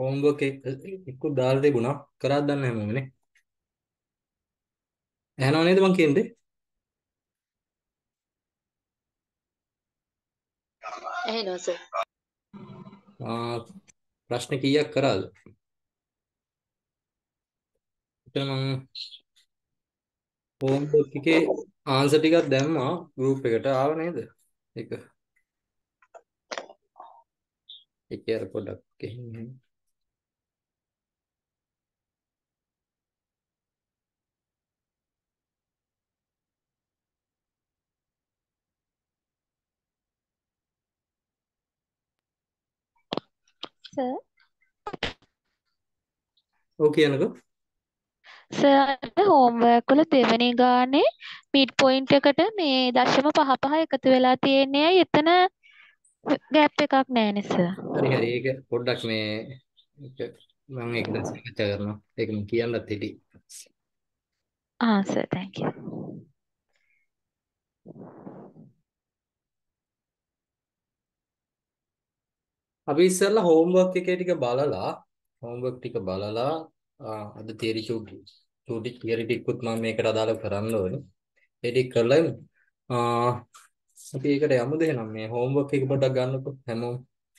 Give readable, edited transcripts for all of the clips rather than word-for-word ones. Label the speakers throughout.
Speaker 1: Homework එකක් දාලා තිබුණා. කරාද දන්නේ නැහැ මම නේ. ඇහනව නේද මං කියන්නේ?
Speaker 2: ඇහෙනවා සර්.
Speaker 1: ප්‍රශ්න කීයක් කරාද? එතන මං හෝම්වර්ක් එකේ ආන්සර් ටිකක් දැම්මා ගෲප් එකට. ආව නේද? ඒක අර පොඩ්ඩක් ගෙහින්න.
Speaker 3: සර්
Speaker 1: ඔව් කියනකෝ.
Speaker 3: සර් හෝම්වර්ක් වල දෙවෙනි ගානේ මිඩ් පොයින්ට් එකට මේ 0.55 එකතු වෙලා තියෙන්නේ ඇයි එතන ગેප් එකක් නැහැනේ සර්.
Speaker 1: හරි ඒක පොඩ්ඩක් මේ ඒක මම ඒක දැන් සාකච්ඡා කරනවා. ඒක මම කියන්නත් හිටි.
Speaker 3: Sir thank you.
Speaker 1: අපි ඉස්සෙල්ලා හෝම්වර්ක් එකේ ටික බලලා අද තියරි චූටි තියරි ටිකකුත් මම මේකට අදාළව කරන්න ඕනේ. ඒ ටික කරලා එමු. අපි ඒකට යමුද එහෙනම් මේ හෝම්වර්ක් එක පොඩ්ඩක් ගන්නකො හැමෝම.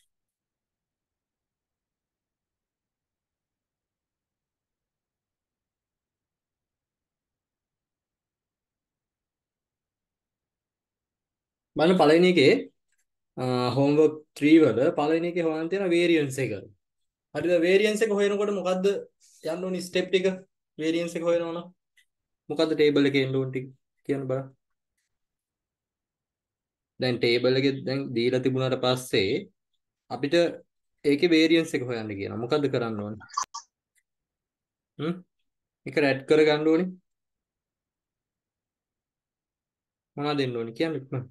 Speaker 1: බලන්න පළවෙනි එකේ හෝම්වර්ක් 3 වල පළවෙනි එකේ හොයන්න තියෙන වේරියන්ස් එක. හරිද? වේරියන්ස් එක හොයනකොට මොකද්ද යන්න ඕනි ස්ටෙප් ටික? වේරියන්ස් එක හොයනවා නම් මොකද්ද ටේබල් එකේ එන්න ඕනි ටික කියන්න බලන්න. දැන් ටේබල් එකේ දැන් දීලා තිබුණාට පස්සේ අපිට ඒකේ වේරියන්ස් එක හොයන්න කියනවා. මොකද්ද කරන්න ඕනේ? ඒක රැඩ් කර ගන්න ඕනේ. මොනවද දෙන්න ඕනේ කියන්නේ?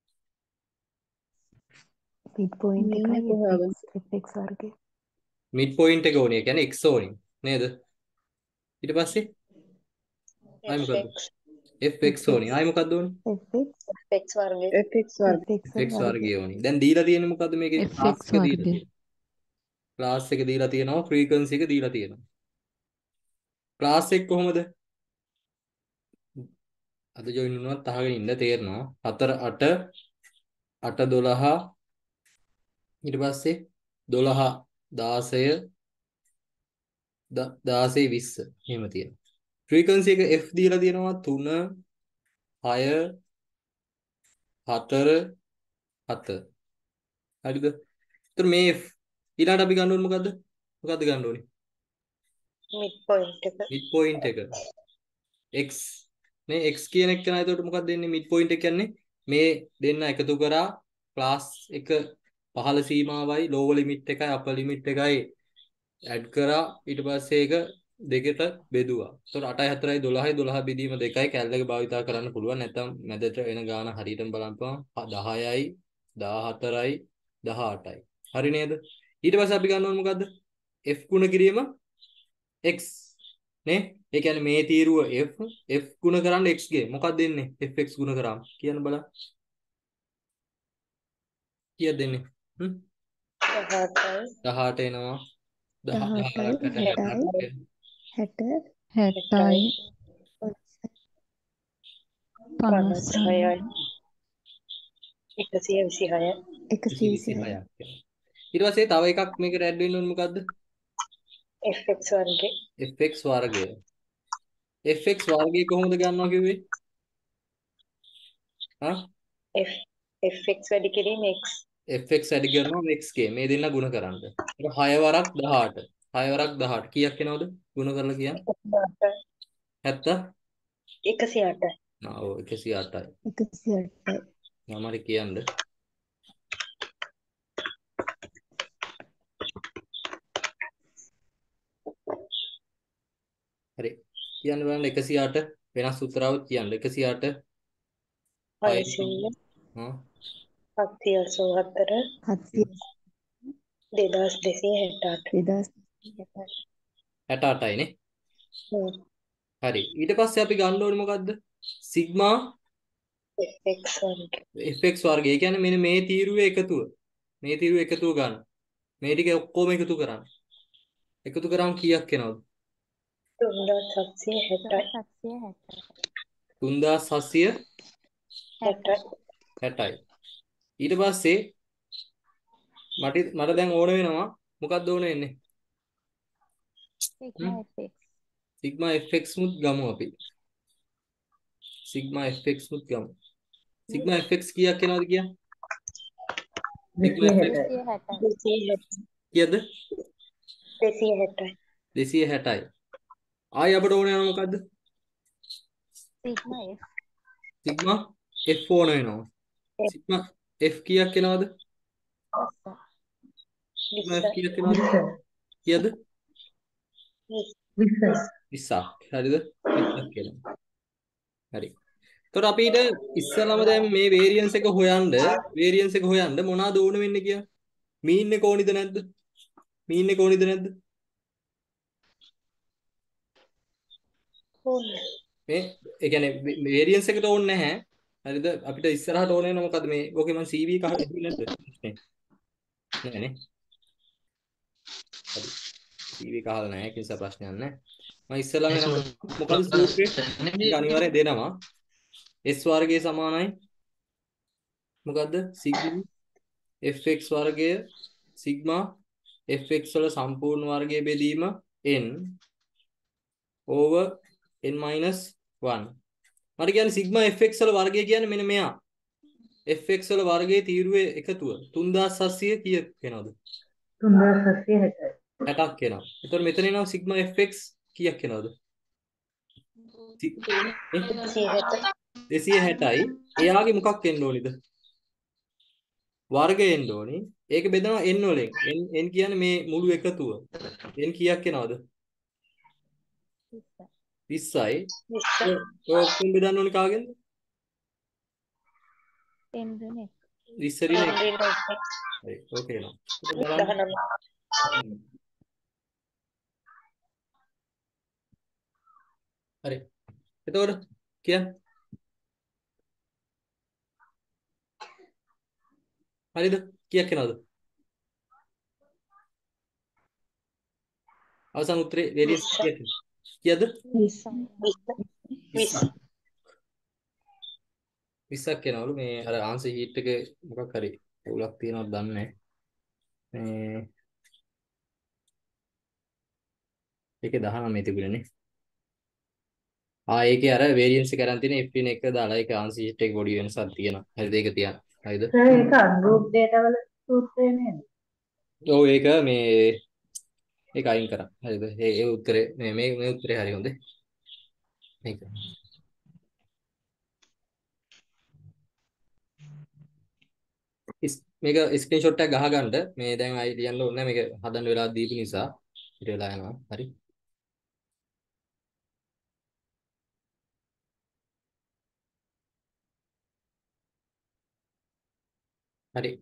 Speaker 4: මිඩ් පොයින්ට් එකයි fx වර්ගය.
Speaker 1: මිඩ් පොයින්ට් එක ඕනේ. කියන්නේ x ඕනේ නේද? ඊට පස්සේ ආයි මොකද්ද? fx ඕනේ. ආයි මොකද්ද ඕනේ?
Speaker 2: fx වර්ගය.
Speaker 1: fx වර්ගය ඕනේ. දැන් දීලා තියෙන්නේ මොකද්ද මේකේ?
Speaker 3: fx වර්ගය.
Speaker 1: ක්ලාස් එක දීලා තියෙනවා, ෆ්‍රීකවන්සි එක දීලා තියෙනවා. ක්ලාස් එක කොහොමද? අද ජොයින් වුණාත් අහගෙන ඉන්න තේරෙනවා. 4 8 8 12 ඊට පස්සේ 12 16 16 20 එහෙම තියෙනවා. ෆ්‍රීකවන්සි එක f දීලා තියෙනවා 3 6 4 7. හරිද? ඒතර මේ f ඊළඟට අපි ගන්න ඕනේ මොකද්ද? මොකද්ද ගන්න ඕනේ?
Speaker 2: මිඩ් පොයින්ට් එක.
Speaker 1: මිඩ් පොයින්ට් එක. x නේ x කියන එක නේද? එතකොට මොකක්ද දෙන්නේ? මිඩ් පොයින්ට් එක කියන්නේ මේ දෙන්න එකතු කරා ක්ලාස් එක පහළ සීමාවයි ලෝවර් ලිමිට් එකයි අපර් ලිමිට් එකයි ඇඩ් කරා ඊට පස්සේ ඒක දෙකට බෙදුවා. ඒතකොට 8යි 4යි 12යි 12 බෙදීම 2යි කැලල එක භාවිතා කරන්න පුළුවන්. නැත්නම් මැදට එන ගාන හරියටම බලපුවම 10යි 14යි 18යි. හරි නේද? ඊට පස්සේ අපි ගන්න ඕනේ මොකද්ද? f ගුණ කිරීම x නේ? ඒ කියන්නේ මේ තීරුව f ගුණ කරන්න x ගේ මොකක්ද දෙන්නේ? fx ගුණ කරාම කියන්න බලන්න. කීයද දෙන්නේ? 18 එනවා.
Speaker 4: 18යි 60යි
Speaker 3: 60යි
Speaker 2: 56යි 126යි
Speaker 4: 126යි.
Speaker 1: ඊට පස්සේ තව එකක් මේකට ඇඩ් වෙන්න ඕනේ මොකද්ද?
Speaker 2: fx වර්ගය.
Speaker 1: fx වර්ගය. fx වර්ගය කොහොමද ගන්නවා කිව්වේ?
Speaker 2: fx වැඩි කිරීම x.
Speaker 1: fx වැඩි කරනවා x ගේ මේ දෙන්න ගුණ කරන්න. ඒක 6 වරක් 18. 6 වරක් 18 කීයක් එනවද? ගුණ කරලා කියන්නේ? 70
Speaker 2: 108යි.
Speaker 1: ඔව් 108යි.
Speaker 4: 108යි.
Speaker 1: මම හරි කියන්නේ. හරි. කියන්න බලන්න 108 වෙනස් උත්තරාවත් කියන්න 108
Speaker 2: 500 784 2268
Speaker 1: 68යි නේ. හරි. ඊට පස්සේ අපි ගන්න ඕනේ මොකද්ද? සිග්මා
Speaker 2: fx වර්ගය.
Speaker 1: fx වර්ගය. ඒ කියන්නේ මෙන්න මේ තීරුවේ එකතුව. මේ තීරුවේ එකතුව ගන්න. මේ ටික ඔක්කොම එකතු කරන්න. එකතු කරාම කීයක් එනවද?
Speaker 2: 3760යි.
Speaker 1: 3760යි. ඊට පස්සේ මට දැන් ඕන වෙනවා මොකක්ද ඕන වෙන්නේ? සිග්මා fx මුත් ගමු අපි. සිග්මා fx මුත් ගමු. සිග්මා fx කීයක් එනවද කියන්නේ? Sigma fx
Speaker 2: 260.
Speaker 1: කීයද?
Speaker 2: 260යි.
Speaker 1: 260යි. ආයි අපට ඕන වෙනවා මොකද්ද? සිග්මා f ඕන වෙනවා. සිග්මා f කීයක් එනවද? සිග්මා f කීයක් එනවද? කීයද? 20ක්. හරිද? 20ක් එනවා. හරි. එතකොට අපිට ඉස්සලම දැන් මේ වේරියන්ස් එක හොයන්න මොනවද ඕන වෙන්නේ කියලා? මීන් එක ඕනිද නැද්ද? මීන් එක ඕනිද නැද්ද?
Speaker 2: ඕනේ.
Speaker 1: මේ ඒ කියන්නේ වේරියන්ස් එකට ඕනේ නැහැ. හරිද? අපිට ඉස්සරහට ඕනේ වෙන මොකද්ද මේ? ඕකේ මම CV එක හදුවේ නැද්ද? නෑනේ. හරි. CV එක අහලා නැහැ. ඒක නිසා ප්‍රශ්නයක් නැහැ. මම ඉස්සෙල්ලාම එනම් මොකද්ද සූත්‍රය? ඒක අනිවාර්යෙන් දෙනවා. S වර්ගය සමානයි මොකද්ද? සිග්මා fx වර්ගය සිග්මා fx වල සම්පූර්ණ වර්ගය බෙදීම n over n minus 1. මට කියන්නේ සිග්මා fx වල වර්ගය කියන්නේ මෙන්න මෙයා. fx වල වර්ගයේ තීරුවේ එකතුව 3700 කීයක් වෙනවද?
Speaker 2: 3760යි.
Speaker 1: 60ක් වෙනවා. එතකොට මෙතන එනවා සිග්මා fx කීයක් වෙනවද? 260යි. එයාගේ මොකක් එන්න ඕනිද? වර්ගය එන්න ඕනි. ඒක බෙදනවා n වලින්. n කියන්නේ මේ මුළු එකතුව. n කීයක් එනවද? 20යි. ඔය ඔක්කොම බෙදන්න ඕනි කාගෙන්ද? 20 රින 1. හරි. ඕකේ නෝ. බලන්න. හරි. එතකොට කියන්න. හරිද? කීයක් එනවද? අවසන් උත්තරේ වේරියන්ස් කීයද? 20ක් එනවලු. මේ අර ආන්සර් ෂීට් එකේ මොකක් හරි උලක් තියෙනවද දන්නේ නැහැ. මේ ඒකේ 19 තිබුණේනේ. ඒකේ අර වේරියන්ස් එක අරන් තියෙන f එක දාලා ඒක ආන්සර් ෂීට් එකේ පොඩි වෙනසක් තියෙනවා. හරිද? ඒක තියන්න. හරිද?
Speaker 2: ඒක අන්ගෲප් ඩේටා වල සූත්‍රය නේද?
Speaker 1: ඔව් ඒක මේ ඒක අයින් කරා. හරිද? ඒ උත්තරේ මේ උත්තරේ හරි හොඳේ. මේක. මේක ස්ක්‍රීන්ෂොට් එකක් ගහගන්න. මේ දැන් අය ලියන්න ඕනේ මේක හදන්න වෙලා දීපු නිසා ඊට වෙලා යනවා. හරි. හරි.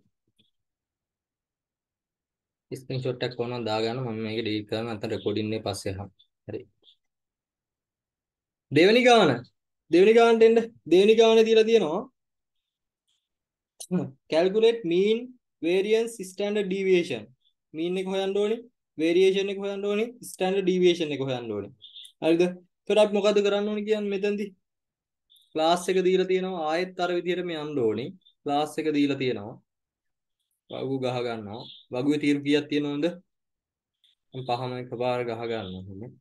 Speaker 1: ස්ක්‍රීන්ෂොට් එකක් කොහොමද දාගන්න මම මේක ඩීලීට් කරනවා නැත්නම් රෙකෝඩින් එකේ පස්සේ අහන්න. හරි. දෙවෙනි ගානට එන්න. දෙවෙනි ගානේ දීලා තියෙනවා calculate mean variance standard deviation. mean එක හොයන්න ඕනේ, variation එක හොයන්න ඕනේ, standard deviation එක හොයන්න ඕනේ. හරිද? එතකොට අපි මොකද කරන්න ඕනේ කියන්නේ මෙතනදී? ක්ලාස් එක දීලා තියෙනවා ආයෙත් අර විදිහට මේ යන්න ඕනේ. ක්ලාස් එක දීලා තියෙනවා. වගු ගහ ගන්නවා. වගුවේ තීරු කීයක් තියෙනවද? මම පහම එකපාර ගහ ගන්නවා.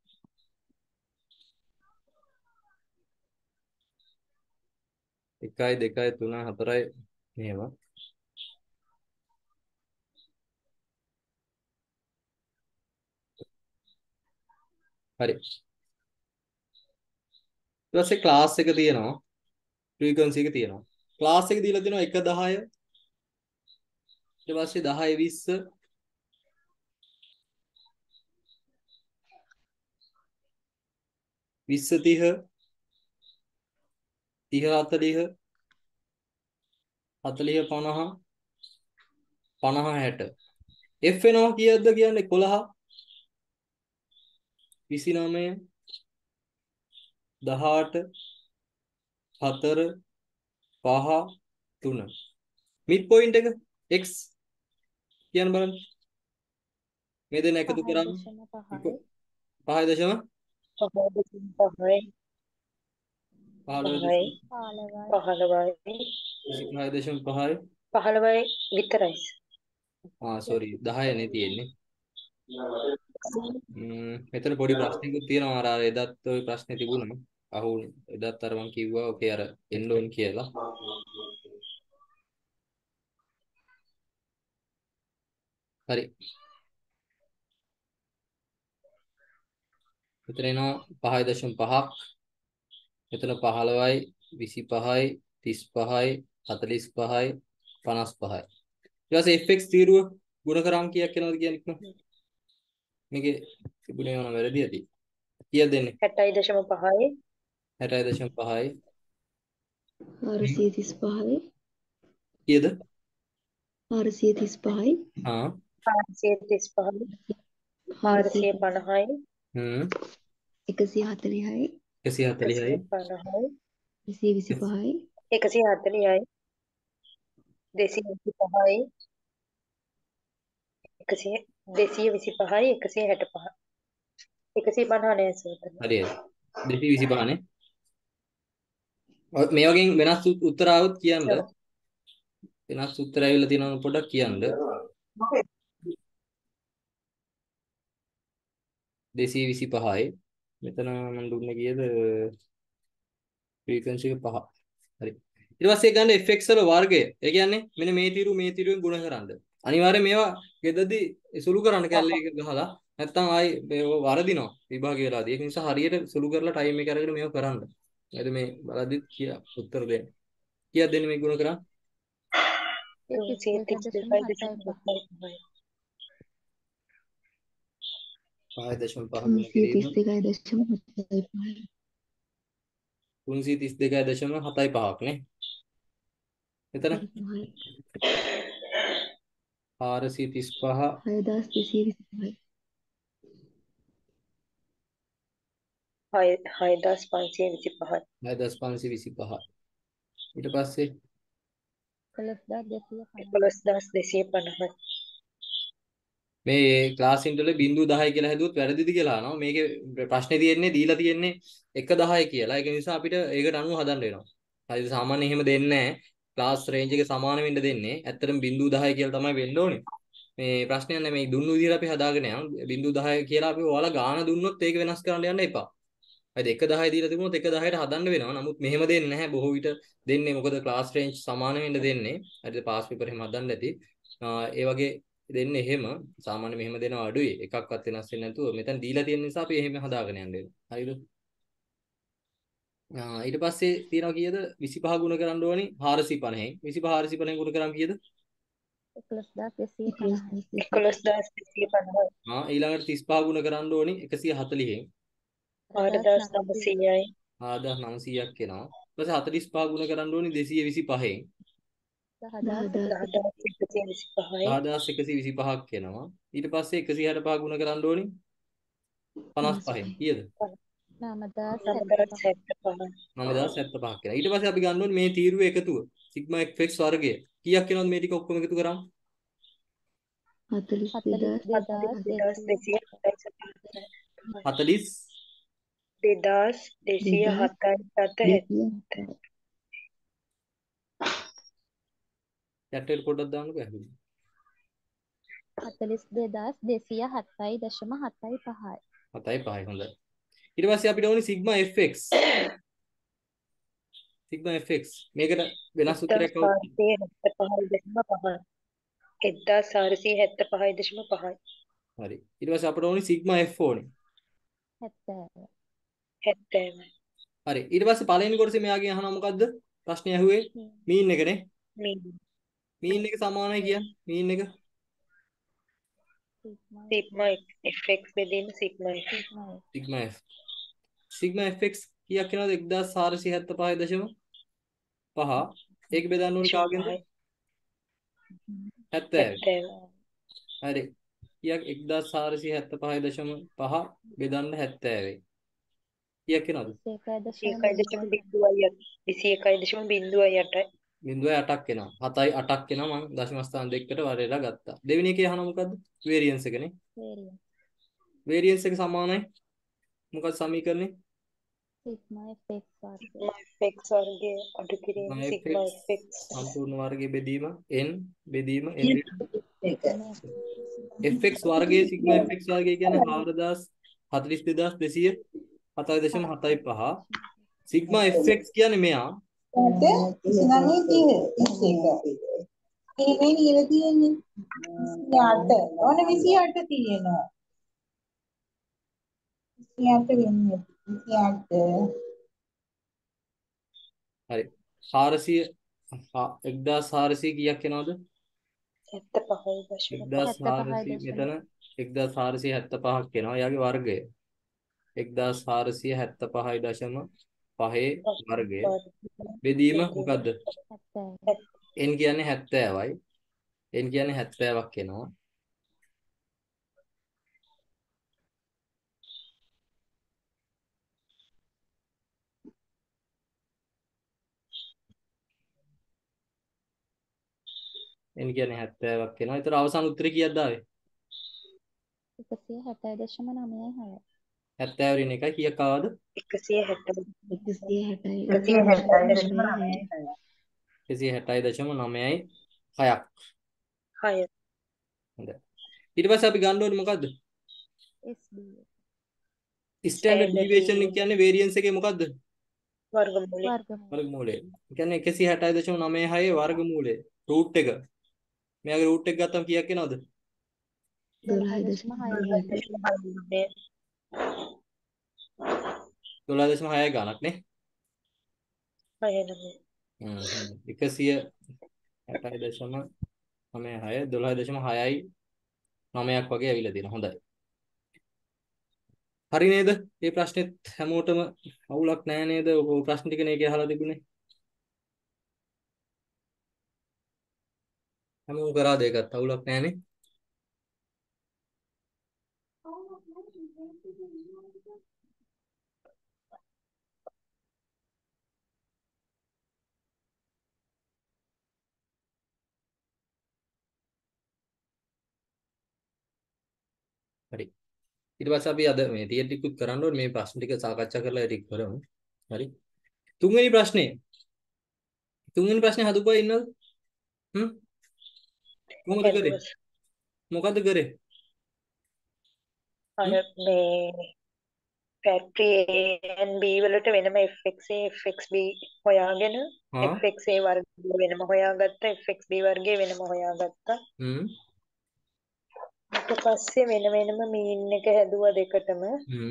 Speaker 1: 1 2 3 4යි මෙහෙම. හරි. ඊට පස්සේ ක්ලාස් එක තියෙනවා. ෆ්‍රීකවන්සි එක තියෙනවා. ක්ලාස් එක දීලා තියෙනවා 1 10. ඊට පස්සේ 10 20 20 30 30 40 40 50 50 60. F වෙනවා කීයද කියන්නේ 11 29 18 4 5 3. මිඩ් පොයින්ට් එක x කියන්න බලන්න. මේ දෙන්න එකතු කරාම
Speaker 3: 5.5යි
Speaker 1: 5.5
Speaker 2: 5.5යි
Speaker 1: 15
Speaker 3: 15යි
Speaker 1: 25.5
Speaker 2: 15යි විතරයි.
Speaker 1: සෝරි 10 නේ තියෙන්නේ. මෙතන පොඩි ප්‍රශ්නයක්ත් තියෙනවා අර එදත් ওই ප්‍රශ්නේ තිබුණා. අහුනේ. එදත් අර මං කිව්වා ඔකේ අර එන්න ඕන කියලා. හරි. මෙතන එනවා 5.5ක්. මෙතන 15යි 25යි 35යි 45යි 55යි. ඊට පස්සේ fx තීරුව ගුණ කරාම කීයක් එනවද කියන්නේ ඉක්ම? මේකේ තිබුණේ මොන වැරදියද? කීයක් දෙන්නේ?
Speaker 2: 60.5යි
Speaker 1: 60.5යි
Speaker 4: 435යි
Speaker 1: කීයද?
Speaker 4: 435යි
Speaker 2: 435යි 450යි
Speaker 4: 140යි
Speaker 1: 140යි
Speaker 2: 150යි
Speaker 4: 225යි
Speaker 2: 140යි 225යි 225යි 165යි 150 නෑ සෝතන.
Speaker 1: හරියද? 225 නේ. මේ වගේ වෙනස් උත්තර આવුත් කියන්න. වෙනස් උත්තර ඇවිල්ලා තියෙනවා පොඩ්ඩක් කියන්න. 225යි. මෙතන මම දුන්නේ කීයද? ෆ්‍රීකවන්සි එක 5. හරි. ඊට පස්සේ ගන්න fx වල වර්ගය. ඒ කියන්නේ මෙන්න මේ තීරුවෙන් ගුණ කරන්න. අනිවාර්යයෙන් මේවා ගෙදදී සුළු කරන්න කැල්ලේ එක ගහලා නැත්තම් ආයි වරදිනවා විභාගය වෙලාදී. ඒක නිසා හරියට සුළු කරලා ටයිම් එක අරගෙන මේව කරන්න. එතකොට මේ බලද්දි කියා උත්තර දෙන්න. කීයක් දෙන්නේ මේ ගුණ කරා?
Speaker 2: 332.75යි
Speaker 1: 5.5 ගුණ කිරීම
Speaker 4: 332.75යි
Speaker 1: 332.75ක් නේ. එතන 435
Speaker 4: 6225යි
Speaker 2: 6525යි
Speaker 1: 6525. ඊට පස්සේ
Speaker 2: 11250යි
Speaker 1: මේ ක්ලාස් ඉන්ටර්වල් බිංදුව 10 කියලා හැදුවොත් වැරදිද කියලා අහනවා. මේකේ ප්‍රශ්නේ තියෙන්නේ දීලා තියෙන්නේ 1.10 කියලා. ඒක නිසා අපිට ඒකට අනුව හදන්න වෙනවා. හරිද? සාමාන්‍යයෙන් එහෙම දෙන්නේ නැහැ. ක්ලාස් රේන්ජ් එක සමාන වෙන්න දෙන්නේ. ඇත්තටම බිංදුව 10 කියලා තමයි වෙන්න ඕනේ. මේ ප්‍රශ්නයක් නැහැ. මේ දුන්නු විදිහට අපි හදාගෙන යනවා. බිංදුව 10 කියලා අපි ඔයාලා ගාන දුන්නොත් ඒක වෙනස් කරන්න යන්න එපා. හරිද? 1.10 දීලා තිබුණොත් 1.10ට හදන්න වෙනවා. නමුත් මෙහෙම දෙන්නේ නැහැ. බොහෝ විට දෙන්නේ මොකද ක්ලාස් රේන්ජ් සමාන වෙන්න දෙන්නේ. හරිද? පාස් පේපර් එහෙම හදන්න නැති. ඒ වගේ දෙන්නේ එහෙම සාමාන්‍ය මෙහෙම දෙනවා අඩුයි. එකක්වත් වෙනස් වෙන්නේ නැතුව මෙතන දීලා තියෙන නිසා අපි එහෙම හදාගෙන යන්න වෙනවා. හරිද? ඊට පස්සේ තියනවා කීයද? 25 ගුණ කරන්න ඕනි 450න්. 25 450න් ගුණ කරාම කීයද?
Speaker 3: 11250යි
Speaker 2: 11250යි
Speaker 1: ඊළඟට 35 ගුණ කරන්න ඕනි 140න්.
Speaker 2: 4900යි
Speaker 1: 4900ක් එනවා. ඊට පස්සේ 45 ගුණ කරන්න ඕනි 225න්.
Speaker 2: 10125යි
Speaker 1: 10125ක් එනවා. ඊට පස්සේ 165 ගුණ කරන්න ඕනි 55න්. කීයද?
Speaker 2: 9075යි
Speaker 1: 9075ක් එනවා. ඊට පස්සේ අපි ගන්න ඕනේ මේ තීරුවේ එකතුව. සිග්මා fx වර්ගය. කීයක් එනවද මේ ටික ඔක්කොම එකතු කරාම?
Speaker 2: 42207යි
Speaker 1: 40
Speaker 2: 2207යි
Speaker 1: යටට පොඩ්ඩක් දාන්නකෝ ඇහුනේ.
Speaker 3: 42207.75යි
Speaker 1: 7.5 හොඳයි. ඊට පස්සේ අපිට ඕනේ සිග්මා fx. සිග්මා fx මේකට වෙනස් උත්තරයක් આવුත්
Speaker 2: 1475යි 1475යි
Speaker 1: හරි. ඊට පස්සේ අපිට ඕනේ සිග්මා f ඕනේ.
Speaker 3: 70.
Speaker 2: 70යි
Speaker 1: හරි. ඊට පස්සේ පළවෙනි කොටසේ මෙයාගෙන් අහනවා මොකද්ද? ප්‍රශ්නේ ඇහුවේ මීන් එකනේ. මීන් එක සමානයි කියන්නේ. මීන් එක
Speaker 2: සිග්මා fx බෙදීම sigma f
Speaker 1: sigma f. Sigma fx කීයක් එනවද? 1475.5. ඒක බෙදන්න ඕනේ කාගෙන්ද? 70. හරි. කීයක් 1475.5 බෙදන්න 70. කීයක් එනවද?
Speaker 2: 21.08යි
Speaker 1: 0.8ක් එනවා. 7යි 8ක් එනවා මම දශම ස්ථාන දෙකකට වරේලා ගත්තා. දෙවෙනි එකේ අහන මොකද්ද? වේරියන්ස් එකනේ.
Speaker 3: වේරියන්ස්.
Speaker 1: වේරියන්ස් එක සමානයි. මොකක්ද සමීකරණේ?
Speaker 3: සිග්මා fx වර්ගය.
Speaker 2: fx වර්ගය අඩු කිරීම සිග්මා fx
Speaker 1: සම්පූර්ණ වර්ගයේ බෙදීම n බෙදීම n
Speaker 5: එක
Speaker 1: fx වර්ගයේ සිග්මා fx වර්ගය කියන්නේ 442275 සිග්මා fx කියන්නේ මෙයා
Speaker 5: ඊට 29 30 21 එහෙමයි කියලා තියෙන්නේ 28 ඕන 28 තියෙනවා 28 වෙන්නේ 28
Speaker 1: හරි 400 1400 කීයක් එනවද
Speaker 2: 75.5
Speaker 1: 1400 මෙතන 1475ක් එනවා එයාගේ වර්ගය 1475.5 වර්ගය බෙදීම මොකද්ද
Speaker 3: 70.
Speaker 1: n කියන්නේ 70යි n කියන්නේ 70ක් එනවා n කියන්නේ 70ක් එනවා. ඒතර අවසාන උත්තරේ කීයක්ද ආවේ?
Speaker 3: 170.96.
Speaker 1: 70 වෙන එකයි කීයක් ආවද?
Speaker 2: 160
Speaker 1: 160.96යි 6ක්.
Speaker 2: 6
Speaker 1: හොඳයි. ඊට පස්සේ අපි ගන්න ඕනේ මොකද්ද?
Speaker 3: SB.
Speaker 1: ස්ටෑන්ඩඩ් ඩීවියේෂන් කියන්නේ වේරියන්ස් එකේ මොකද්ද?
Speaker 2: වර්ගමූලය
Speaker 1: වර්ගමූලය. ඒ කියන්නේ 160.96 වර්ගමූලය. රූට් එක. මෙයාගේ රූට් එක ගත්තම කීයක් එනවද?
Speaker 3: 12.6.
Speaker 1: 12.6 ගණක් නේ.
Speaker 2: 6
Speaker 1: 160.96 12.6යි 9ක් වගේ ඇවිල්ලා තියෙනවා. හොඳයි. හරි නේද? මේ ප්‍රශ්නෙත් හැමෝටම අවුලක් නැහැ නේද? ඔය ප්‍රශ්න ටික නේකේ අහලා තිබුණේ. හැමෝම කරාද ඒකත් අවුලක් නැහැනේ. හරි. ඊට පස්සේ අපි අද මේ තියරි ටිකුත් කරන්න ඕනේ මේ ප්‍රශ්න ටික සාකච්ඡා කරලා ඒක කරමු. හරි. තුන්වෙනි ප්‍රශ්නේ හදුපුවා ඉන්නවද? කොහොමද කරේ? මොකද්ද කරේ?
Speaker 2: අර මේ ෆැක්ටරි A and B වලට වෙනම fxa fxb හොයාගෙන fxa වර්ගය වෙනම හොයාගත්තා fxb වර්ගය වෙනම හොයාගත්තා ඊට පස්සේ වෙන වෙනම මීන් එක හැදුවා දෙකටම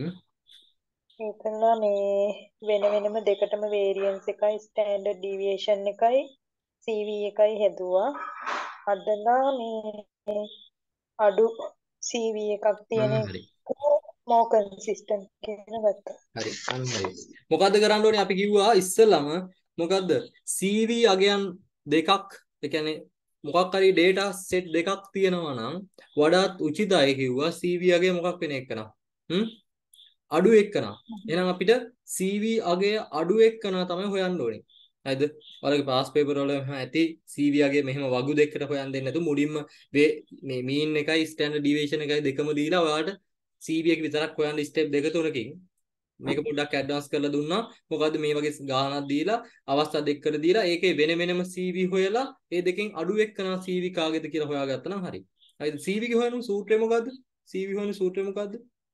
Speaker 2: ඒකලා මේ වෙන වෙනම දෙකටම වේරියන්ස් එකයි ස්ටෑන්ඩඩ් ඩීවියේෂන් එකයි CV එකයි හැදුවා අදලා මේ අඩු CV එකක් තියෙන more consistent කියන ගත්තා.
Speaker 1: හරි. අන්න හරි. මොකද්ද කරන්න ඕනේ අපි කිව්වා ඉස්සෙල්ලම මොකද්ද? CV අගයන් දෙකක් ඒ කියන්නේ මොකක් හරි data set දෙකක් තියෙනවා නම් වඩාත් උචිතයි කිව්වා CV අගය මොකක් වෙන එකන? අඩු එක්කන. එහෙනම් අපිට CV අගය අඩු එක්කන තමයි හොයන්න ඕනේ. හරිද? ඔයාලගේ පාස් පේපර් වල ඇති CV අගය මෙහෙම වගු දෙකකට හොයන්න දෙන්නේ නැතු මුලින්ම මේ මීන් එකයි ස්ටෑන්ඩඩ් ඩීවියේෂන් එකයි දෙකම දීලා ඔයාලට CV එක විතරක් හොයන්න ස්ටෙප් දෙක තුනකින් මේක පොඩ්ඩක් ඇඩ්වාන්ස් කරලා දුන්නා මොකද්ද මේ වගේ ගානක් දීලා අවස්ථා දෙකකට දීලා ඒකේ වෙන වෙනම CV හොයලා ඒ දෙකෙන් අඩු එක්කන CV කාගේද කියලා හොයාගත්තා නම් හරි. හරිද? CV ගේ හොයන සූත්‍රය මොකද්ද? CV හොයන සූත්‍රය මොකද්ද?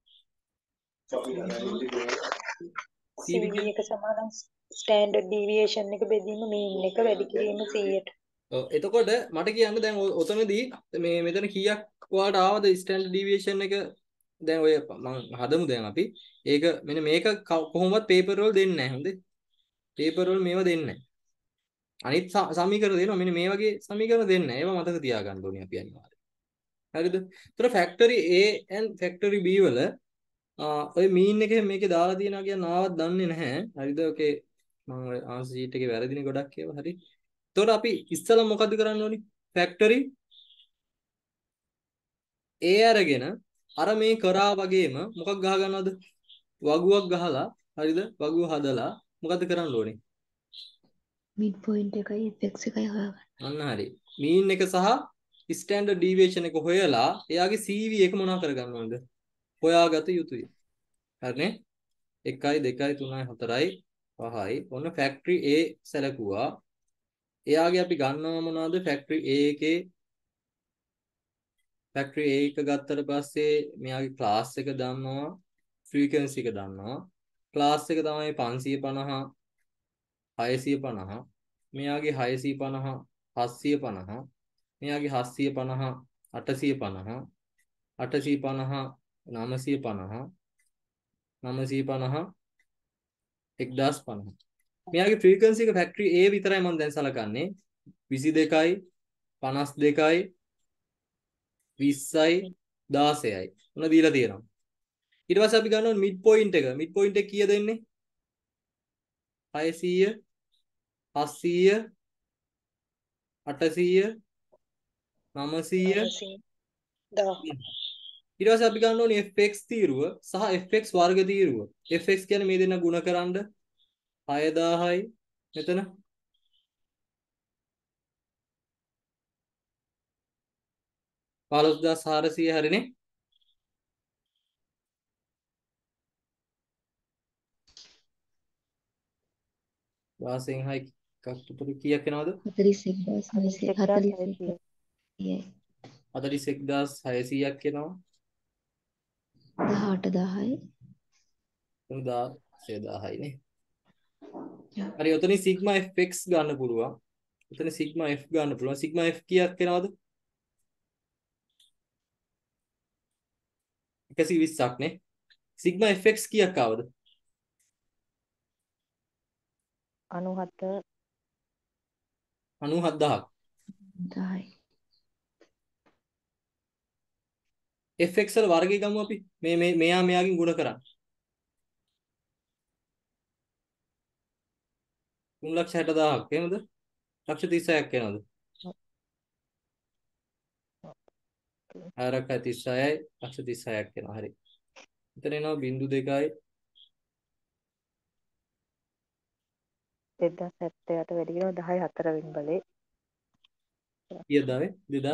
Speaker 2: CV එක සමාන ස්ටෑන්ඩඩ් ඩීවියේෂන් එක බෙදීම මීන් එක වැඩි කිරීම 100ට.
Speaker 1: ඔව් එතකොට මට කියන්න දැන් ඔතනදී මේ මෙතන කීයක් ඔයාලට ආවද ස්ටෑන්ඩඩ් ඩීවියේෂන් එක දැන් ඔය මම හදමු දැන් අපි ඒක මෙන්න මේක කොහොමවත් පේපර් වල දෙන්නේ නැහැ හොඳේ පේපර් වල මේවා දෙන්නේ නැහැ අනිත් සමීකරණ දෙනවා මෙන්න මේ වගේ සමීකරණ දෙන්නේ නැහැ ඒවා මතක තියාගන්න ඕනේ අපි අනිවාර්යයෙන් හරිද ඒතර factory A and factory B වල ඔය මීන් එකේ මේකේ දාලා තියෙනවා කියන ආවත් දන්නේ නැහැ හරිද ඔකේ මම ඔය ආන්සර් ෂීට් එකේ වැරදිනේ ගොඩක් ඒවා හරි එතකොට අපි ඉස්සෙල්ලා මොකද කරන්න ඕනේ ෆැක්ටරි A අරගෙන අර මේ කරා වගේම මොකක් ගහ ගන්නවද වගුවක් ගහලා හරිද වගුව හදලා මොකද කරන්න ඕනේ
Speaker 4: මිඩ් පොයින්ට් එකයි fx එකයි හොයාගන්න.
Speaker 1: අන්න හරි. මීන් එක සහ ස්ටෑන්ඩඩ් ඩීවියේෂන් එක හොයලා එයාගේ CV එක මොනවා කරගන්න ඕනද? හොයාගත යුතුයි. හරිනේ? 1යි 2යි 3යි 4යි 5යි ඔන්න ෆැක්ටරි A සැලකුවා. එයාගේ අපි ගන්නවා මොනවද? ෆැක්ටරි A එකේ ෆැක්ටරි A එක ගත්තට පස්සේ මෙයාගේ ක්ලාස් එක දන්නවා, ෆ්‍රීකවන්සි එක දන්නවා. ක්ලාස් එක තමයි 550 650. මෙයාගේ 650 750. මෙයාගේ 750 850 850 950 950 1050. මෙයාගේ ෆ්‍රීකවන්සි එක ෆැක්ටරි A විතරයි මම දැන් සලකන්නේ. 22යි 52යි 20යි 16යි. මොන දීලා තියෙනවා. ඊට පස්සේ අපි ගන්නවා මිඩ් පොයින්ට් එක. මිඩ් පොයින්ට් එක කීයද එන්නේ? 600 700 800 900
Speaker 2: 10.
Speaker 1: ඊට පස්සේ අපි ගන්න ඕනේ fx තීරුව සහ fx වර්ග තීරුව. fx කියන්නේ මේ දෙන්න ගුණ කරන්න 6000යි මෙතන 15400 හරිනේ. වාසයෙන් 6 එකක් උතර කීයක් එනවද?
Speaker 4: 41940
Speaker 1: 41600ක් එනවා.
Speaker 4: 18000යි
Speaker 1: 16000යි නේ. හරි ඔතනින් සිග්මා fx ගන්න පුළුවන්. ඔතන සිග්මා f ගන්න පුළුවන්. සිග්මා f කීයක් එනවද? 120ක් නේ. සිග්මා fx කීයක් ආවද?
Speaker 2: 97
Speaker 1: 97000ක්.
Speaker 4: 10යි
Speaker 1: fx වල වර්ගය ගමු අපි. මෙයා මෙයාගෙන් ගුණ කරා. 360000ක් එහෙමද? 136ක් එනවද? ආරක 36යි 136ක් එනවා. හරි. එතන එනවා 0.2යි
Speaker 2: 1078 වැඩි කිරීම 10 4 වෙනි බලේ
Speaker 1: කීයද ආවේ?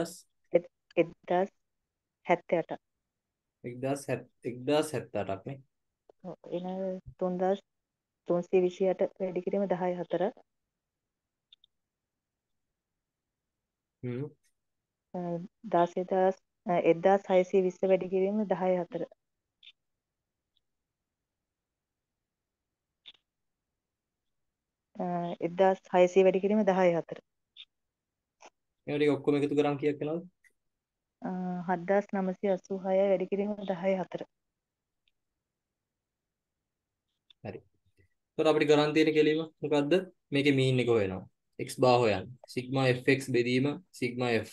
Speaker 2: 1078
Speaker 1: 1078ක් නේ.
Speaker 2: එන 3328 වැඩි කිරීම 10 4
Speaker 1: හ්ම්
Speaker 2: 1620 වැඩි කිරීම 10 4 1600 වැඩි කිරීම 10 4
Speaker 1: මේවා ටික ඔක්කොම එකතු කරාම කීයක් එනවද?
Speaker 2: 7986 වැඩි කිරීම 10 4
Speaker 1: හරි. එතකොට අපිට කරන් තියෙන කෙලීම මොකද්ද? මේකේ මීන් එක හොයනවා. x බාර් හොයන්න. සිග්මා fx බෙදීම සිග්මා f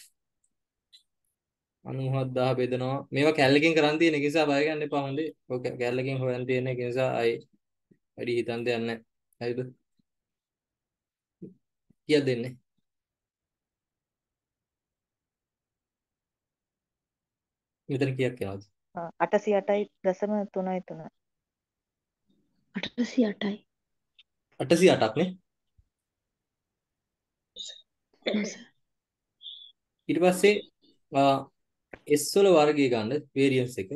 Speaker 1: 97000 බෙදනවා. මේවා කැලලකින් කරන් තියෙන නිසා බය ගන්න එපා හොඳේ. ඔක කැලලකින් හොයන් තියෙන එක නිසා අය වැඩි හිතන් දෙයක් නැහැ. හරිද? කීයක් දෙන්නේ? මෙතන කීයක් එනවද?
Speaker 2: 808.33
Speaker 4: 808යි
Speaker 1: 808ක් නේ. ඊට පස්සේ s වල වර්ගය ගන්න වේරියන්ස් එක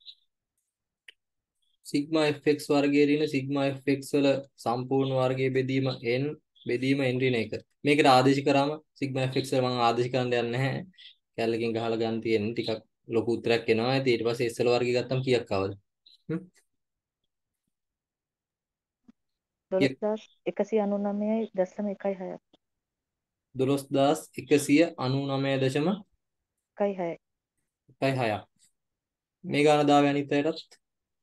Speaker 1: සිග්මා fx වර්ගයේ දින සිග්මා fx වල සම්පූර්ණ වර්ගයේ බෙදීම n බෙදීම n ඍණ 1. මේකට ආදේශ කරාම සිග්මා fx වල මම ආදේශ කරන්න යන්නේ නැහැ. කැලලකින් ගහලා ගන්න තියෙන ටිකක් ලොකු උත්තරයක් එනවා. ඊට පස්සේ s වල වර්ගය ගත්තම කීයක් ආවද?
Speaker 2: 12199.16
Speaker 1: 12199.16 1.6ක්. මේ ගාන දාවේ අනිත් අයටත්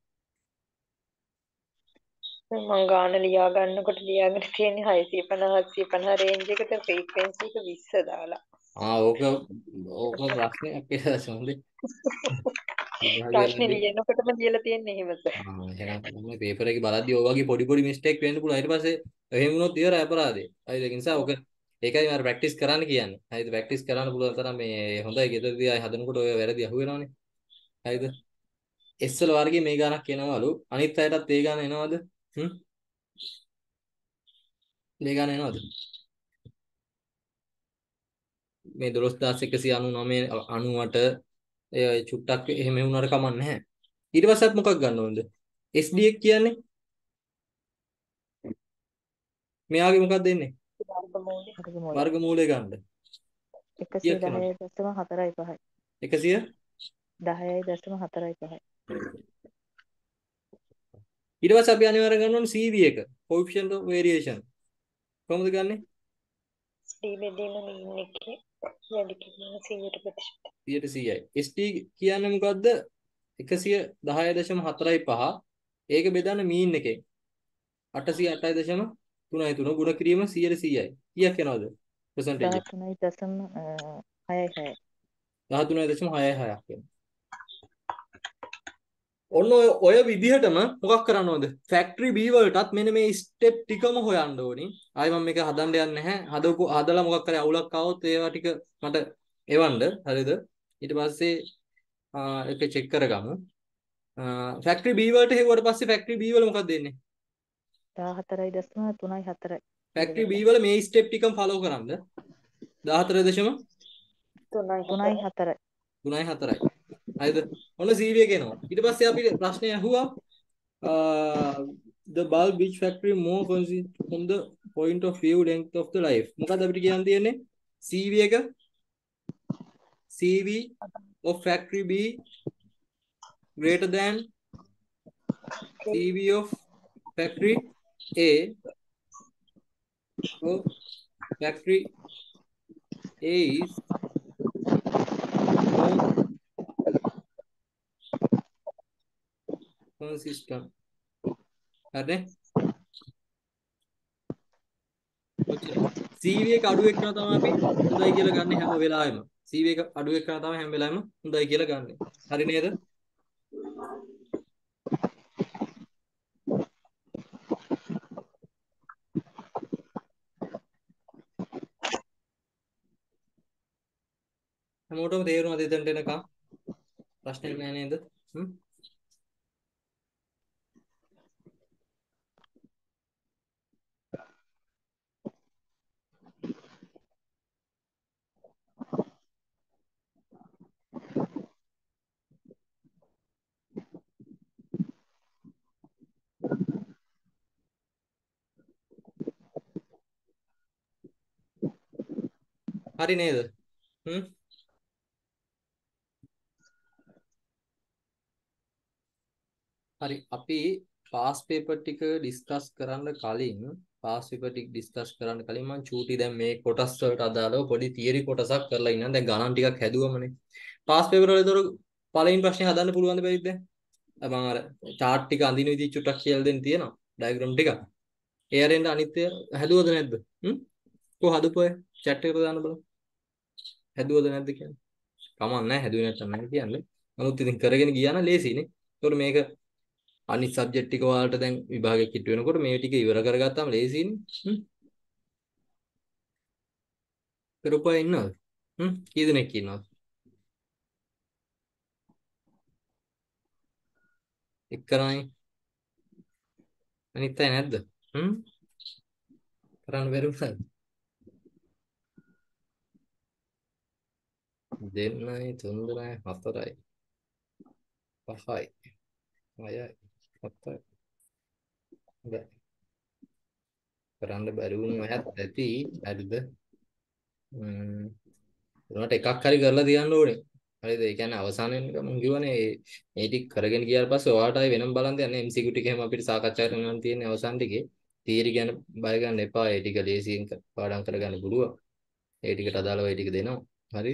Speaker 2: මම ගාන ලියා ගන්නකොට ලියාගෙන තියෙන්නේ 650 750 රේන්ජ් එකට ෆ්‍රීකවෙන්සි එක 20 දාලා.
Speaker 1: ඕක ප්‍රශ්නයක් කියලා සම්දේ.
Speaker 2: ප්‍රශ්නේ ලියනකොටම ලියලා තියෙන්නේ එහෙමද?
Speaker 1: එහෙනම් මේ පේපර් එකේ බලද්දි ඔය වගේ පොඩි පොඩි මිස්ටේක් වෙන්න පුළුවන්. ඊට පස්සේ එහෙම වුණොත් ඉවරයි අපරාධේ. හරිද? ඒ නිසා ඔක ඒකයි මම ප්‍රැක්ටිස් කරන්න කියන්නේ. හරිද? ප්‍රැක්ටිස් කරන්න පුළුවන් තරම් මේ හොඳයි. ගෙදරදී ආයි හදනකොට ඔය වැරදි අහුවෙනවනේ. හරිද? S වල වර්ගයේ මේ ගානක් එනවලු. අනිත් අයටත් ඒ ගාන එනවද? මේ ගාන එනවද? මේ 12199 98 ඒ චුට්ටක් එහෙම වුණාට කමක් නැහැ. ඊට පස්සේ මොකක් ගන්න ඕනද? SD එක කියන්නේ මෙයාගේ මොකක්ද දෙන්නේ?
Speaker 2: වර්ගමූලය.
Speaker 4: වර්ගමූලය
Speaker 1: වර්ගමූලය ගන්න. කීයක් වෙනවද?
Speaker 3: 110.45.
Speaker 1: 100
Speaker 3: 10.45.
Speaker 1: ඊට පස්සේ අපි අනිවාර්යෙන් ගන්න ඕනේ CV එක. coefficient of variation. කොහොමද ගන්නෙ?
Speaker 2: D බෙදීම mean එකේ වැඩි කිරීම 100%.
Speaker 1: 100%යි. SD කියන්නේ මොකද්ද? 110.45. ඒක බෙදන්න මීන් එකෙන් 808.33 ගුණ කිරීම 100%යි. කීයක් එනවද? percentage
Speaker 3: 13.66.
Speaker 1: 13.66ක් එනවා. ඔන්න ඔය විදිහටම මොකක් කරන්න ඕනද? ෆැක්ටරි B වලටත් මෙන්න මේ ස්ටෙප් ටිකම හොයන්න ඕනි. ආයි මම මේක හදන්න යන්නේ නැහැ. හදලා මොකක් කරේ අවුලක් ආවොත් ඒවා ටික මට එවන්න. හරිද? ඊට පස්සේ ඒක චෙක් කරගමු. ෆැක්ටරි B වලට හෙව්වට පස්සේ ෆැක්ටරි B වල මොකක්ද දෙන්නේ?
Speaker 3: 14.34.
Speaker 1: ෆැක්ටරි B වල මේ ස්ටෙප් ටිකම ෆලෝ කරන්න. 14.34.
Speaker 2: 3.4.
Speaker 1: හරිද? ඔන්න CV එක එනවා. ඊට පස්සේ අපි ප්‍රශ්නය අහුවා the bulb which factory more consist from the point of view length of the life. මොකද්ද අපිට කියන්න තියෙන්නේ? CV එක CV of factory B greater than CV of factory A or factory A is more consistent. හරිනේ? ඔච්චර. CV එක අඩු එක්කන තමයි අපි හොඳයි කියලා ගන්න හැම වෙලාවෙම. CV එක අඩු එක්කන තමයි හැම වෙලාවෙම හොඳයි කියලා ගන්න. හරි නේද? හැමෝටම තේරුණාද එතනට එනකම්? ප්‍රශ්නයක් නෑ නේද? හරි නේද? හරි අපි පාස් පේපර් ටික ඩිස්කස් කරන්න කලින් මම චූටි දැන් මේ කොටස් වලට අදාළව පොඩි තියරි කොටසක් කරලා ඉන්නම්. දැන් ගණන් ටිකක් හැදුවමනේ. පාස් පේපර් වල ඒතර පළවෙනි ප්‍රශ්නේ හදන්න පුළුවන්ද බැරිද දැන්? මම අර chart ටික අඳින විදිහ චුට්ටක් කියලා දෙන්න තියෙනවා. ඩයග්‍රෑම් ටික. ඒ අරින්න අනිත් හැදුවද නැද්ද? කොහොම හදපුවා? chat එකට දාන්න බලන්න. හැදුවද නැද්ද කියන්නේ? කමක් නැහැ හැදුවේ නැත්නම් නැහැ කියන්නේ. නමුත් ඉතින් කරගෙන ගියා නම් ලේසියිනේ. ඒතකොට මේක අනිත් සබ්ජෙක්ට් ටික වලට දැන් විභාගෙ කිට්ටු වෙනකොට මේ ටික ඉවර කරගත්තාම ලේසියිනේ. කරපුවා ඉන්නවද? කී දෙනෙක් ඉන්නවද? එක්කනයි. අනිත් අය නැද්ද? කරන්න බැරි වුණාද? දෙන්නයි, තුන්දෙනයි, හතරයි, පහයි, හයයි, හතයි. හොඳයි. කරන්න බැරි වුණු අයත් ඇති. හරිද? උනට එකක් හරි කරලා තියන්න ඕනේ. හරිද? ඒ කියන්නේ අවසානයේ මම කියවනේ මේ ටික කරගෙන ගියාට පස්සේ ඔයාලටයි වෙනම බලන් දෙන්නේ MCQ ටික එහෙම අපිට සාකච්ඡා කරන්න තියෙන්නේ අවසාන ටිකේ. තියරි ගැන බය ගන්න එපා. ඒ ටික ලේසියෙන් පාඩම් කරගන්න පුළුවන්. ඒ ටිකට අදාළව ඒ ටික දෙනවා. හරි?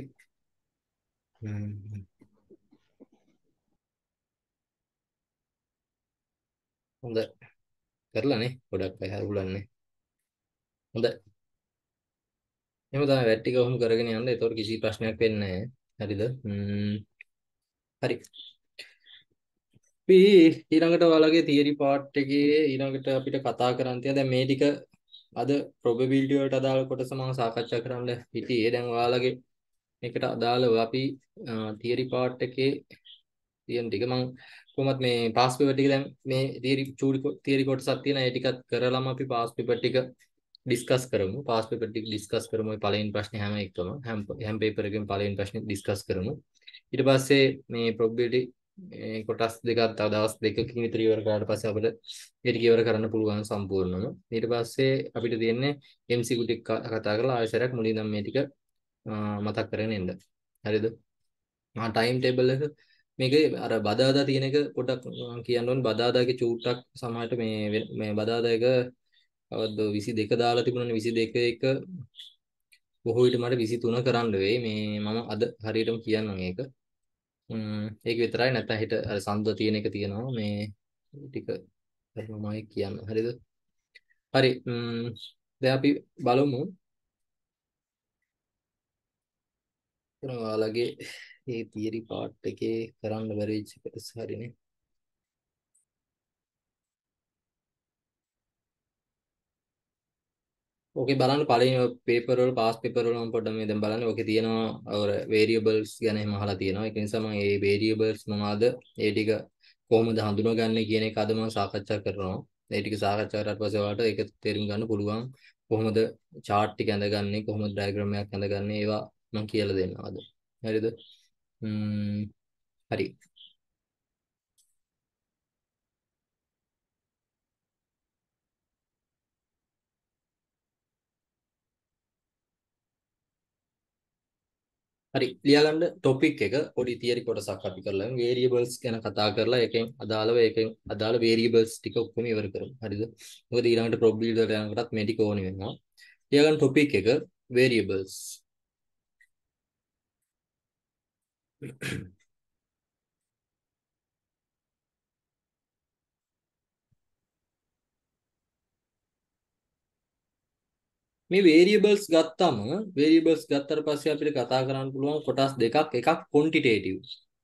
Speaker 1: හොඳ කරලානේ. ගොඩක් අය හරුලන්නේ. හොඳ. එහෙම තමයි වැට් ටික ඔහොම කරගෙන යන්න. ඒතකොට කිසි ප්‍රශ්නයක් වෙන්නේ නැහැ. හරිද? හරි. අපි ඊළඟට ඔයාලගේ තියරි පාර්ට් එකේ ඊළඟට අපිට කතා කරන්න තියෙන දැන් මේ ටික අද probability වලට අදාළ කොටස මම සාකච්ඡා කරන්න හිටියේ. දැන් ඔයාලගේ මේකට අදාළව අපි තියරි පාර්ට් එකේ තියෙන ටික මම කොහොමත් මේ පාස් පේපර් ටික දැන් මේ තියරි කොටසක් තියෙන ඒ ටිකත් කරලම අපි පාස් පේපර් ටික ඩිස්කස් කරමු. පාස් පේපර් ටික ඩිස්කස් කරමු. මේ පළවෙනි ප්‍රශ්නේ හැම එකම හැම පේපර් එකකම පළවෙනි ප්‍රශ්නේ ඩිස්කස් කරමු. ඊට පස්සේ මේ probability කොටස් දෙකක් තව දවස් දෙකකින් විතර ඉවර කරලා පස්සේ අපිට ඒක ඉවර කරන්න පුළුවන් සම්පූර්ණම. ඊට පස්සේ අපිට තියෙන්නේ MCQ ටික කතා කරලා ආයෙසරයක් මුලින් ඉඳන් මේ ටික මතක් කරගෙන එන්න. හරිද? ටයිම් ටේබල් එක මේකේ අර බදාදා තියෙන එක පොඩ්ඩක් කියන්න ඕනේ. බදාදාගේ චූට්ටක් සමහරට මේ බදාදා එක අවද්ද 22 දාලා තිබුණානේ. 22 එක බොහෝ විට මට 23 කරන්න වෙයි. මේ මම අද හරියටම කියන්නම් ඒක. ඒක විතරයි. නැත්නම් හිට අර සම්ද තියෙන එක තියෙනවා. මේ ටික මමයි කියන්න. හරිද? හරි. දැන් අපි බලමු. ඔයාලගේ මේ තියරි පාර්ට් එකේ කරන්න බැරි වෙච්ච කොටස හරිනේ. ඕකේ බලන්න පළවෙනි පේපර් වල පාස් පේපර් වල මම පොඩ්ඩක් මේ දැන් බලන්නේ. ඕකේ තියෙනවා අර වේරියබල්ස් ගැන එහෙම අහලා තියෙනවා. ඒක නිසා මම මේ වේරියබල්ස් මොනවාද ඒ ටික කොහොමද හඳුනගන්නේ කියන එක අද මම සාකච්ඡා කරනවා. ඒ ටික සාකච්ඡා කරලා පස්සේ ඔයාලට ඒක තේරුම් ගන්න පුළුවන්. කොහොමද chart ටික ඇඳගන්නේ, කොහොමද diagram එකක් ඇඳගන්නේ ඒවා මම කියලා දෙන්නවා අද. හරිද? හරි. හරි ලියාගන්න ටොපික් එක පොඩි තියරි කොටසක් අපි කරලා වේරියබල්ස් ගැන කතා කරලා ඒකෙන් අදාළ වේරියබල්ස් ටික ඔක්කොම ඉවර කරමු. හරිද? මොකද ඊළඟට probability වලට යනකොටත් මේ ටික ඕනේ වෙනවා. ලියාගන්න ටොපික් එක වේරියබල්ස්. මේ වේරියබල්ස් ගත්තට පස්සේ අපිට කතා කරන්න පුළුවන් කොටස් දෙකක්. එකක් quantitative.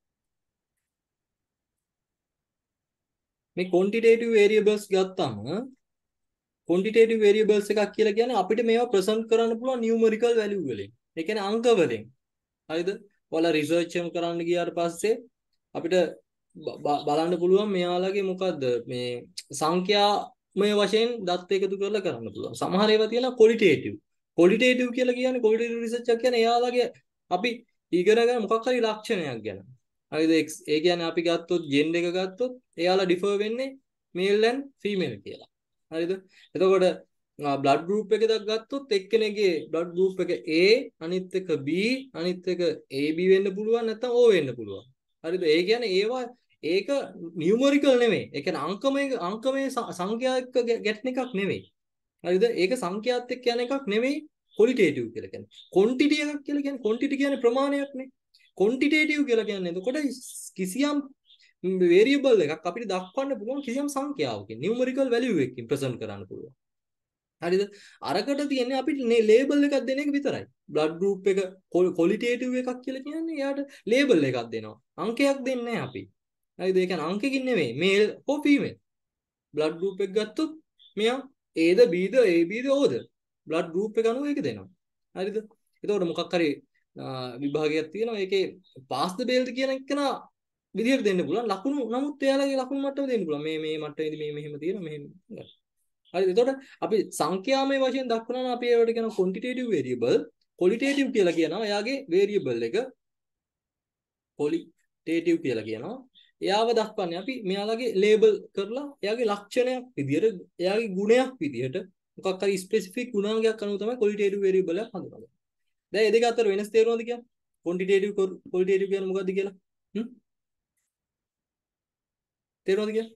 Speaker 1: මේ quantitative variables ගත්තම quantitative variables එකක් කියලා කියන්නේ අපිට මේවා present කරන්න පුළුවන් numerical value වලින්. ඒ කියන්නේ අංක වලින්. හරිද? ඔයාලා research එකම කරන්න ගියාට පස්සේ අපිට බලන්න පුළුවන් මෙයාලගේ මොකද්ද මේ සංඛ්‍යාමය වශයෙන් දත් එකතු කරලා කරන්න පුළුවන්. සමහර ඒවා තියෙනවා qualitative. qualitative කියලා කියන්නේ qualitative research එක කියන්නේ එයාලගේ අපි ඉගෙන ගන්න මොකක් හරි ලක්ෂණයක් ගැන. හරිද? ඒ කියන්නේ අපි ගත්තොත් gen එක ගත්තොත් එයාලා differ වෙන්නේ male and female කියලා. හරිද? එතකොට blood group එක ගත්තොත් එක්කෙනෙක්ගේ blood group එක A අනිත් එක B අනිත් එක AB වෙන්න පුළුවන් නැත්නම් O වෙන්න පුළුවන්. හරිද? ඒ කියන්නේ ඒවා ඒක නියුමරිකල් නෙමෙයි. ඒ කියන්නේ අංකමය සංඛ්‍යා එක්ක ගැටෙන එකක් නෙමෙයි. හරිද? ඒක සංඛ්‍යාත් එක්ක යන එකක් නෙමෙයි qualitative කියලා කියන්නේ. quantity එකක් කියලා කියන්නේ quantity කියන්නේ ප්‍රමාණයක් නේ. quantitative කියලා කියන්නේ එතකොට කිසියම් variable එකක් අපිට දක්වන්න පුළුවන් කිසියම් සංඛ්‍යාවකින් numerical value එකකින් present කරන්න පුළුවන්. හරිද? අරකට තියෙන්නේ අපිට label එකක් දෙන එක විතරයි. blood group එක qualitative එකක් කියලා කියන්නේ එයාට label එකක් දෙනවා. අංකයක් දෙන්නේ නැහැ අපි. හරිද? ඒ කියන්නේ අංකකින් නෙමෙයි male or female. blood group එක ගත්තොත් මෙයා Aද Bද ABද Oද blood group එක අනුව ඒක දෙනවා. හරිද? එතකොට මොකක් හරි විභාගයක් තියෙනවා. ඒකේ pass the fail කියන එක නා විදිහට දෙන්න පුළුවන්. ලකුණු නමුත් එයාලගේ ලකුණු මට්ටම දෙන්න පුළුවන්. මේ මට්ටමේදී මේ මෙහෙම තියෙනවා මෙහෙම. හරිද? එතකොට අපි සංඛ්‍යාමය වශයෙන් දක්වනවා නම් අපි ඒවට කියන quantitative variable, qualitative කියලා කියනවා. එයාගේ variable එක qualitative කියලා කියනවා. එයාව දක්වන්නේ අපි මෙයාලගේ label කරලා එයාගේ ලක්ෂණයක් විදිහට, එයාගේ ගුණයක් විදිහට මොකක් හරි ස්පෙસિෆික් ගුණාංගයක් අනුව තමයි qualitative variable එක හඳුනගන්නේ. දැන් මේ දෙක අතර වෙනස් තේරෙනවද කියන්නේ? quantitative qualitative කියන්නේ මොකක්ද කියලා? තේරෙනවද කියන්නේ?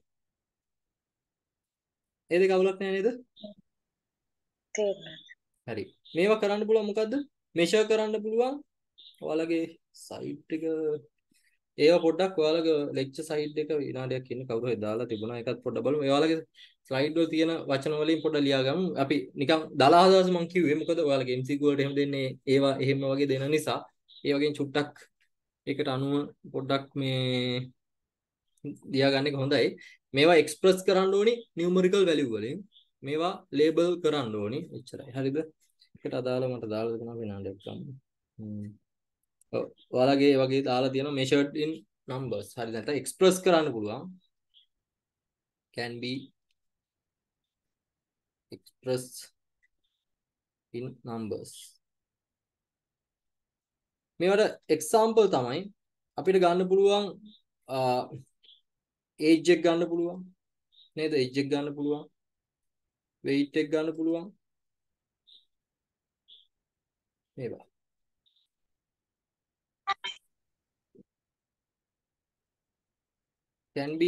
Speaker 1: ඒ දෙක අවුලක් නෑ නේද?
Speaker 2: තේරෙනවා.
Speaker 1: හරි. මේවා කරන්න පුළුවන් මොකද්ද? measure කරන්න පුළුවන්. ඔයාලගේ site එක ඒවා පොඩ්ඩක් ඔයාලගේ lecture site එක විනාඩියක් ඉන්න කවුරු හරි දාලා තිබුණා. ඒකත් පොඩ්ඩක් බලමු. ඔයාලගේ slide වල තියෙන වචන වලින් පොඩ්ඩක් ලියාගමු. අපි නිකන් දලා හදාස් මම කිව්වේ. මොකද ඔයාලගේ MCQ වලට එහෙම දෙන්නේ ඒවා එහෙම වගේ දෙන නිසා ඒ වගේ චුට්ටක් ඒකට අනුව පොඩ්ඩක් මේ ලියාගන්න එක හොඳයි. මේවා එක්ස්ප්‍රස් කරන්න ඕනි නියුමරිකල් වැලියු වලින්. මේවා ලේබල් කරන්න ඕනි. එච්චරයි. හරිද? ඒකට අදාළව මට දාලා දෙනවා විනාඩියක් ගන්න. ඔයාලගේ ඒ වගේ දාලා තියෙනවා measured in numbers. හරි නැත්නම් එක්ස්ප්‍රස් කරන්න පුළුවන්. can be expressed in numbers. මේවට example තමයි අපිට ගන්න පුළුවන් age එක ගන්න පුළුවන් නේද? age එක ගන්න පුළුවන්, weight එක ගන්න පුළුවන් මේවා. can be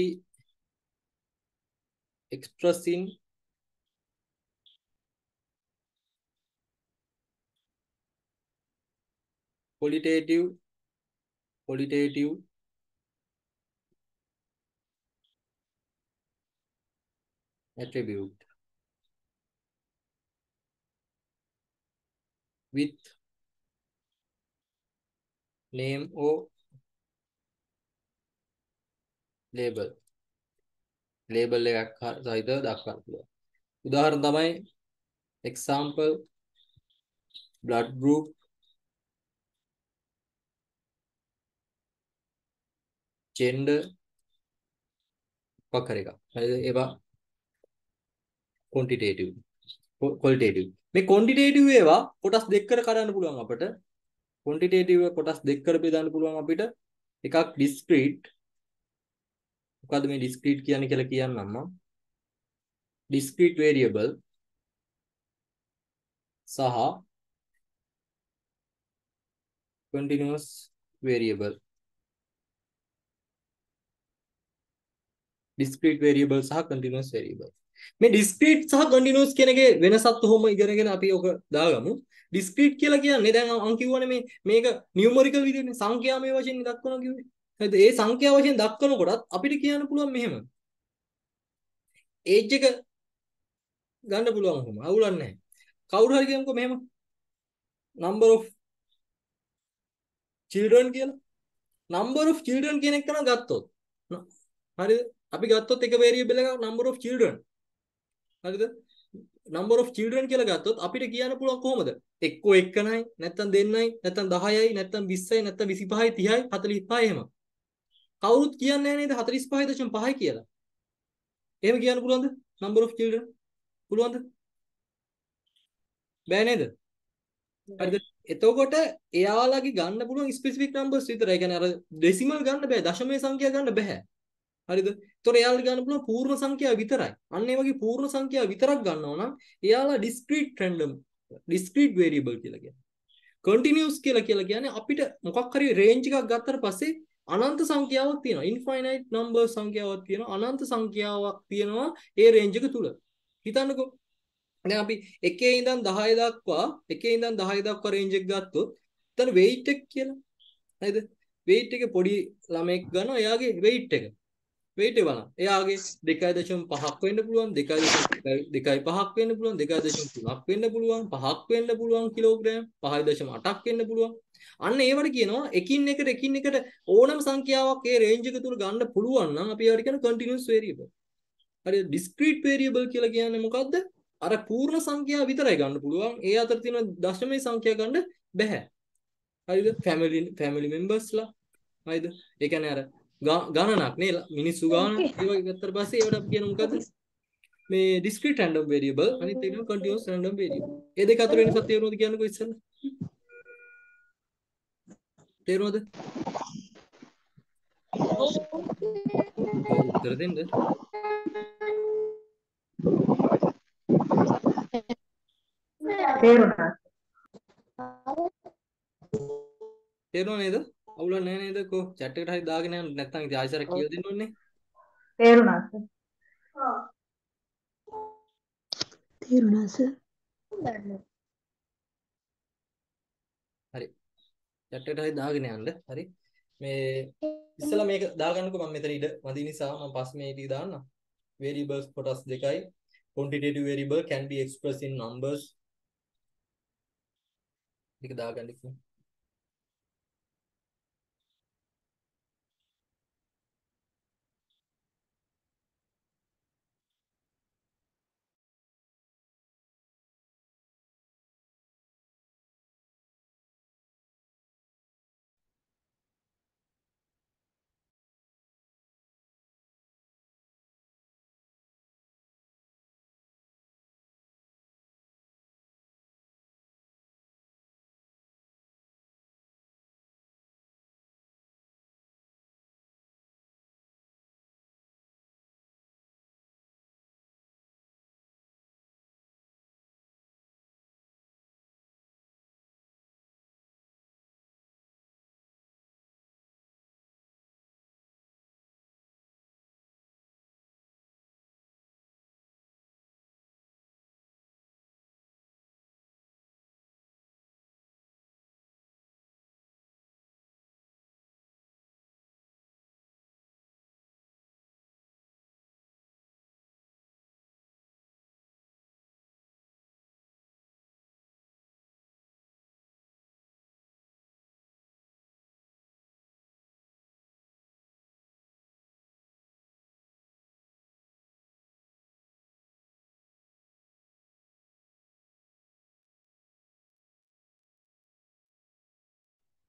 Speaker 1: expressed in qualitative attribute with name or label එකක් සහිතව දක්වන්න පුළුවන්. උදාහරණ තමයි example blood group, gender වක්කර එක. හරිද? ඒවා quantitative qualitative. මේ quantitative ඒවා කොටස් දෙකකට කඩන්න පුළුවන් අපිට. quantitative කොටස් දෙකකට බෙදන්න පුළුවන් අපිට. එකක් discrete. මොකද්ද මේ discrete කියන්නේ කියලා කියන්නම් මම. discrete variable සහ continuous variable. discrete variable සහ continuous variable. මේ discrete සහ continuous කියන එකේ වෙනසත් කොහොම ඉගෙනගෙන අපි ඔක දාගමු. discrete කියලා කියන්නේ දැන් මම කිව්වනේ මේක numerical විදිහනේ සංඛ්‍යාමය වශයෙන් දක්වනවා කිව්වේ. හරිද? ඒ සංඛ්‍යා වශයෙන් දක්වනකොටත් අපිට කියන්න පුළුවන් මෙහෙම. age එක ගන්න පුළුවන් කොහොම අවුලක් නැහැ. කවුරු හරි කියමුකෝ මෙහෙම number of children කියලා. number of children කියන එක නම් ගත්තොත් හරිද? අපි ගත්තොත් එක variable එකක් number of children. හරිද? number of children කියලා ගත්තොත් අපිට කියන්න පුළුවන් කොහොමද? එක්කෝ 1යි නැත්නම් 2යි නැත්නම් 10යි නැත්නම් 20යි නැත්නම් 25යි 30යි 45යි එහෙම. කවුරුත් කියන්නේ නැහැ නේද 45.5යි කියලා. එහෙම කියන්න පුළුවන්ද? number of children පුළුවන්ද? බෑ නේද? හරිද? එතකොට එයාලගේ ගන්න පුළුවන් ස්පෙસિෆික් නම්බර්ස් විතරයි. ඒ කියන්නේ අර ඩෙසිමල් ගන්න බෑ. දශමයේ සංඛ්‍යා ගන්න බෑ. හරිද? ඒතකොට එයාලට ගන්න පුළුවන් පූර්ණ සංඛ්‍යාව විතරයි. අන්න ඒ වගේ පූර්ණ සංඛ්‍යාව විතරක් ගන්නවා නම් එයාලා discrete variable කියලා කියනවා. continuous කියලා කියන්නේ අපිට මොකක් හරි range එකක් ගත්තට පස්සේ අනන්ත සංඛ්‍යාවක් තියෙනවා. infinite number සංඛ්‍යාවක් තියෙනවා. අනන්ත සංඛ්‍යාවක් තියෙනවා ඒ range එක තුල. හිතන්නකෝ දැන් අපි 1 ඉඳන් 10 දක්වා range එක ගත්තොත් එතන weight එක කියලා. හරිද? weight එක පොඩි ළමෙක් ගන්නවා එයාගේ weight එක. weight එක බලන්න. එයාගේ 2.5ක් වෙන්න පුළුවන්, 2.5ක් වෙන්න පුළුවන්, 2.3ක් වෙන්න පුළුවන්, 5ක් වෙන්න පුළුවන් කිලෝග්‍රෑම්, 5.8ක් වෙන්න පුළුවන්. අන්න ඒවට කියනවා එකින් එකට ඕනම සංඛ්‍යාවක් ඒ range එක තුල ගන්න පුළුවන් නම් අපි ඒවට කියන continuous variable. හරිද? discrete variable කියලා කියන්නේ මොකද්ද? අර පූර්ණ සංඛ්‍යාව විතරයි ගන්න පුළුවන්. ඒ අතර තියෙන දශමයේ සංඛ්‍යා ගන්න බෑ. හරිද? family members ලා. හරිද? ඒ කියන්නේ අර ගණනක් නේ මිනිස්සු ගාන ඒ වගේ ගත්තට පස්සේ ඒවට අපි කියන මොකද්ද? මේ discrete random variable අනිත් එක continuous random variable. ඒ දෙක අතර වෙනසක් තේරුණාද කියන්නකෝ ඉස්සෙල්ලා. තේරුණාද? උත්තර දෙන්න.
Speaker 5: තේරුණා.
Speaker 1: තේරුණා නේද? අවුලක් නැහැ නේද? කො chat එකට හරි දාගෙන යන්න නැත්නම් ඉතින් ආයෙසරක් කියලා දෙන්න ඕනේ.
Speaker 5: තේරුණා සර්.
Speaker 4: තේරුණා සර්.
Speaker 1: හරි. chat එකට හරි දාගෙන යන්න. හරි. මේ ඉස්සලා මේක දාගන්නකෝ මම මෙතන ඉඳ වඳි නිසා මම පස්සේ මේ ටික දාන්නම්. variables කොටස් දෙකයි. quantitative variable can be expressed in numbers. ටික දාගන්නකෝ.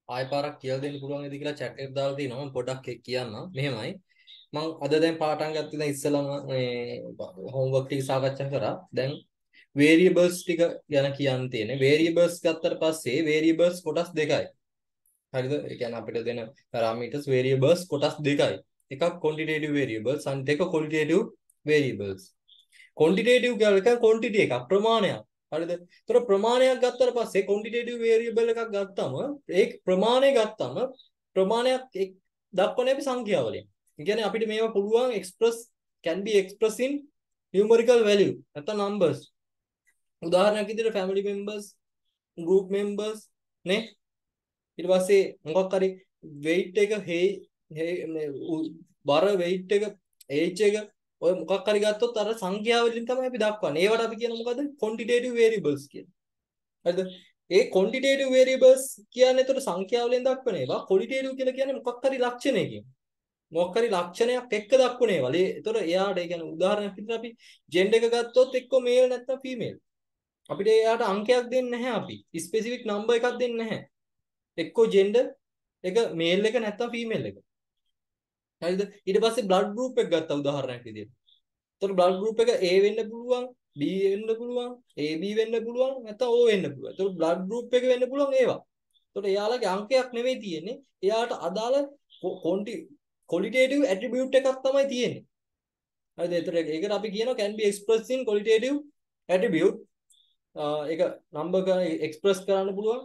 Speaker 1: ආය පාරක් කියලා දෙන්න පුළුවන් නේද කියලා chat එකට දාලා තිනවා මම පොඩ්ඩක් කියන්නම් මෙහෙමයි මම අද දැන් පාඩම් ගත්තේ දැන් ඉස්සලම මේ homework ටික සාකච්ඡා කරා දැන් variables ටික ගැන කියන්න තියෙන්නේ variables ගත්තට පස්සේ variables කොටස් දෙකයි හරිද ඒ කියන්නේ අපිට දෙන parameters variables කොටස් දෙකයි එකක් quantitative variables අනිත් එක qualitative variables quantitative කියලා එක quantity එකක් ප්‍රමාණයක් හරිද ඒතර ප්‍රමාණයක් ගත්තට පස්සේ quantitative variable එකක් ගත්තම ඒ ප්‍රමාණය ගත්තම ප්‍රමාණයක් දක්වන්නේ අපි සංඛ්‍යාවලින් ඒ කියන්නේ අපිට මේවා පුළුවන් can be expressed in numerical value නැත්නම් numbers උදාහරණයක් විදිහට family members group members නේ ඊට පස්සේ මොකක් හරි weight එක බර weight එක age එක ඔය මොකක් හරි ගත්තොත් අර සංඛ්‍යා වලින් තමයි අපි දක්වන්නේ. ඒවට අපි කියන මොකද්ද? quantitative variables කියලා. හරිද? ඒ quantitative variables කියන්නේ ඒතර සංඛ්‍යා වලින් දක්වන ඒවා. qualitative කියලා කියන්නේ මොකක් හරි ලක්ෂණයකින්. මොකක් හරි ලක්ෂණයක් එක්ක දක්වන ඒවා. ඒතර එයාට ඒ කියන්නේ උදාහරණයක් විදිහට අපි gender එක ගත්තොත් එක්ක male නැත්නම් female. අපිට එයාට අංකයක් දෙන්නේ නැහැ අපි. specific number එකක් දෙන්නේ නැහැ. එක්කෝ gender එක male එක නැත්නම් female එක. හරිද? ඊට පස්සේ blood group එක ගත්තා උදාහරණයක් විදිහට. එතකොට blood group එක A වෙන්න පුළුවන්, B වෙන්න පුළුවන්, AB වෙන්න පුළුවන්, නැත්නම් O වෙන්න පුළුවන්. එතකොට blood group එක වෙන්න පුළුවන් ඒවා. එතකොට එයාලගේ අංකයක් නෙවෙයි තියෙන්නේ. එයාට අදාළ qualitative attribute එකක් තමයි තියෙන්නේ. හරිද? ඒකට අපි කියනවා can be expressed in qualitative attribute. ඒක number එක express කරන්න පුළුවන්.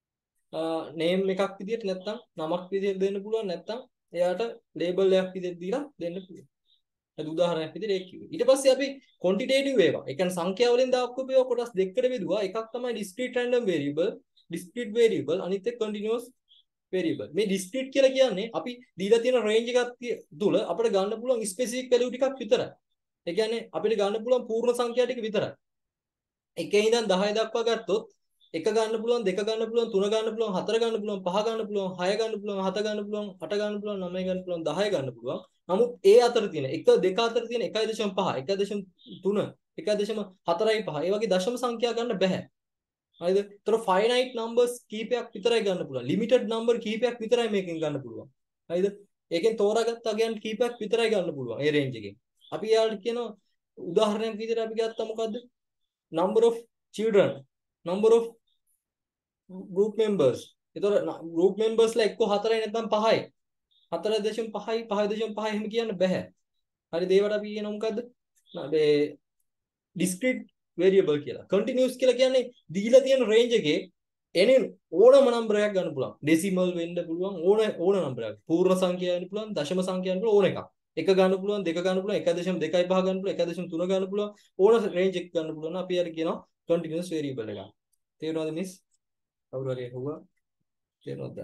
Speaker 1: name එකක් විදිහට නැත්නම් නමක් විදිහට දෙන්න පුළුවන් නැත්නම් එයාට label එකක් විදිහට දීලා දෙන්න පුළුවන්. ඒක උදාහරණයක් විදිහට ඒක කිව්වේ. ඊට පස්සේ අපි quantitative ඒවා. ඒ කියන්නේ සංඛ්‍යා වලින් දාපු ඒවා කොටස් දෙකකට බෙදුවා. එකක් තමයි discrete random variable, discrete variable, අනිත් එක continuous variable. මේ discrete කියලා කියන්නේ අපි දීලා තියෙන range එකක් තුල අපිට ගන්න පුළුවන් specific value ටිකක් විතරයි. ඒ කියන්නේ අපිට ගන්න පුළුවන් පූර්ණ සංඛ්‍යා ටික විතරයි. 1 ඉඳන් 10 දක්වා ගත්තොත් 1 ගන්න පුළුවන් 2 ගන්න පුළුවන් 3 ගන්න පුළුවන් 4 ගන්න පුළුවන් 5 ගන්න පුළුවන් 6 ගන්න පුළුවන් 7 ගන්න පුළුවන් 8 ගන්න පුළුවන් 9 ගන්න පුළුවන් 10 ගන්න පුළුවන් නමුත් ඒ අතර තියෙන 1 2 අතර තියෙන 1.5 1.3 1.4යි 5 ඒ වගේ දශම සංඛ්‍යා ගන්න බෑ හරිද? ඒතර finite numbers කීපයක් විතරයි ගන්න පුළුවන් limited number කීපයක් විතරයි මේකෙන් ගන්න පුළුවන් හරිද? ඒකෙන් තෝරාගත්ත අගයන් කීපයක් විතරයි ගන්න පුළුවන් ඒ රේන්ජ් එකෙන් අපි යාළුවෝ කියනවා උදාහරණයක් විදිහට අපි ගත්තා මොකද්ද number of children number of group members. ඒතර group members ලා එක්ක 4යි නැත්නම් 5යි. 4.5යි 5.5 එහෙම කියන්න බෑ. හරිද? ඒවට අපි කියනවා මොකද්ද? මේ discrete variable කියලා. continuous කියලා කියන්නේ දීලා තියෙන range එකේ එනේ ඕනම number එකක් ගන්න පුළුවන්. decimal වෙන්න පුළුවන් ඕන number එකක්. පූර්ණ සංඛ්‍යා වෙන්න පුළුවන්, දශම සංඛ්‍යා වෙන්න පුළුවන් ඕන එකක්. 1 ගන්න පුළුවන්, 2 ගන්න පුළුවන්, 1.25 ගන්න පුළුවන්, 1.3 ගන්න පුළුවන් ඕන range එකක් ගන්න පුළුවන්. අපි අර කියනවා continuous variable එකක්. තේරුණාද මිස්? කවුරු හරි අහුවා තේරුණාද?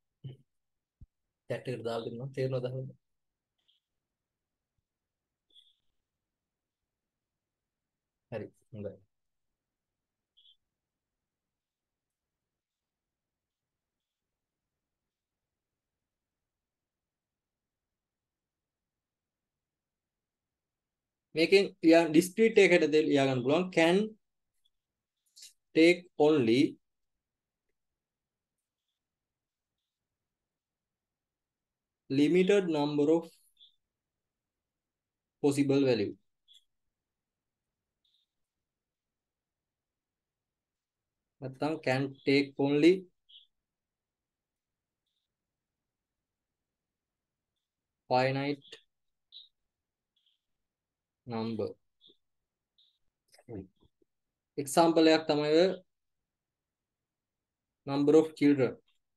Speaker 1: chat එකට දාලා දෙන්නම් තේරුණාද? හරි හොඳයි. මේකෙන් discrete එකකට ලියා ගන්න පුළුවන් can take only limited number of possible value. නැත්නම් can take only finite number. example එකක් තමයි ඔය number of children.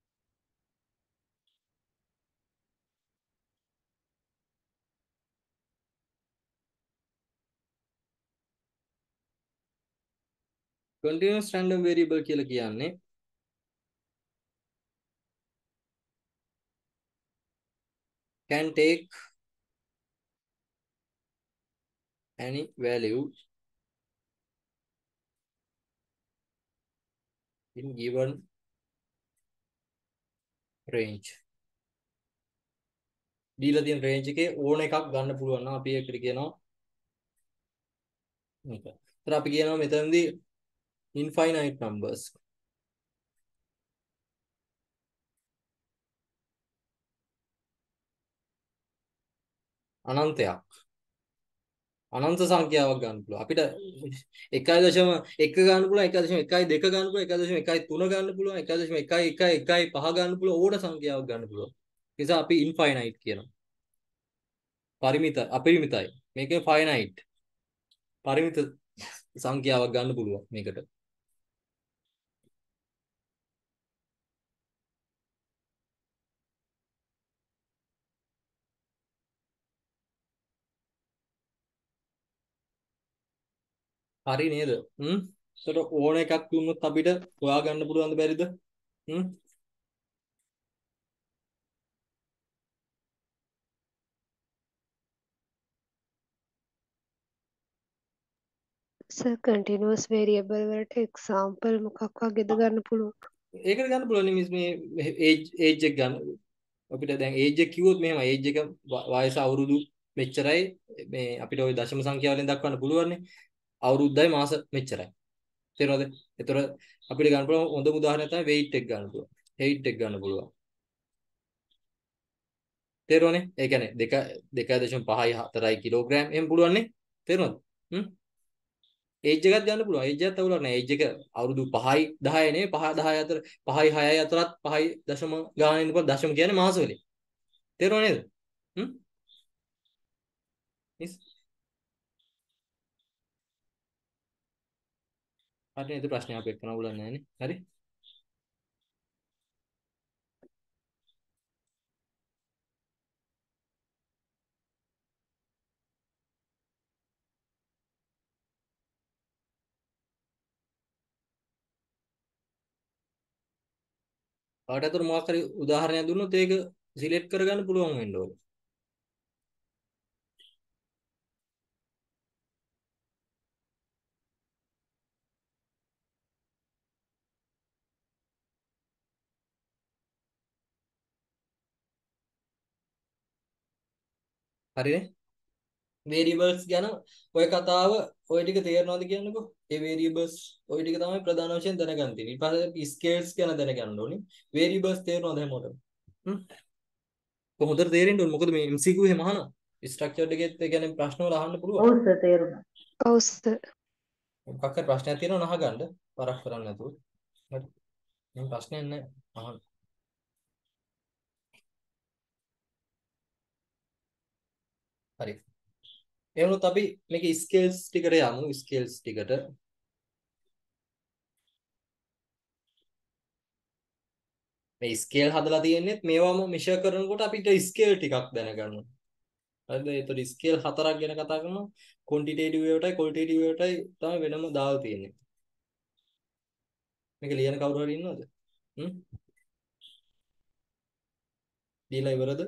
Speaker 1: continuous random variable කියලා කියන්නේ can take any value in given range. දීලා තියෙන range එකේ ඕන එකක් ගන්න පුළුවන් නම් අපි ඒකට කියනවා මේක. ඒතර අපි කියනවා මෙතනදී infinite numbers. අනන්තයක්. අනන්ත සංඛ්‍යාවක් ගන්න පුළුවන්. අපිට 1.1 ගන්න පුළුවන්, 1.12 ගන්න පුළුවන්, 1.13 ගන්න පුළුවන්, 1.115 ගන්න පුළුවන් ඕන සංඛ්‍යාවක් ගන්න පුළුවන්. ඒ නිසා අපි ඉන්ෆයිනයිට් කියනවා. අපරිමිතයි. මේකේ ෆයිනයිට්. පරිමිත සංඛ්‍යාවක් ගන්න පුළුවන් මේකට. හරි නේද? ඒතර ඕන එකක් දුන්නොත් අපිට හොයා ගන්න පුළුවන්ද බැරිද?
Speaker 6: සර් කන්ටිනියස් වේරියබල් වලට එක්සාම්පල් මොකක් වගේද ගන්න පුළුවන්?
Speaker 1: ඒකට ගන්න පුළුවන් මේ ඒජ් එක ගන්න. අපිට දැන් ඒජ් එක කිව්වොත් මෙහෙම ඒජ් එක වයස අවුරුදු මෙච්චරයි මේ අපිට ওই දශම සංඛ්‍යා වලින් දක්වන්න පුළුවන් නේ. අවුරුද්දයි මාස මෙච්චරයි. තේරෙනවද? ඒතර අපිට ගන්න පුළුවන් හොඳම උදාහරණයක් තමයි weight එක ගන්න පුළුවන්. height එක ගන්න පුළුවන්. තේරුණානේ? ඒ කියන්නේ 2.5යි 4යි කිලෝග්‍රෑම් එහෙම පුළුවන් නේ. තේරුණාද? ඒජ් එකත් ගන්න පුළුවන්. ඒජ් එකත් අවුලක් නැහැ. ඒජ් එක අවුරුදු 5යි 10යි නේ. 5 10 අතර 5යි 6යි අතරත් 5යි දශම ගානේ ඉන්නකොට දශම කියන්නේ මාස වලින්. තේරුණා නේද? මිස් හරි නේද? ප්‍රශ්නයක් අපේ එක්කන අවුලක් නැහැ නේ. හරි. කාට අතර මොකක් හරි උදාහරණයක් දුන්නොත් ඒක සිලෙක්ට් කරගන්න පුළුවන් වෙන්න ඕනේ. හරිනේ? variables ගැන ඔය කතාව ඔය ටික තේරෙනවද කියන්නකෝ. ඒ variables ඔය ටික තමයි ප්‍රධාන වශයෙන් දැනගන්න තියෙන්නේ. ඊට පස්සේ scales ගැන දැනගන්න ඕනේ. variables තේරෙනවද හැමෝටම? කොහොමද තේරෙන්නේ? මොකද මේ MCQ එහෙම අහනවා. ස්ට්‍රක්චර්ඩ් එකෙත් ඒ කියන්නේ ප්‍රශ්න වල අහන්න පුළුවන්.
Speaker 5: ඔව් සර් තේරුණා.
Speaker 6: ඔව් සර්.
Speaker 1: මොකක් හරි ප්‍රශ්නයක් තියෙනවා නම් අහගන්න. වරක් කරන්නේ නැතුව. හරි. මම ප්‍රශ්නයක් නැහැ. අහන්න. හරි. එහෙනම් අපි මේක ස්කේල්ස් ටිකට යමු. ස්කේල්ස් ටිකට. මේ ස්කේල් හදලා තියෙන්නේ මේවම මෙෂර් කරනකොට අපිට ස්කේල් ටිකක් දැනගන්න ඕනේ. හරිද? ඒතකොට ස්කේල් හතරක් ගැන කතා කරනවා. ක්වොන්ටිටේටිව් ඒවටයි ක්වොලිටේටිව් ඒවටයි තමයි වෙනම දාලා තියෙන්නේ. මේක ලියන කවුරු හරි ඉන්නවද? දීලා ඉවරද?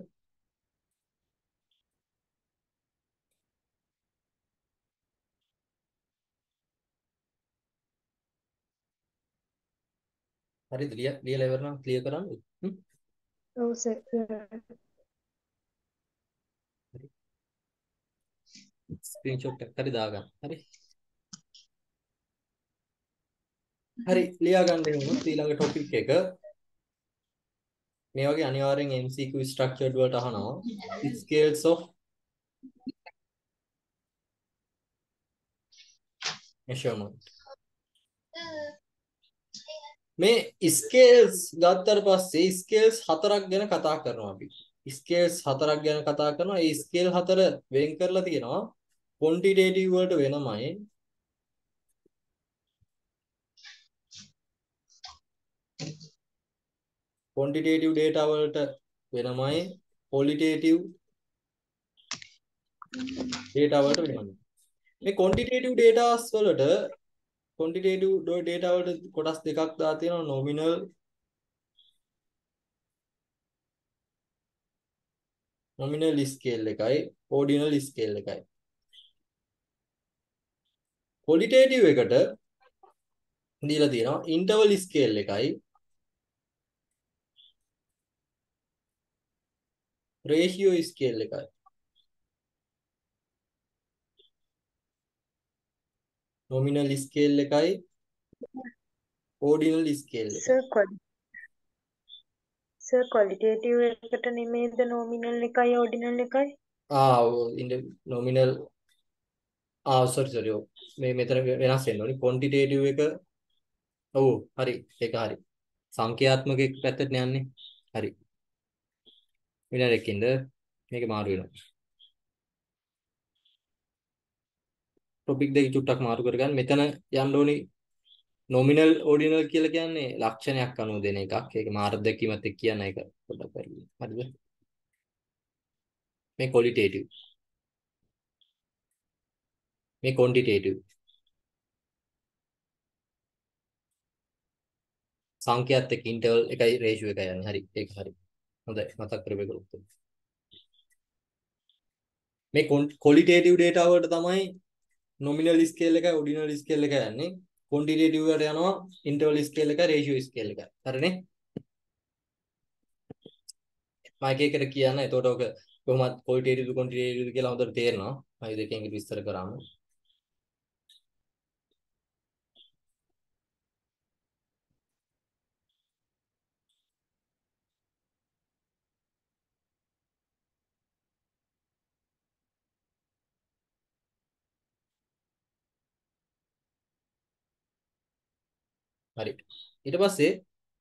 Speaker 1: හරිද? ලියලා ඉවර නම් ක්ලියර් කරන්න.
Speaker 6: ඔව් සර්.
Speaker 1: ස්ක්‍රීන්ෂොට් එකක් හරි දාගන්න. හරි. හරි ලියා ගන්න එහෙනම් ඊළඟ ටොපික් එක මේ වගේ අනිවාර්යෙන් MCQ ස්ට්‍රක්චර්ඩ් වලට අහනවා. scales of measurement. මේ ස්කේල්ස් ගත්තට පස්සේ ස්කේල්ස් හතරක් ගැන කතා කරනවා අපි. ස්කේල්ස් හතරක් ගැන කතා කරනවා. ඒ ස්කේල් හතර වෙන් කරලා තියෙනවා ක්වොන්ටිටේටිව් වලට වෙනමයි. ක්වොන්ටිටේටිව් data වලට වෙනමයි. ක්වොලිටේටිව් data වලට වෙනමයි. මේ ක්වොන්ටිටේටිව් dataස් වලට ක්වොන්ටිටේටිව් data වලට කොටස් දෙකක් දාලා තියෙනවා. nominal scale එකයි ordinal scale එකයි. qualitative එකට දීලා තියෙනවා interval scale එකයි ratio scale එකයි. nominal scale එකයි ordinal scale එකයි.
Speaker 2: සර් ක්වොලිටේටිව් එකට නෙමෙයිද නොමිනල් එකයි ඕඩිනල් එකයි?
Speaker 1: ඉන්ඩ නොමිනල් සොරි මේ මෙතන වෙනස් වෙන්න ඕනි ක්වොන්ටිටේටිව් එක ඔව් හරි ඒක හරි සංඛ්‍යාත්මක එක පැත්තට යන්නේ හරි විනාඩි එකකින්ද මේක මාරු වෙනවා ටොපික් දෙක චුට්ටක් මාරු කරගන්න මෙතන යන්න ඕනි නොමිනල් ඕඩිනල් කියලා කියන්නේ ලක්ෂණයක් අනුව දෙන එකක් ඒක මාර්ග දැකීමත් එක්ක කියන එක පොඩ්ඩක් හරිද මේ ක්වොලිටේටිව් මේ ක්වොන්ටිටේටිව් සංඛ්‍යාත් එක්ක ඉන්ටර්වල් එකයි රේෂියෝ එකයි යන්නේ හරි ඒක හරි හොඳයි මතක් කරගන්න මේ ක්වොලිටේටිව් ඩේටා වලට තමයි නොමිනල් ස්කේල් එකයි ඔඩිනල් ස්කේල් එකයි යන්නේ ක්වොන්ටිටේටිව් වලට යනවා ඉන්ටර්වල් ස්කේල් එකයි රේෂියෝ ස්කේල් එකයි හරිනේ මම එක එකට කියන්න එතකොට ඔක කොහොමද ක්වොලිටේටිව් ක්වොන්ටිටේටිව් කියලා හොඳට තේරෙනවා මම දෙකෙන් විස්තර කරාම හරි ඊට පස්සේ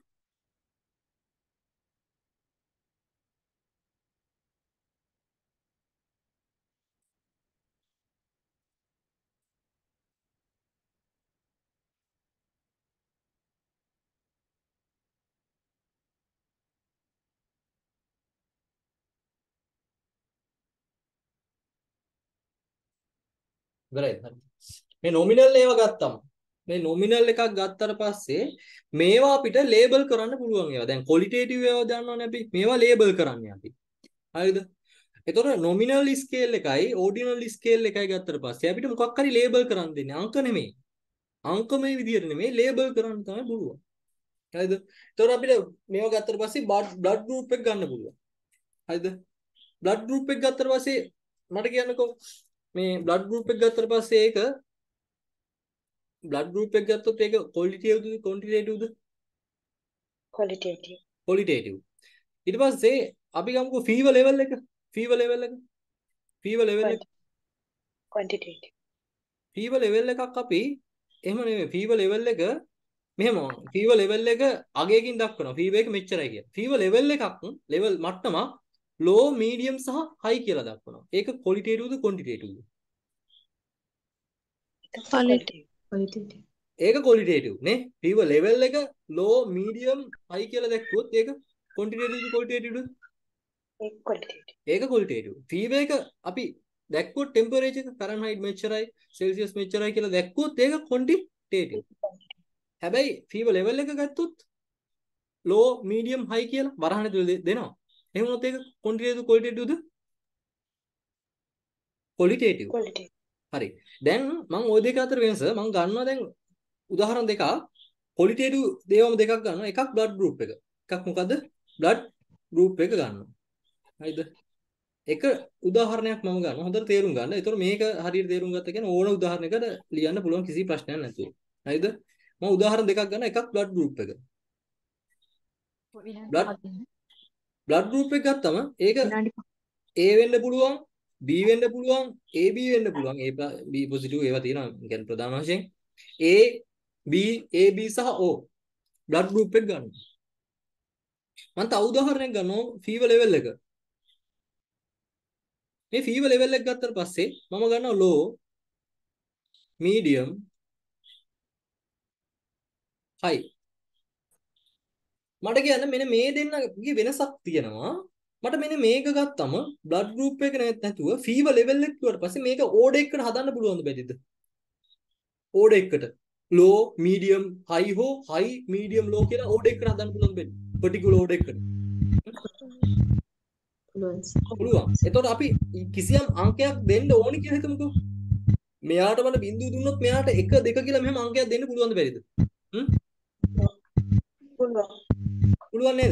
Speaker 1: ඉවරයි හරි මේ නොමිනල් ඒවා ගත්තම මේ නොමිනල් එකක් ගත්තට පස්සේ මේවා අපිට ලේබල් කරන්න පුළුවන් ඒවා දැන් ක්වොලිටේටිව් ඒවා දන්නවනේ අපි මේවා ලේබල් කරන්නේ අපි හරිද එතකොට නොමිනල් ස්කේල් එකයි ඕඩිනල් ස්කේල් එකයි ගත්තට පස්සේ අපිට මොකක් හරි ලේබල් කරන්න දෙන්නේ අංක නෙමෙයි අංක මේ විදියට නෙමෙයි ලේබල් කරන්න තමයි පුළුවන් හරිද එතකොට අපිට මේවා ගත්තට පස්සේ බ්ලඩ් ගෲප් එක ගන්න පුළුවන් හරිද බ්ලඩ් ගෲප් එක ගත්තට පස්සේ මට කියන්නකෝ මේ බ්ලඩ් ගෲප් එක ගත්තට පස්සේ ඒක බ්ලඩ් ගෲප් එක ගත්තොත් ඒක ක්වොලිටේටිව්ද ක්වොන්ටිටේටිව්ද ක්වොලිටේටිව් ඊට පස්සේ අපි ගමුකෝ ෆීවර් ලෙවල් එක ක්වොන්ටිටේටිව් ෆීවර් ලෙවල් එකක් අපි එහෙම නෙමෙයි ෆීවර් ලෙවල් එක මෙහෙම ෆීවර් ලෙවල් එක අගයකින් දක්වනවා ෆීවර් එක මෙච්චරයි කියලා ෆීවර් ලෙවල් එකක් ලෙවල් මට්ටමක් ලෝ මීඩියම් සහ හයි කියලා දක්වනවා ඒක ක්වොලිටේටිව්ද ක්වොන්ටිටේටිව්ද ඒක ක්වොලිටේටිව් නේ ෆීවර් ලෙවල් එක ලෝ මීඩියම් හයි කියලා දැක්වුවොත් ඒක ක්වොන්ටිටේටිව්ද ක්වොලිටේටිව්ද ඒක ක්වොලිටේටිව් ෆීවර් එක අපි දැක්වුවොත් ටෙම්පරේචර් එක ෆැරන්හයිට් මෙච්චරයි සෙල්සියස් මෙච්චරයි කියලා දැක්වුවොත් ඒක ක්වොන්ටිටේටිව් හැබැයි ෆීවර් ලෙවල් එක ගත්තොත් ලෝ මීඩියම් හයි කියලා වරහන් ඇතුලේ දෙනවා එහෙම වුණොත් ඒක ක්වොන්ටිටේටිව් ක්වොලිටේටිව්ද ක්වොලිටේටිව් හරි දැන් මම ওই දෙක අතර වෙනස මම ගන්නවා දැන් උදාහරණ දෙකක් ක්වොලිටේටිව් දේවම දෙකක් ගන්නවා එකක් බ්ලඩ් ගෲප් එක එකක් මොකද්ද බ්ලඩ් ගෲප් එක ගන්නවා හරිද එක උදාහරණයක් මම ගන්නවා හොඳට තේරුම් ගන්න. ඒතකොට මේක හරියට තේරුම් ගත්ත කියන්නේ ඕන උදාහරණයකට ලියන්න පුළුවන් කිසි ප්‍රශ්නයක් නැතුව. හරිද? මම උදාහරණ දෙකක් ගන්න එකක් බ්ලඩ් ගෲප් එක. බ්ලඩ් ගෲප් එක ගත්තම ඒක A වෙන්න පුළුවන් B වෙන්න පුළුවන් AB වෙන්න පුළුවන් B පොසිටිව් ඒවා තියෙනවා කියන්නේ ප්‍රධාන වශයෙන් A B AB සහ O බ්ලඩ් ගෲප් එක ගන්න. මම තව උදාහරණයක් ගන්නවා ෆීවර් ලෙවල් එක. මේ ෆීවර් ලෙවල් එක ගත්තට පස්සේ මම ගන්නවා ලෝ මීඩියම් හයි මට කියන්න මෙන්න මේ දෙන්නගේ වෙනසක් තියෙනවා මට මෙන්න මේක ගත්තම බ්ලඩ් ගෲප් එක නැතුව ෆීවර් ලෙවල් එක කිව්වට පස්සේ මේක ඕඩර් එකකට හදන්න පුළුවන්ද බැරිද ඕඩර් එකකට ලෝ මීඩියම් හයි හෝ හයි මීඩියම් ලෝ කියලා ඕඩර් එකකට හදන්න පුළුවන්ද බැරි පර්ටිකියුලර් ඕඩර් එකකට පුළුවන්. එතකොට අපි කිසියම් අංකයක් දෙන්න ඕනි කියලා හිතමුකෝ. මෙයාට මට බිංදුව දුන්නොත් මෙයාට 1 2 කියලා මෙහෙම අංකයක් දෙන්න පුළුවන්ද බැරිද? පුළුවන් නේද?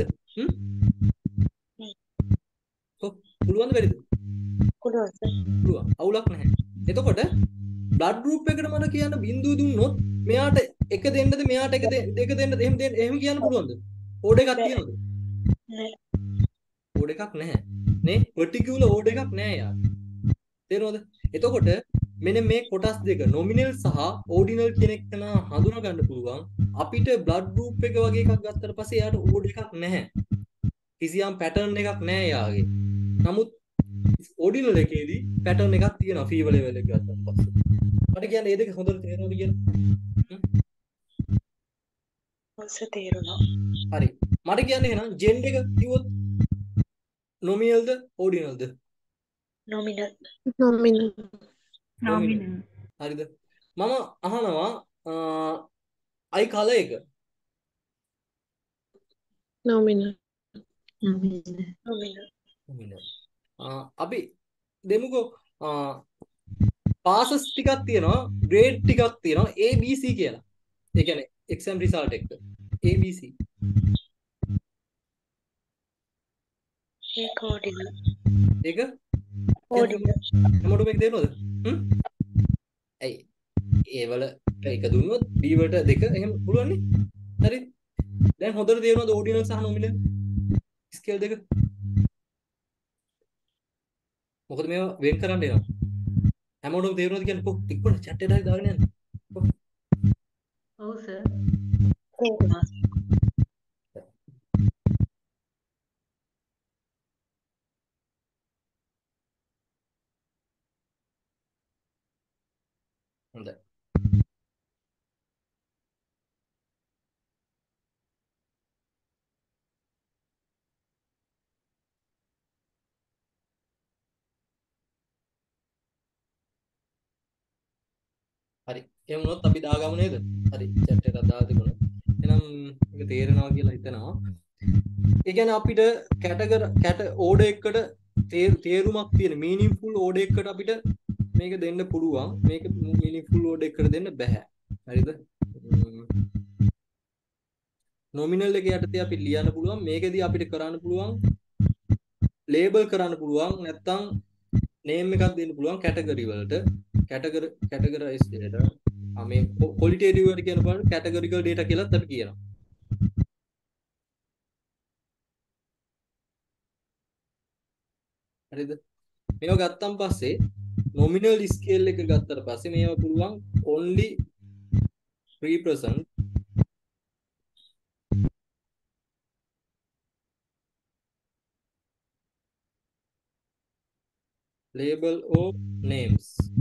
Speaker 1: පුළුවන්ද බැරිද? පුළුවන්. අවුලක් නැහැ. එතකොට බ්ලඩ් ගෲප් එකට මට කියන්න බිංදුව දුන්නොත් මෙයාට 1 දෙන්නද මෙයාට 2 දෙන්නද එහෙම කියන්න පුළුවන්ද? ඕඩර් එකක් තියෙනවද? නෑ. ඕඩර් එකක් නැහැ. නේ පර්ටිකියුලර් ඕඩර් එකක් නැහැ යාර. තේරෙනවද? එතකොට මෙන්න මේ කොටස් දෙක නොමිනල් සහ ඕඩිනල් කියන එක හඳුනා ගන්න පුළුවන්. අපිට බ්ලඩ් ගෲප් එක වගේ එකක් ගත්තට පස්සේ එයාට ඕඩ් එකක් නැහැ. කිසියම් පැටර්න් එකක් නැහැ එයාගේ. නමුත් ඕඩිනල් එකේදී පැටර්න් එකක් තියෙනවා ෆීවර් ලෙවල් එක ගත්තට පස්සේ. මට කියන්නේ මේ දෙක හොඳට තේරෙනවද කියලා?
Speaker 2: ඔස්ස තේරුණා.
Speaker 1: හරි. මට කියන්නේ එහෙනම් ජෙන් එක කිව්වොත් නොමිනල්ද ඕඩිනල්ද?
Speaker 2: නොමිනල්.
Speaker 6: nominal
Speaker 1: nominal. හරිද? මම අහනවා අයි කලර් එක.
Speaker 6: nominal
Speaker 2: nominal.
Speaker 1: නොමිනල්. අපි දෙමුකෝ පාසස් ටිකක් තියෙනවා ග්‍රේඩ් ටිකක් තියෙනවා ABC කියලා. ඒ කියන්නේ එක්සෑම් රිසල්ට් එක. ABC.
Speaker 2: ඒක ඕඩිනල්.
Speaker 1: ඒක
Speaker 2: ඕඩිනල්.
Speaker 1: හැමෝටම මේක තේරෙනවද? ඇයි ඒ වල එක දුන්නොත් B වලට දෙක එහෙම පුළුවන් නේ. හරි. දැන් හොඳට තේරෙනවද ඕඩිනල් සහ නොමිනල් ස්කේල් දෙක? මොකද මේවා වෙන් කරන්න එනවා. හැමෝටම තේරෙනවද කියන්නේ කොහොමද ඉක්මනට chat එකට හරි දාගෙන යන්න.
Speaker 7: ඔව් සර්.
Speaker 2: තේරුණා.
Speaker 1: හොඳයි. හරි. එහෙම වුණොත් අපි දාගමු නේද? හරි. chat එකට දාලා තිබුණා. එහෙනම් මේක තේරෙනවා කියලා හිතනවා. ඒ කියන්නේ අපිට කැට ඕඩර් එකකට තේරුමක් තියෙන මීනින්ග්ෆුල් ඕඩර් එකකට අපිට මේක දෙන්න පුළුවන්. මේක මීනින්ග්ෆුල් ඕඩර් එකකට දෙන්න බෑ. හරිද? නොමිනල් එක යටතේ අපි ලියන්න පුළුවන්. මේකෙදී අපිට කරන්න පුළුවන් ලේබල් කරන්න පුළුවන්. නැත්තම් නේම් එකක් දෙන්න පුළුවන් කැටගරි වලට. කැටගරයිස් දෙයට. මේ ක්වොලිටේටිව් වලට කියන බලන්න කැටගරිකල් ඩේටා කියලාත් අපි කියනවා. හරිද? මේවා ගත්තන් පස්සේ nominal scale එක ගත්තට පස්සේ මේවා පුළුවන් only represent label or names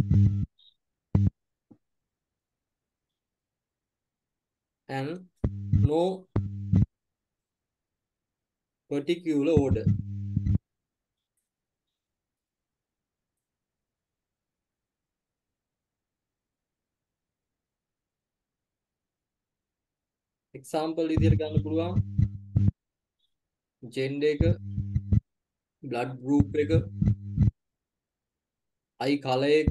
Speaker 1: and no particular order. example විදිහට ගන්න පුළුවන් gender එක blood group එක eye color එක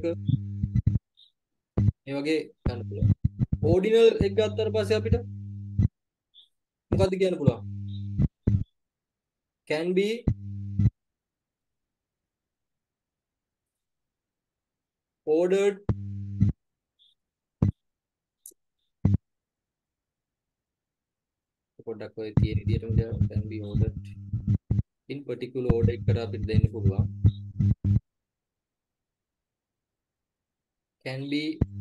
Speaker 1: මේ වගේ ගන්න පුළුවන්. ordinal එක ගත්තට පස්සේ අපිට මොකද්ද කියන්න පුළුවන්? can be ordered පොඩ්ඩක් ඔය තියෙන විදිහටම can be ordered in particular order එකකට අපිට දෙන්න පුළුවන්. can be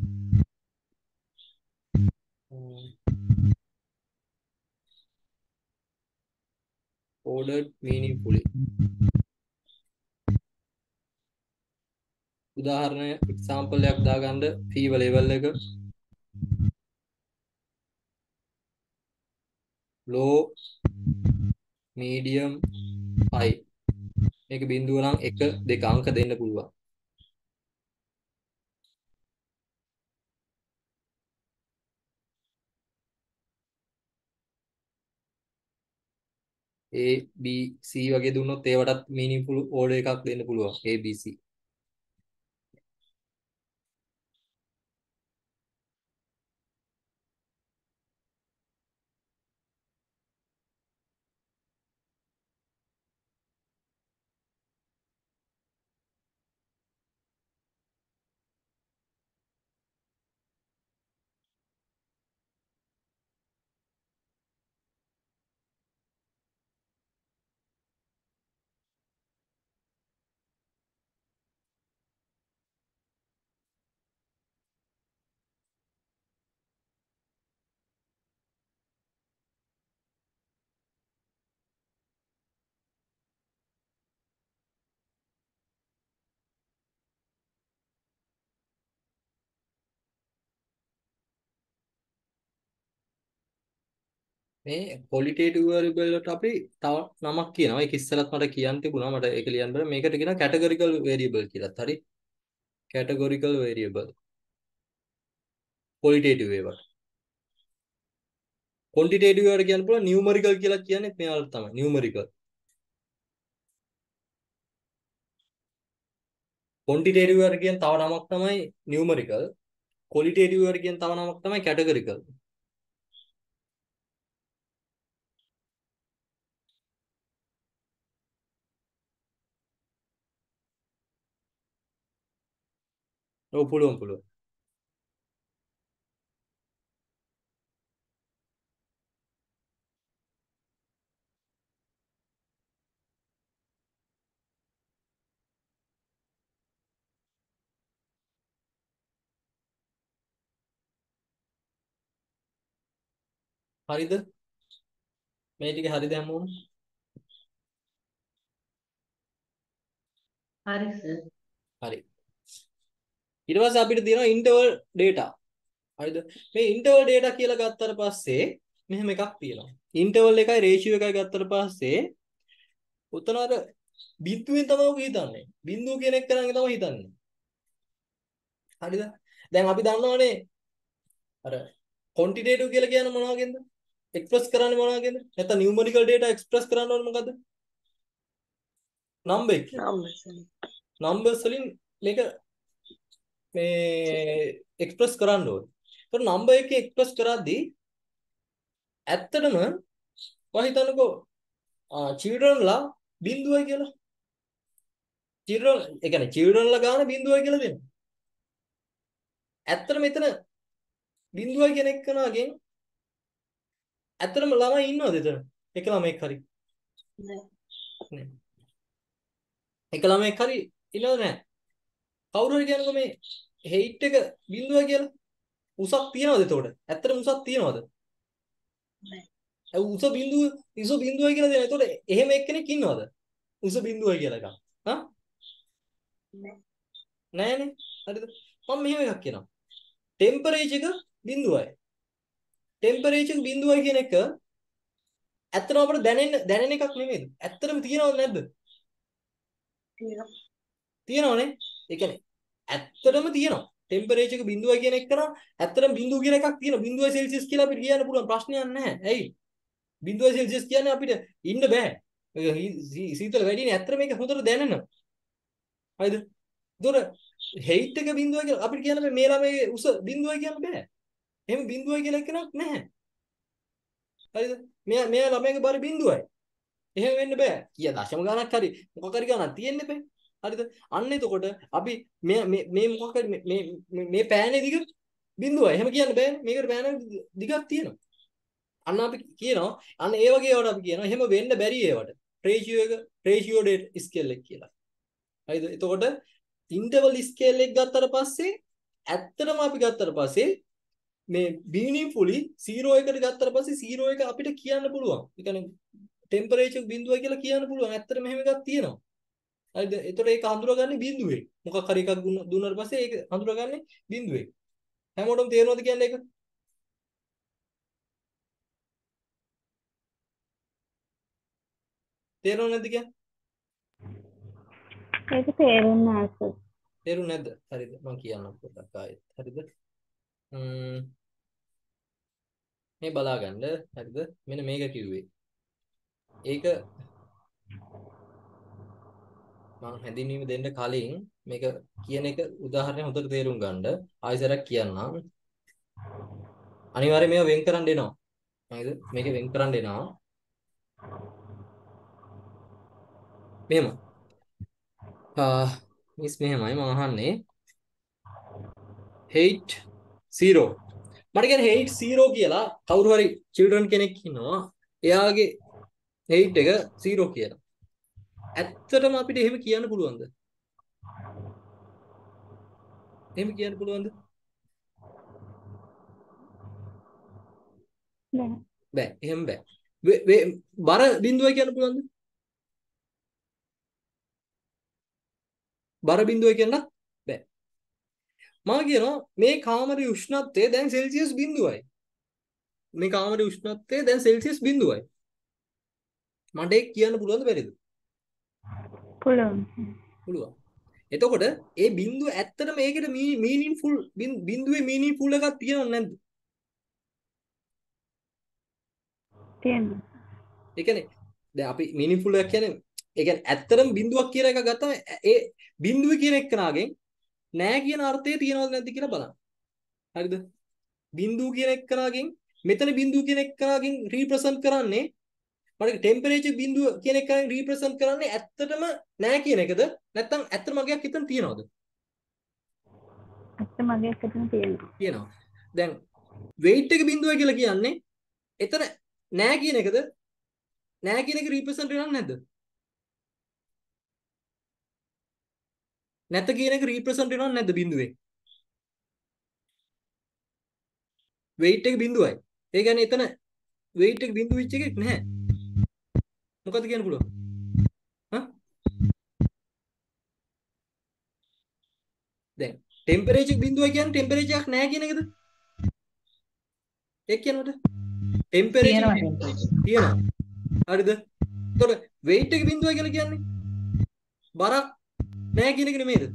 Speaker 1: ordered meaningfully. උදාහරණ example එකක් දාගන්න fever level එක low medium high මේක බිඳුව නම් 1 2 අංක දෙන්න පුළුවන්. A B C වගේ දුන්නොත් ඒවටත් meaningful order එකක් දෙන්න පුළුවන්. A B C. මේ qualitative variable වලට අපි තව නමක් කියනවා. ඒක ඉස්සෙල්ලත් මට කියන්න තිබුණා. මට ඒක ලියන්න බැහැ. මේකට කියනවා categorical variable කියලාත්. හරි. categorical variable. qualitative ඒවට. quantitative ඒවට කියන්න පුළුවන් numerical කියලා කියන්නේ මේවලට තමයි. numerical. quantitative ඒවට කියන තව නමක් තමයි numerical. qualitative ඒවට කියන තව නමක් තමයි categorical. ඔව් පුළුවන්. හරිද? මේ ටික හරිද හැමෝම?
Speaker 7: හරි සර්.
Speaker 1: හරි. ඊට පස්සේ අපිට තියෙනවා interval data. හරිද? මේ interval data කියලා ගත්තට පස්සේ මෙහෙම එකක් තියෙනවා. interval එකයි ratio එකයි ගත්තට පස්සේ උතන අර බිඳුවෙන් තමයි ඔක හිතන්නේ. බිඳුව කියන එක තරම් තමයි හිතන්නේ. හරිද? දැන් අපි දන්නවනේ අර quantitative කියලා කියන්නේ මොනවගෙන්ද? express කරන්නේ මොනවගෙන්ද? නැත්නම් numerical data express කරන්න ඕනේ මොකද්ද? number එක. numbers වලින් මේක මේ express කරන්න ඕනේ. ඒතර number එකේ express කරද්දී ඇත්තටම ඔය හිතන්නකෝ children ලා බිඳුවයි කියලා. children ඒ කියන්නේ children ලා ගාන බිඳුවයි කියලා දෙනවා. ඇත්තට මෙතන බිඳුවයි කියන එකනාගෙන් ඇත්තටම ළමයි ඉන්නවද එතන? එක ළමෙක් හරි. නෑ. එක ළමෙක් හරි ඉන්නවද නැහැ? කවුරු හරි කියනකො මේ height එක බිඳුවයි කියලා. උසක් තියනවද එතකොට? ඇත්තටම උසක් තියනවද? නෑ. උස බිඳුවයි කියලා දෙනවා. එතකොට එහෙම එක්කෙනෙක් ඉන්නවද? උස බිඳුවයි කියලා එකක්. හා? නෑ. නෑනේ. හරිද? මම මෙහෙම එකක් කියනවා. ටෙම්පරේචර් එක බිඳුවයි. ටෙම්පරේචර් බිඳුවයි කියන එක ඇත්තටම අපිට දැනෙන එකක් නෙමෙයිද? ඇත්තටම තියනවද නැද්ද? තියෙනවනේ. ඒ කියන්නේ ඇත්තටම තියෙනවා. ටෙම්පරේචර් එක බිඳුවයි කියන එක කරා ඇත්තටම බිඳුව කියන එකක් තියෙනවා. බිඳුවයි සෙල්සියස් කියලා අපිට කියන්න පුළුවන් ප්‍රශ්නයක් නැහැ. ඇයි? බිඳුවයි සෙල්සියස් කියන්නේ අපිට ඉන්න බෑ. සීතල වැඩිනේ. ඇත්තට මේක හොඳට දැනෙනවා. හරිද? ඒතොර height එක බිඳුවයි කියලා අපිට කියන්න මේ ළමයේ උස බිඳුවයි කියන්න බෑ. එහෙම බිඳුවයි කියලා එකක් නැහැ. හරිද? මෙයා ළමයාගේ බර බිඳුවයි. එහෙම වෙන්න බෑ. කීය දශම ගණක් හරි මොකක් හරි ගණන් තියෙන්න බෑ. හරිද? අන්න එතකොට අපි මේ මොකක් හරි මේ පෑනේ දිග බිඳුවයි. එහෙම කියන්න බෑනේ. මේකට පෑනේ දිගක් තියෙනවා. අන්න අපි කියනවා අන්න ඒ වගේ ඒවාට අපි කියනවා එහෙම වෙන්න බැරි ඒවට. ratio date scale එක කියලා. හරිද? එතකොට interval scale එක ගත්තට පස්සේ ඇත්තටම අපි ගත්තට පස්සේ මේ meaningfully 0 එකට ගත්තට පස්සේ 0 එක අපිට කියන්න පුළුවන්. ඒ කියන්නේ ටෙම්පරේචර් බිඳුවයි කියලා කියන්න පුළුවන්. ඇත්තට මෙහෙම එකක් තියෙනවා. හරිද? ඒතකොට ඒක හඳුනාගන්නේ බිඳුවේ. මොකක් හරි එකක් දුන්නාට පස්සේ ඒක හඳුනාගන්නේ බිඳුවේ. හැමෝටම තේරෙනවද කියන්නේ ඒක? තේරෙනවද නැද්ද කියන්නේ?
Speaker 8: ඒක තේරුන්නේ නැහැ සර්.
Speaker 1: තේරුන්නේ නැද්ද? හරිද? මම කියන්නම් පොඩ්ඩක් ආයෙත්. හරිද? මේ බලාගන්න. හරිද? මෙන්න මේක කිව්වේ. ඒක මම හැඳින්වීම දෙන්න කලින් මේක කියන එක උදාහරණයක් හොඳට තේරුම් ගන්න ආයෙසරක් කියන්නම්. අනිවාර්යයෙන් මේව වෙන් කරන්න එනවා. හරිද? මේක වෙන් කරන්න එනවා. මෙහෙම. මිස් මෙහෙමයි මම අහන්නේ. height 0. මට කියන්නේ height 0 කියලා කවුරු හරි children කෙනෙක් ඉන්නවා. එයාගේ height එක 0 කියලා. ඇත්තටම අපිට එහෙම කියන්න පුළුවන්ද? එහෙම කියන්න පුළුවන්ද? බෑ. එහෙම බෑ. බර බිඳුවයි කියන්න පුළුවන්ද? බර බිඳුවයි කියන්න බෑ. මම කියනවා මේ කාමරයේ උෂ්ණත්වය දැන් සෙල්සියස් බිඳුවයි. මේ කාමරයේ උෂ්ණත්වය දැන් සෙල්සියස් 0යි. මට ඒක කියන්න පුළුවන්ද බැරිද?
Speaker 4: පුළුවන්.
Speaker 1: පුළුවන්. එතකොට ඒ බිඳුව ඇත්තටම ඒකට මීනින්ෆුල් බිඳුවේ මීනින්ෆුල් එකක් තියෙනවද නැද්ද?
Speaker 4: තියෙනවා.
Speaker 1: ඒ කියන්නේ දැන් අපි මීනින්ෆුල් එකක් කියන්නේ ඒ කියන්නේ ඇත්තටම බිඳුවක් කියලා එකක් ගත්තම ඒ බිඳුව කියන එක්කනාගෙන් නෑ කියන අර්ථය තියෙනවද නැද්ද කියලා බලන්න. හරිද? බිඳුව කියන එක්කනාගෙන් මෙතන බිඳුව කියන එක්කනාගෙන් රීප්‍රසන්ට් කරන්නේ මට ටෙම්පරේචර් බිඳුව කියන එකෙන් රීප්‍රසන්ට් කරන්නේ ඇත්තටම නෑ කියන එකද නැත්නම් ඇත්තටම මගයක් හිතන් තියනවද?
Speaker 4: ඇත්ත මගේ එකටම තියෙනවා.
Speaker 1: තියෙනවා. දැන් weight එක බිඳුවයි කියලා කියන්නේ එතන නෑ කියන එකද නෑ කියන එක රීප්‍රසන්ට් වෙනවද නැද්ද? නැත කියන එක රීප්‍රසන්ට් වෙනවද නැද්ද බිඳුවේ? weight එක බිඳුවයි. ඒ කියන්නේ එතන weight එක බිඳුව වෙච්ච එකක් නැහැ. මොකද කියන්න පුළුවන්? හා? දැන් ටෙම්පරේචර් බිඳුවයි කියන්නේ ටෙම්පරේචර් එකක් නැහැ කියන එකද? ඒක කියනකොට ටෙම්පරේචර් තියෙනවා. හරිද? එතකොට weight එක බිඳුවයි කියලා කියන්නේ බරක් නැහැ කියන එක නෙමෙයිද?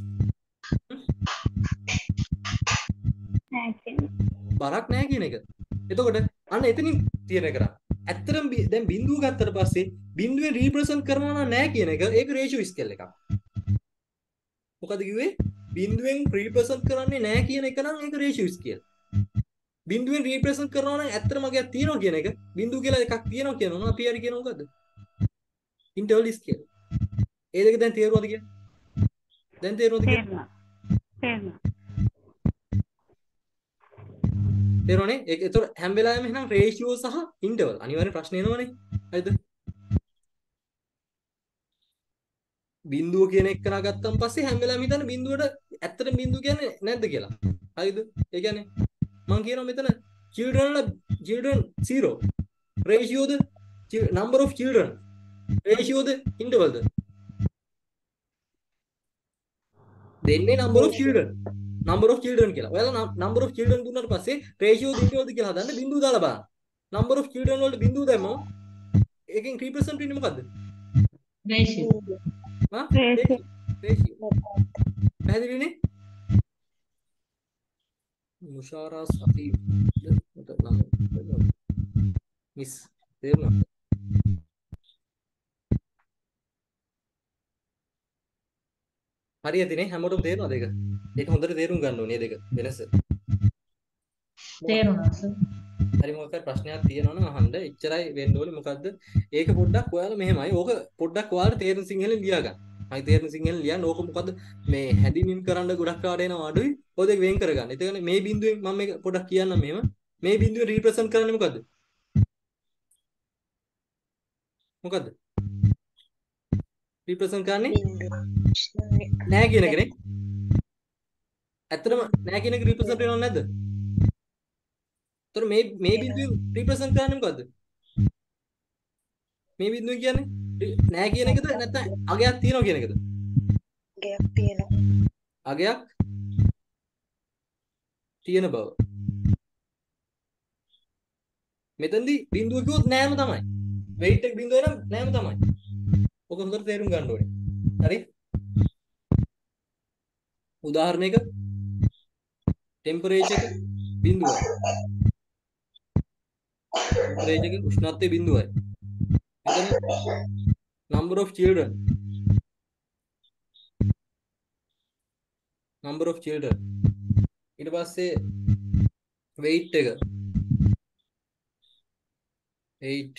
Speaker 1: බරක් නැහැ කියන එක. එතකොට අන්න එතනින් තියෙන කරා. ඇත්තටම දැන් බිඳුව ගත්තට පස්සේ බිඳුවේ රීප්‍රසන්ට් කරනවා නම් නැහැ කියන එක ඒක රේෂියෝ ස්කේල් එකක්. මොකද කිව්වේ? බිඳුවෙන් රීප්‍රසන්ට් කරන්නේ නැහැ කියන එක නම් ඒක රේෂියෝ ස්කේල්. බිඳුවෙන් රීප්‍රසන්ට් කරනවා නම් ඇත්තටම මගයක් තියෙනවා කියන එක බිඳුව කියලා එකක් තියෙනවා කියනවා අපි හරි කියනවා මොකද්ද? Interval scale. ඒ දෙක දැන් තේරුණාද කියන්නේ? දැන් තේරුණාද කියන්නේ? තේරුණානේ? ඒතර හැම වෙලාවෙම එහෙනම් රේෂියෝ සහ ඉන්ටර්වල් අනිවාර්යෙන් ප්‍රශ්න එනවනේ. හරිද? බිඳුව කියන එක නා ගත්තන් පස්සේ හැම වෙලාවෙම හිතන්න බිඳුවට ඇත්තට බිඳුව කියන්නේ නැද්ද කියලා. හරිද? ඒ කියන්නේ මම කියනවා මෙතන children 0 ratio the number of children ratio the interval the දෙන්නේ number of children කියලා. ඔයාලා number of children දුන්නාට පස්සේ ratio the interval කියලා හදන්න බිඳුව දාලා බලන්න. number of children වලට බිඳුව දැම්මම ඒකෙන් represent වෙන්නේ මොකද්ද?
Speaker 7: ratio.
Speaker 1: හා? ratio. පැහැදිලිනේ? මුෂාරා සති මිස් තේරුණාද? හරියටනේ හැමෝටම තේරෙනවද ඒක? ඒක හොඳට තේරුම් ගන්න ඕනේ දෙක වෙනස.
Speaker 7: තේරුණා සර්.
Speaker 1: හරි මොකක් හරි ප්‍රශ්නයක් තියෙනවා නම් අහන්න. එච්චරයි වෙන්න ඕනේ. මොකද්ද? ඒක පොඩ්ඩක් ඔයාලා මෙහෙමයි. ඕක පොඩ්ඩක් ඔයාලා තේරෙන සිංහලෙන් ලියා ගන්න. අයි තේරෙන සිංහලෙන් ලියන්න. ඕක මොකද්ද? මේ හැඳින්වීම කරන්න ගොඩක් කාඩ එනවා අඩුයි. ඔය දෙක වෙන් කරගන්න. ඒ කියන්නේ මේ බිඳුවෙන් මම මේක පොඩ්ඩක් කියන්නම් මෙහෙම. මේ බිඳුවෙන් රීප්‍රසන්ට් කරන්නේ මොකද්ද? මොකද්ද? රීප්‍රසන්ට් කරන්නේ නෑ කියන එකනේ. ඇත්තටම නෑ කියන එක රීප්‍රසන්ට් වෙනවද නැද්ද? ඒතර මේ බිඳුවෙන් රීප්‍රසන්ට් කරන්නේ මොකද්ද? මේ බිඳුව කියන්නේ නෑ කියන එකද නැත්නම් අගයක් තියනවා කියන එකද?
Speaker 2: ගයක් තියෙනවා.
Speaker 1: අගයක් තියෙන බව. මෙතනදී බිඳුව කිව්වොත් නෑම තමයි. weight එක බිඳුව නම් නෑම තමයි. ඔක හොඳට තේරුම් ගන්න ඕනේ. හරි? උදාහරණයක ටෙම්පරේචර් එක බිඳුවයි. ටෙම්පරේචර් එක උෂ්ණත්වය බිඳුවයි. මෙතන number of children ඊට පස්සේ weight එක 8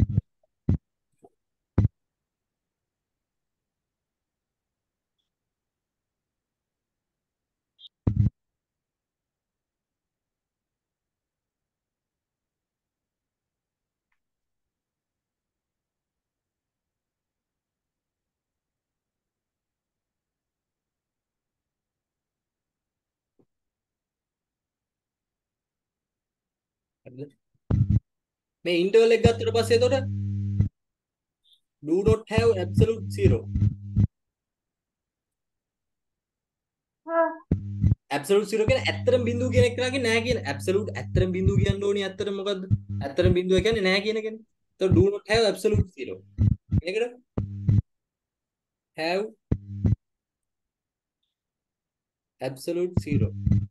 Speaker 1: හරිද? මේ ඉන්ටර්වල් එක ගත්තට පස්සේ එතකොට do not have absolute zero ඇබ්සලූට් 0 කියන්නේ ඇත්තටම බිඳුව කියන එකලාගේ නෑ කියන ඇබ්සලූට් ඇත්තටම බිඳුව කියන්න ඕනේ ඇත්තටම මොකද්ද? ඇත්තටම බිඳුව කියන්නේ නෑ කියන එකනේ. So do not have absolute 0. මේකට have absolute 0.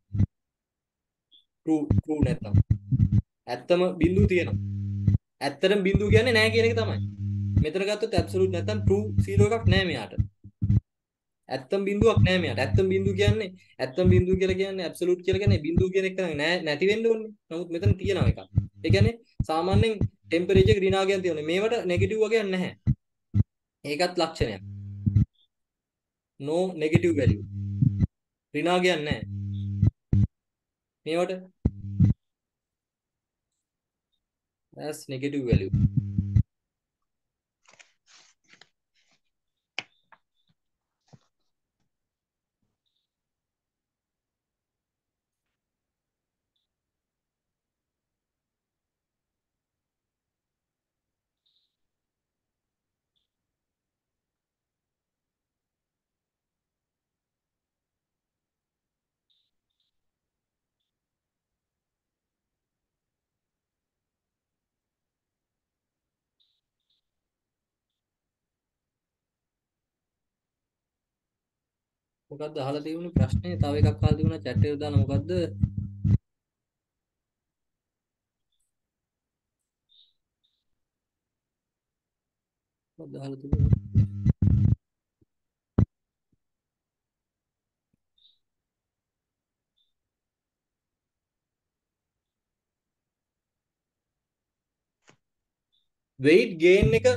Speaker 1: true නැත්නම් ඇත්තම බිඳුව තියෙනවා. ඇත්තටම බිඳුව කියන්නේ නෑ කියන එක තමයි. මෙතන ගත්තොත් absolute නැත්නම් true 0 එකක් නෑ මෙයාට. ඇත්තම බිඳුවක් නෑ මෙයාට. ඇත්තම බිඳුව කියන්නේ ඇත්තම බිඳුව කියලා කියන්නේ absolute කියලා කියන්නේ බිඳුව කියන එක නෑ නැති වෙන්න ඕනේ. නමුත් මෙතන තියෙනවා එකක්. ඒ කියන්නේ සාමාන්‍යයෙන් ටෙම්පරේචර් එක ඍණාගයන් තියෙනවා. මේවට නෙගටිව් වගේක් නැහැ. ඒකත් ලක්ෂණයක්. no negative value. ඍණාගයන් නැහැ. මේවට as negative value. මොකද්ද අහලා තියෙන්නේ ප්‍රශ්නේ? තව එකක් අහලා තිබුණා chat එකට දාන්න මොකද්ද? මොකද්ද අහලා තිබුණේ? weight gain එක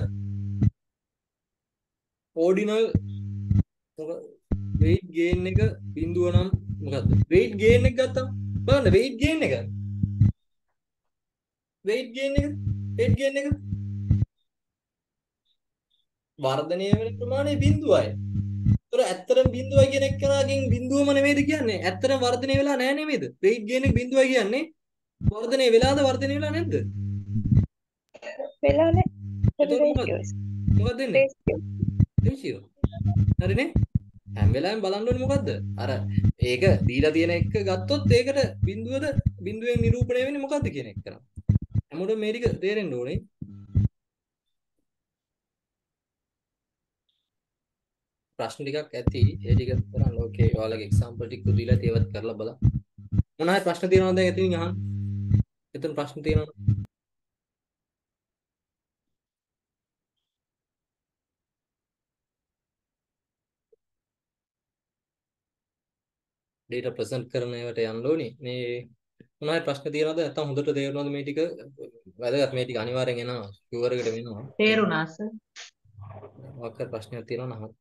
Speaker 1: ordinal weight gain එක බිඳුව නම් මොකද්ද? weight gain එක ගත්තම බලන්න weight gain එක weight gain එක වර්ධනය වෙන ප්‍රමාණය බිඳුවයි. ඒතර ඇත්තටම බිඳුවයි කියන එකනාගෙන් බිඳුවම නෙමෙයිද කියන්නේ? ඇත්තටම වර්ධනය වෙලා නැහැ නෙමෙයිද? weight gain එක බිඳුවයි කියන්නේ වර්ධනය වෙලාද වර්ධනය වෙලා නැද්ද?
Speaker 2: වෙලා නැහැ.
Speaker 1: එතකොට මොකක්ද වෙන්නේ? ratio. හරිනේ? හැම වෙලාවෙම බලන්න ඕනේ මොකද්ද? අර ඒක දීලා තියෙන එක ගත්තොත් ඒකට බිඳුවෙන් නිරූපණය වෙන්නේ මොකද්ද කියන එක කරා. හැමෝටම මේ ටික තේරෙන්න ඕනේ. ප්‍රශ්න ටිකක් ඇති. ඒ ටික කරන්න ඕකේ. ඔයාලගේ එක්සැම්පල් ටික දීලා ඒවත් කරලා බලන්න. මොන හරි ප්‍රශ්න තියෙනවද දැන් එතනින් අහන්න. එතන ප්‍රශ්න තියෙනවද? data present කරන ඒවට යන්න ඕනේ. මේ මොන හරි ප්‍රශ්න තියෙනවද? නැත්නම් හොඳට තේරෙනවද මේ ටික? වැදගත් මේ ටික අනිවාර්යෙන් එනවා. ෂුවර් එකට වෙනවා.
Speaker 7: තේරුණා සර්.
Speaker 1: මොකක් හරි ප්‍රශ්නයක් තියෙනවා නම්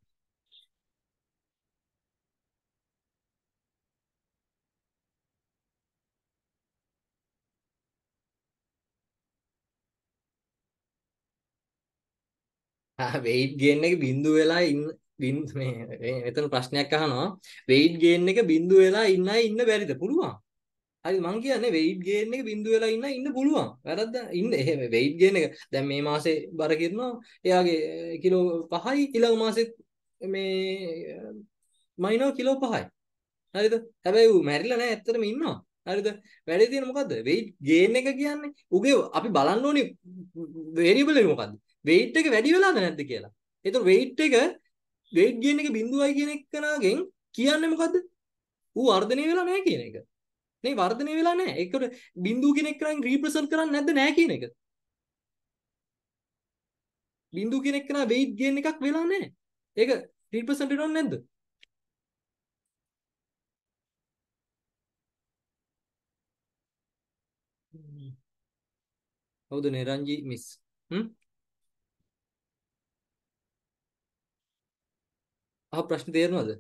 Speaker 1: weight gain එක බිඳුව වෙලා මේ මෙතන ප්‍රශ්නයක් අහනවා weight gain එක බිඳුව වෙලා ඉන්න බැරිද පුළුවන් හරි මං කියන්නේ weight gain එක බිඳුව වෙලා ඉන්න පුළුවන් වැරද්ද ඉන්න එහෙම weight gain එක දැන් මේ මාසේ බර කරනවා එයාගේ කිලෝ 5යි ඊළඟ මාසෙත් මේ මයිනෝ කිලෝ 5යි හරිද හැබැයි ඌ මැරිලා නැහැ ඇත්තටම ඉන්නවා හරිද වැඩේ තියෙන මොකද්ද weight gain එක කියන්නේ උගේ අපි බලන්න ඕනේ variable එක මොකද්ද weight එක වැඩි වෙලාද නැද්ද කියලා. ඒතකොට weight gain එක බිඳුවයි කියන එකනාගෙන් කියන්නේ මොකද්ද? ඌ වර්ධනය වෙලා නැහැ කියන එක. නේ වර්ධනය වෙලා නැහැ. ඒකට බිඳුව කියන එකෙන් රීප්‍රසන්ට් කරන්නේ නැද්ද නැහැ කියන එක. බිඳුව කියන එකනා weight gain එකක් වෙලා නැහැ. ඒක රීප්‍රසන්ට් වෙනවද නැද්ද? හවුද නිරංජි මිස්? ප්‍රශ්න තේරෙනවද?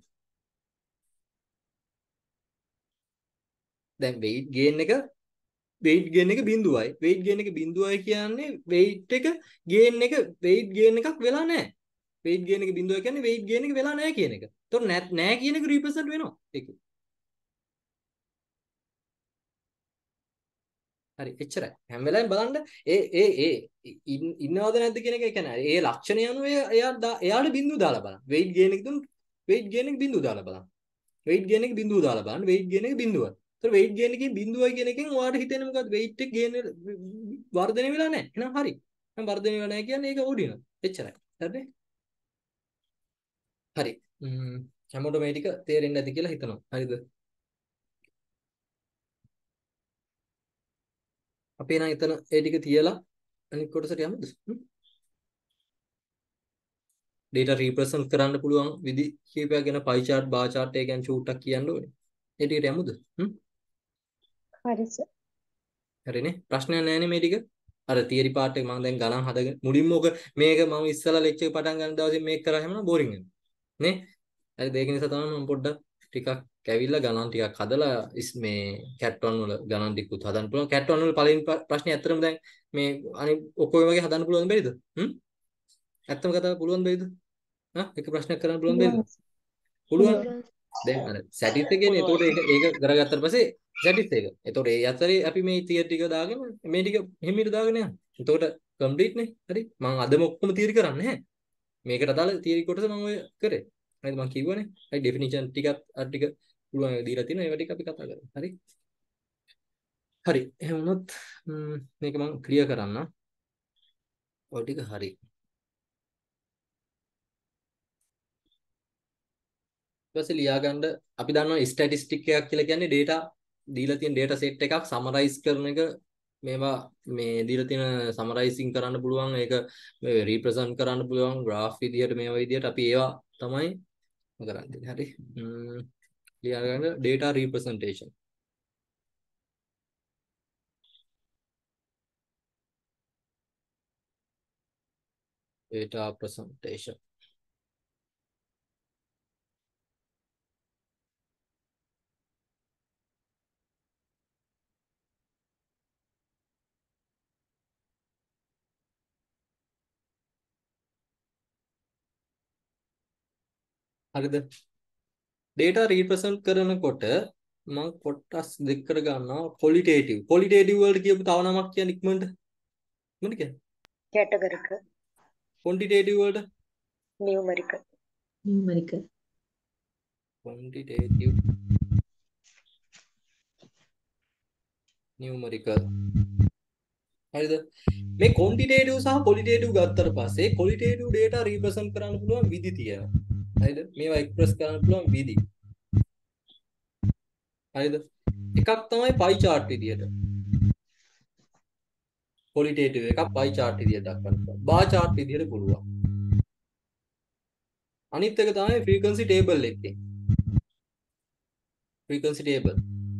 Speaker 1: දැන් weight gain එක බිඳුවයි. weight gain එක බිඳුවයි කියන්නේ weight gain එකක් වෙලා නැහැ. weight gain එක බිඳුවයි කියන්නේ weight gain එක වෙලා නැහැ කියන එක. ඒතකොට නැහැ කියන එක represent වෙනවා. ඒක. හරි එච්චරයි. හැම වෙලාවෙම බලන්න ඒ ඉන්නවද නැද්ද කියන එක කියන්නේ ඒ ලක්ෂණ යනුව එයාට බිඳුව දාලා බලන්න. weight gain එක බිඳුව දාලා බලන්න. weight gain එක බිඳුව දාලා බලන්න weight gain එක බිඳුවයි. ඒතර weight gain එකකින් බිඳුවයි කියන එකෙන් ඔයාලට හිතෙන්නේ මොකද්ද? weight එක gain වර්ධනය වෙලා නැහැ. එහෙනම් හරි. එහෙනම් වර්ධනය වෙලා නැහැ කියන්නේ ඒක ඕඩිනල්. එච්චරයි. හරිනේ? හරි. හැමෝටම මේ ටික තේරෙන්නේ නැති කියලා හිතනවා. හරිද? අපි එහෙනම් එතන ඒ ටික තියලා අනිත් කොටසට යමුද? data represent කරන්න පුළුවන් විදි කීපයක් ගැන pie chart bar chart එක ගැන චූට්ටක් කියන්න ඕනේ. ඒ ටිකට යමුද?
Speaker 2: හරි සර්.
Speaker 1: හරිනේ. ප්‍රශ්නයක් නැහැනේ මේ ටික. අර තියරි පාර්ට් එක මම දැන් ගණන් හදගෙන මුලින්ම ඔක මේක මම ඉස්සලා ලෙක්චර් එක පටන් ගන්න දවසේ මේක කරා හැමනම් බෝරින් වෙනවා. නේ? හරි ඒක නිසා තමයි මම පොඩ්ඩක් ටිකක් කැවිලා ගණන් ටිකක් හදලා මේ CAT 1 වල ගණන් ටිකකුත් හදන්න පුළුවන්. CAT 1 වල පළවෙනි ප්‍රශ්නේ ඇත්තටම දැන් මේ අනිත් ඔක්කොම වගේ හදන්න පුළුවන් බැරිද? ඇත්තම කතාව පුළුවන් බැරිද? එක ප්‍රශ්නයක් කරන්න පුළුවන් බැරිද? පුළුවන්. දැන් අර සැටිස් එකේනේ. එතකොට ඒක කරගත්තට පස්සේ සැටිස් එක. එතකොට ඒ අතරේ අපි මේ තියරි ටික දාගෙන මේ ටික හිමීට දාගෙන යනවා. එතකොට කම්ප්ලීට් නේ. හරි. මම අදම ඔක්කොම තියරි කරන්නේ නැහැ. මේකට අදාළ තියරි කොටස මම ඔය කරේ. හරිද? මම කිව්වනේ. හරි ඩෙෆිනිෂන් ටිකත් අර ටික පුළුවන් දීලා තියෙනවා. ඒවා ටික අපි කතා කරමු. හරි. හරි. එහෙනම් වුණොත් මේක මම ක්ලියර් කරන්නම්. ඔය ටික හරි. ඊපස්සේ ලියාගන්න අපි දන්නවා ස්ටැටිස්ටික් එකක් කියලා කියන්නේ data දීලා තියෙන data set එකක් සමරයිස් කරන එක මේවා මේ දීලා තියෙන සමරයිසින් කරන්න පුළුවන් ඒක රීප්‍රසන්ට් කරන්න පුළුවන් graph විදියට මේවා විදියට අපි ඒවා තමයි කරන්නේ හරි ලියාගන්න data representation data presentation හරිද data represent කරනකොට මම කොටස් දෙකකට ගන්නවා qualitative වලට කියපු තව නමක් කියන්නේ ඉක්මනට මොකද කියන්නේ
Speaker 2: කැටගරිකල්
Speaker 1: quantitative වලට
Speaker 2: නියුමරිකල්
Speaker 1: quantitative numerical හරිද මේ quantitative සහ qualitative ගත්තට පස්සේ qualitative data represent කරන්න පුළුවන් විදි තියෙනවා හරිද මේවා express කරන්න පුළුවන් විදි හරිද එකක් තමයි pie chart විදියට qualitative එකක් pie chart විදියට දක්වන්න පුළුවන් bar chart විදියට පුළුවන් අනිත් එක තමයි frequency table එකේ frequency table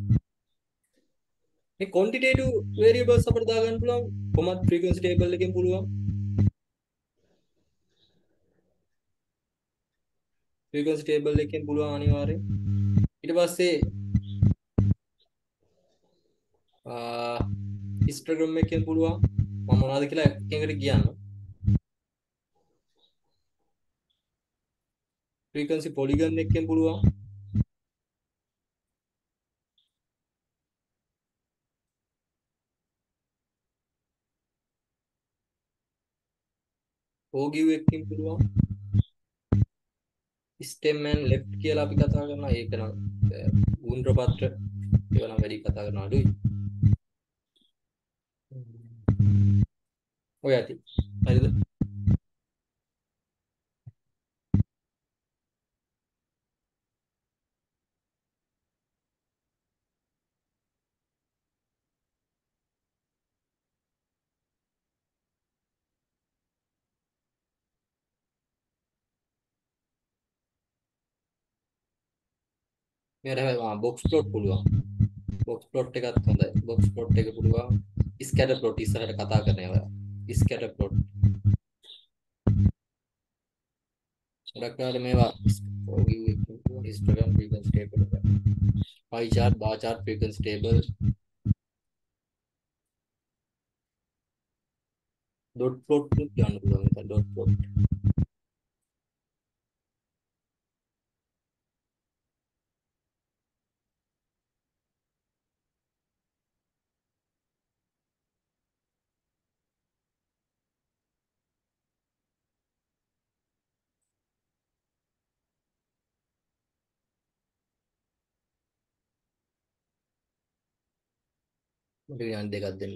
Speaker 1: මේ quantitative variables අපිට දාගන්න පුළුවන් කොහොමද frequency table එකෙන් පුළුවන් frequency table එකෙන් පුළුවන් අනිවාර්යෙන් ඊට පස්සේ histogram එකෙන් පුළුවන් මම මොනවද කියලා එකකට කියන්න frequency polygon එකෙන් පුළුවන් Ogive එකකින් පුළුවන් stem and left කියලා අපි කතා කරනවා ඒක නම් ගුණ්‍ර පත්‍ර ඒවා නම් වැඩි කතා කරනවා අඩුයි ඔය ඇති හරිද මේකට හැබැයි box plot පුළුවන් box plot එකත් හොඳයි box plot එක පුළුවන් scatter plot ඉස්සරහට කතා කරන ඒවා scatter plot ගොඩක් වෙලාවට මේවා histogram frequency table pie chart bar chart frequency table dot plot කියන්න පුළුවන් ඒක dot plot මට විනාඩි දෙකක් දෙන්න.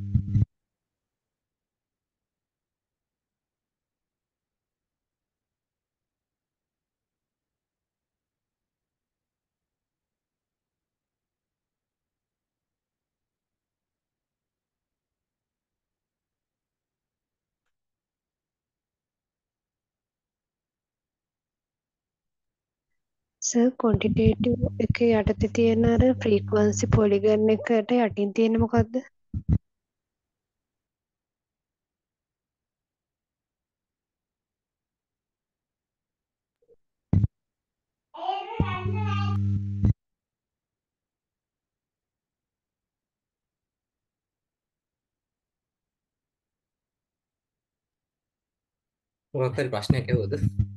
Speaker 6: සර් ක්වොන්ටිටේටිව් එකේ යටතේ තියෙන අර ෆ්‍රීකවන්සි පොලිගන් එකට යටින් තියෙන්නේ මොකද්ද?
Speaker 1: මොකක් හරි ප්‍රශ්නයක් ඇහුවද?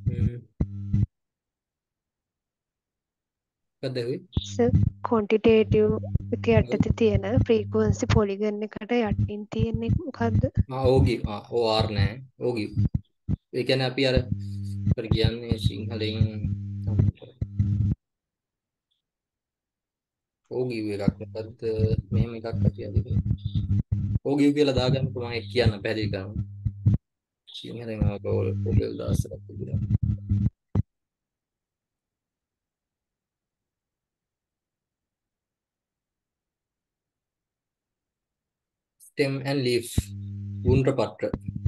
Speaker 1: මොකක්ද ඇහුවේ?
Speaker 6: සර් ක්වොන්ටිටේටිව් එකේ යටතේ තියෙන ෆ්‍රීකවන්සි පොලිගන් එකට යටින් තියෙන්නේ මොකද්ද?
Speaker 1: ඕගි OR නෑ ඕගි. ඒ කියන්නේ අපි අර කියන්නේ සිංහලෙන් ඕගිව් එකක් මොකද්ද මෙහෙම එකක් අපි අද ඕගිව් කියලා දාගන්නකො මම කියන්න පැහැදිලි කරනවා. සිංහලෙන් ඕගල් දාස්සක් තිබුණා. stem and leaf වුන්රපත්‍ර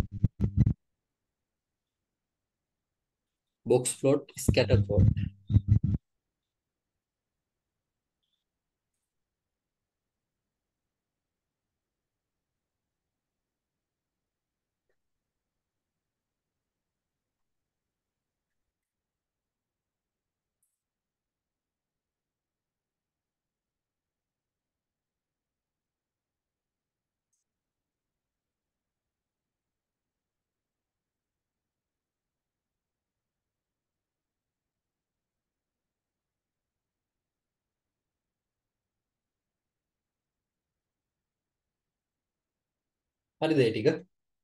Speaker 1: box plot scatter plot හරිද ඒ ටික?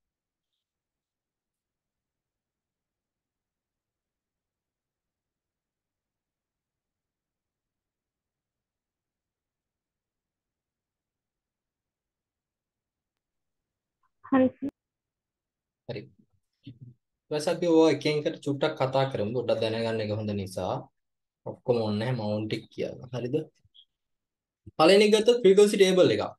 Speaker 4: හරි.
Speaker 1: හරි. ඊපස්සේ අපි ඔය එක එකට චුට්ටක් කතා කරමු. පොඩ්ඩක් දැනගන්න එක හොඳ නිසා. ඔක්කොම ඕනේ නැහැ මවුන්ට් එක කියලා. හරිද? පළවෙනි එක ගත්තොත් frequency table එකක්.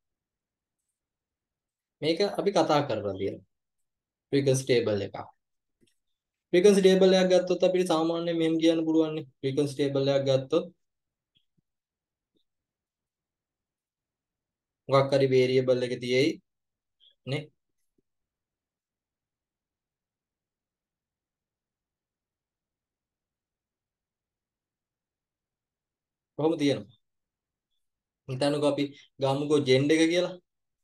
Speaker 1: මේක අපි කතා කරලා තියෙනවා. frequency table එකක්. frequency table එකක් ගත්තොත් අපිට සාමාන්‍යයෙන් මෙහෙම කියන්න පුළුවන් නේ. frequency table එකක් ගත්තොත් මොකක් හරි variable එක තියෙයි නේ. කොහොම තියෙනවා? හිතන්නකෝ අපි ගමුකෝ gender එක කියලා.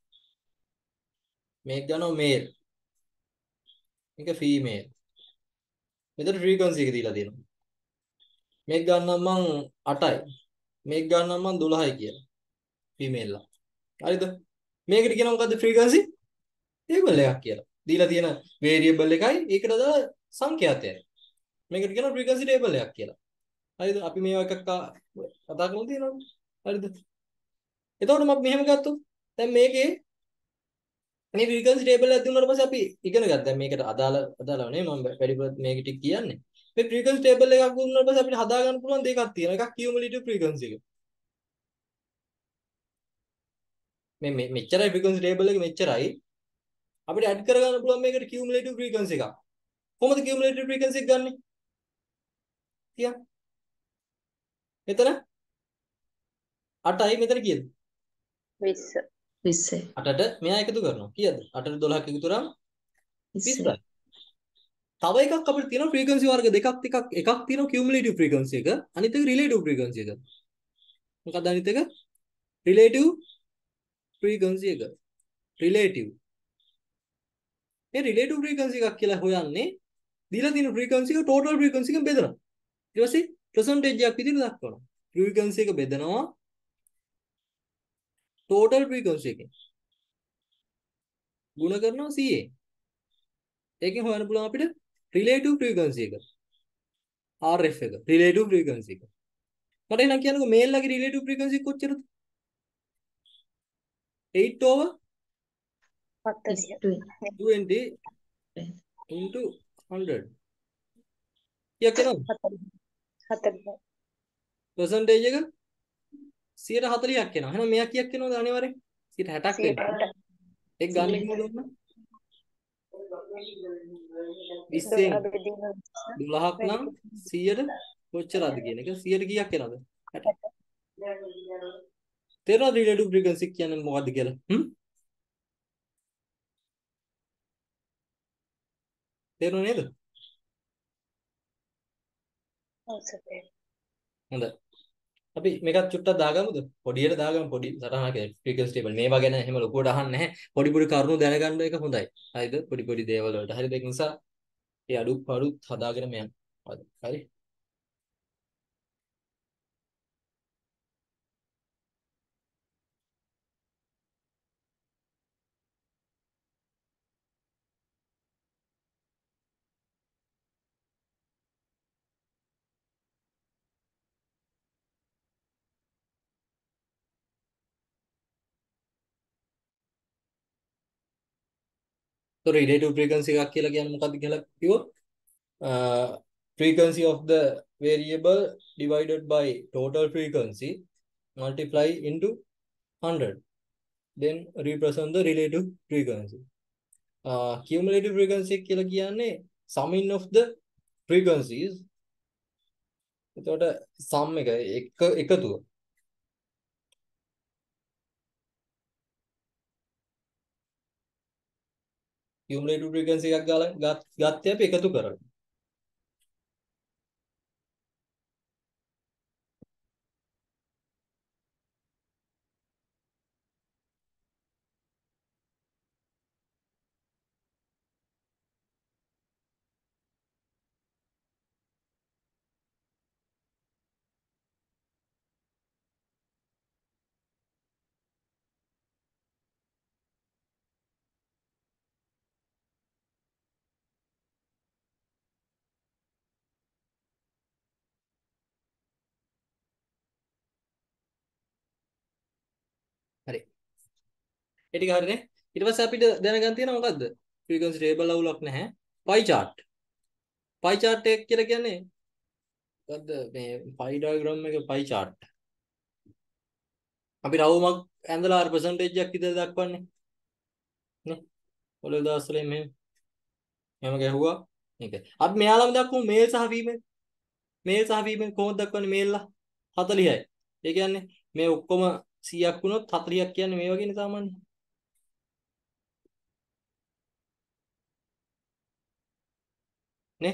Speaker 1: මේක ගන්නවා male. මේක female. මෙතන frequency එක දීලා තියෙනවා. මේක ගන්නම් මං 8යි. මේක ගන්නම් මං 12යි කියලා. female ලා. හරිද? මේකට කියනවා මොකද්ද frequency table එකක් කියලා. දීලා තියෙන variable එකයි ඒකට දාලා සංඛ්‍යාතයයි. මේකට කියනවා frequency table එකක් කියලා. හරිද? අපි මේවා එකක් කතා කරලා තියෙනවා. හරිද? එතකොට මම මෙහෙම ගත්තොත් දැන් මේකේ මේ frequency table එක දුන්නාට පස්සේ අපි ඉගෙන ගත්තා. දැන් මේකට අදාළව නේ මම වැඩිපුර මේක ටික කියන්නේ. මේ frequency table එකක් දුන්නාට පස්සේ අපිට හදා ගන්න පුළුවන් දෙකක් තියෙනවා. එකක් cumulative frequency එක. මේ මෙච්චරයි frequency table එක මෙච්චරයි. අපිට add කරගන්න පුළුවන් මේකට cumulative frequency එකක්. කොහොමද cumulative frequency එක ගන්නෙ? තියා. මෙතන 8යි මෙතන කීයද?
Speaker 2: 20.
Speaker 7: 20.
Speaker 1: 8ට මෙයා එකතු කරනවා. කීයද? 8ට 12ක් එකතු කරාම 20යි. තව එකක් අපිට තියෙනවා frequency වර්ග දෙකක් එකක් තියෙනවා cumulative frequency එක අනිත් එක relative frequency එක. මොකක්ද අනිත් එක? relative frequency එක. relative. මේ relative frequency එකක් කියලා හොයන්නේ දීලා තියෙන frequency එක total frequency එකෙන් බෙදනවා. ඊට පස්සේ percentage එකක් විදිහට දක්වනවා. frequency එක බෙදනවා total frequency එකෙන්. ගුණ කරනවා 100. ඒකෙන් හොයන්න පුළුවන් අපිට relative frequency එක. RF එක relative frequency එක. මට එහෙනම් කියන්නකෝ මේල් ලගේ relative frequency කොච්චරද? 8 over
Speaker 2: 40.
Speaker 1: 20 into 100 කීයක් එනවද
Speaker 2: 40.
Speaker 1: percentage එක 140ක් එනවා එහෙනම් මෙයා කීයක් එනවද අනිවාර්යෙන් 60ක් වෙනවා ඒක ගන්න කිව්වොත් ඔන්න 20න් 12ක් නම් 100ට කොච්චරද කියන එක 100ට කීයක් එනවද 60 තේරෙනවද රිලේටිව් ෆ්‍රීකවන්සි කියන්නේ මොකද්ද කියලා තේරුණා නේද හොඳයි අපි මේකත් චුට්ටක් දාගමුද පොඩියට දාගමු පොඩි සටහනක ෆ්‍රීකවන්සි ටේබල් මේවා ගැන එහෙම ලොකුවට අහන්නේ නැහැ පොඩි පොඩි කරුණු දැනගන්න එක හොඳයි හරිද පොඩි පොඩි දේවල් වලට හරිද ඒක නිසා ඒ අඩුපාඩුත් හදාගෙන මම හරි So relative frequency එකක් කියලා කියන්නේ මොකක්ද කියලා කිව්වොත් frequency of the variable divided by total frequency multiply into 100 then represent the relative frequency cumulative frequency කියලා කියන්නේ summing of the frequencies එතකොට sum එක එකතුව cumulative frequency එකක් ගාලා ගත්තේ අපි එකතු කරලා හරි ඒ ටික හරිනේ ඊට පස්සේ අපිට දැනගන්න තියෙනවා මොකද්ද frequency table අවුලක් නැහැ pie chart එක කියලා කියන්නේ මොකද්ද මේ pie diagram එක pie chart අපි රවුමක් ඇඳලා අර percentage එකක් විතර දක්වන්නේ නේ ඔලේ දවස්වල මෙහෙම ගැහුවා මේක අපි මෙයාලම දක්වමු මේල් සහ ෆීමේල් කොහොමද දක්වන්නේ මේල්ලා 40යි ඒ කියන්නේ මේ ඔක්කොම 100ක් වුණොත් 40ක් කියන්නේ මේ වගේනේ සාමාන්‍යයෙන් නේ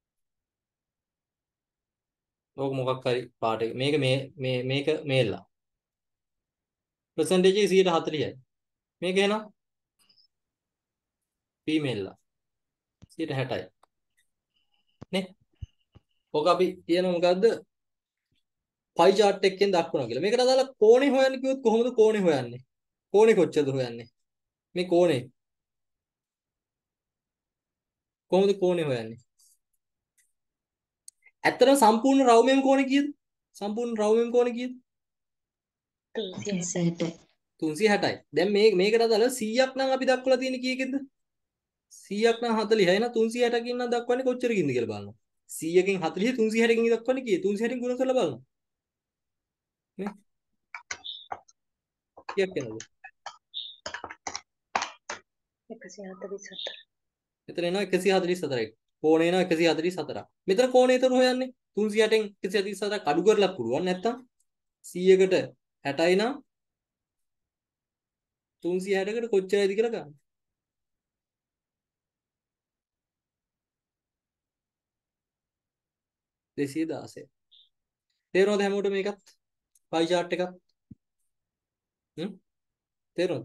Speaker 1: ඕක මොකක් හරි පාට එක මේක මේක මේල්ලා percentage එක 140යි මේක එහෙනම් ෆීමේල්ලා 60යි නේ ඕක අපි කියන මොකද්ද pie chart එකෙන් දක්වනවා කියලා මේකට අදාළ කෝණේ හොයන්න කිව්වොත් කොහොමද කෝණේ හොයන්නේ කෝණේ කොච්චරද හොයන්නේ මේ කෝණේ කොහොමද කෝණේ හොයන්නේ ඇත්තටම සම්පූර්ණ රවුමෙම කෝණේ කීයද සම්පූර්ණ රවුමෙම කෝණේ කීයද 360යි දැන් මේකට අදාළ 100ක් නම් අපි දක්වලා තියෙන්නේ කීයකද 100ක් නම් 40යි එහෙනම් 360කින් නම් දක්වන්නේ කොච්චරකින්ද කියලා බලන්න 100කින් 40 360කින් දක්වන්නේ කීයද 360කින් ගුණ කරලා බලන්න නේ කීයක් එනවද
Speaker 2: 144.
Speaker 1: එතන එනවා 144යි කෝණය එනවා 144ක් මෙතන කෝණය ඒතර හොයන්නේ 360න් 144ක් අඩු කරලා පුළුවන් නැත්තම් 100කට 60යි නම් 360කට කොච්චරයිද කියලා ගන්න. 216. තේරෙනවද හැමෝටම මේකත්? පයි chart එකක්. තේරෙනවද?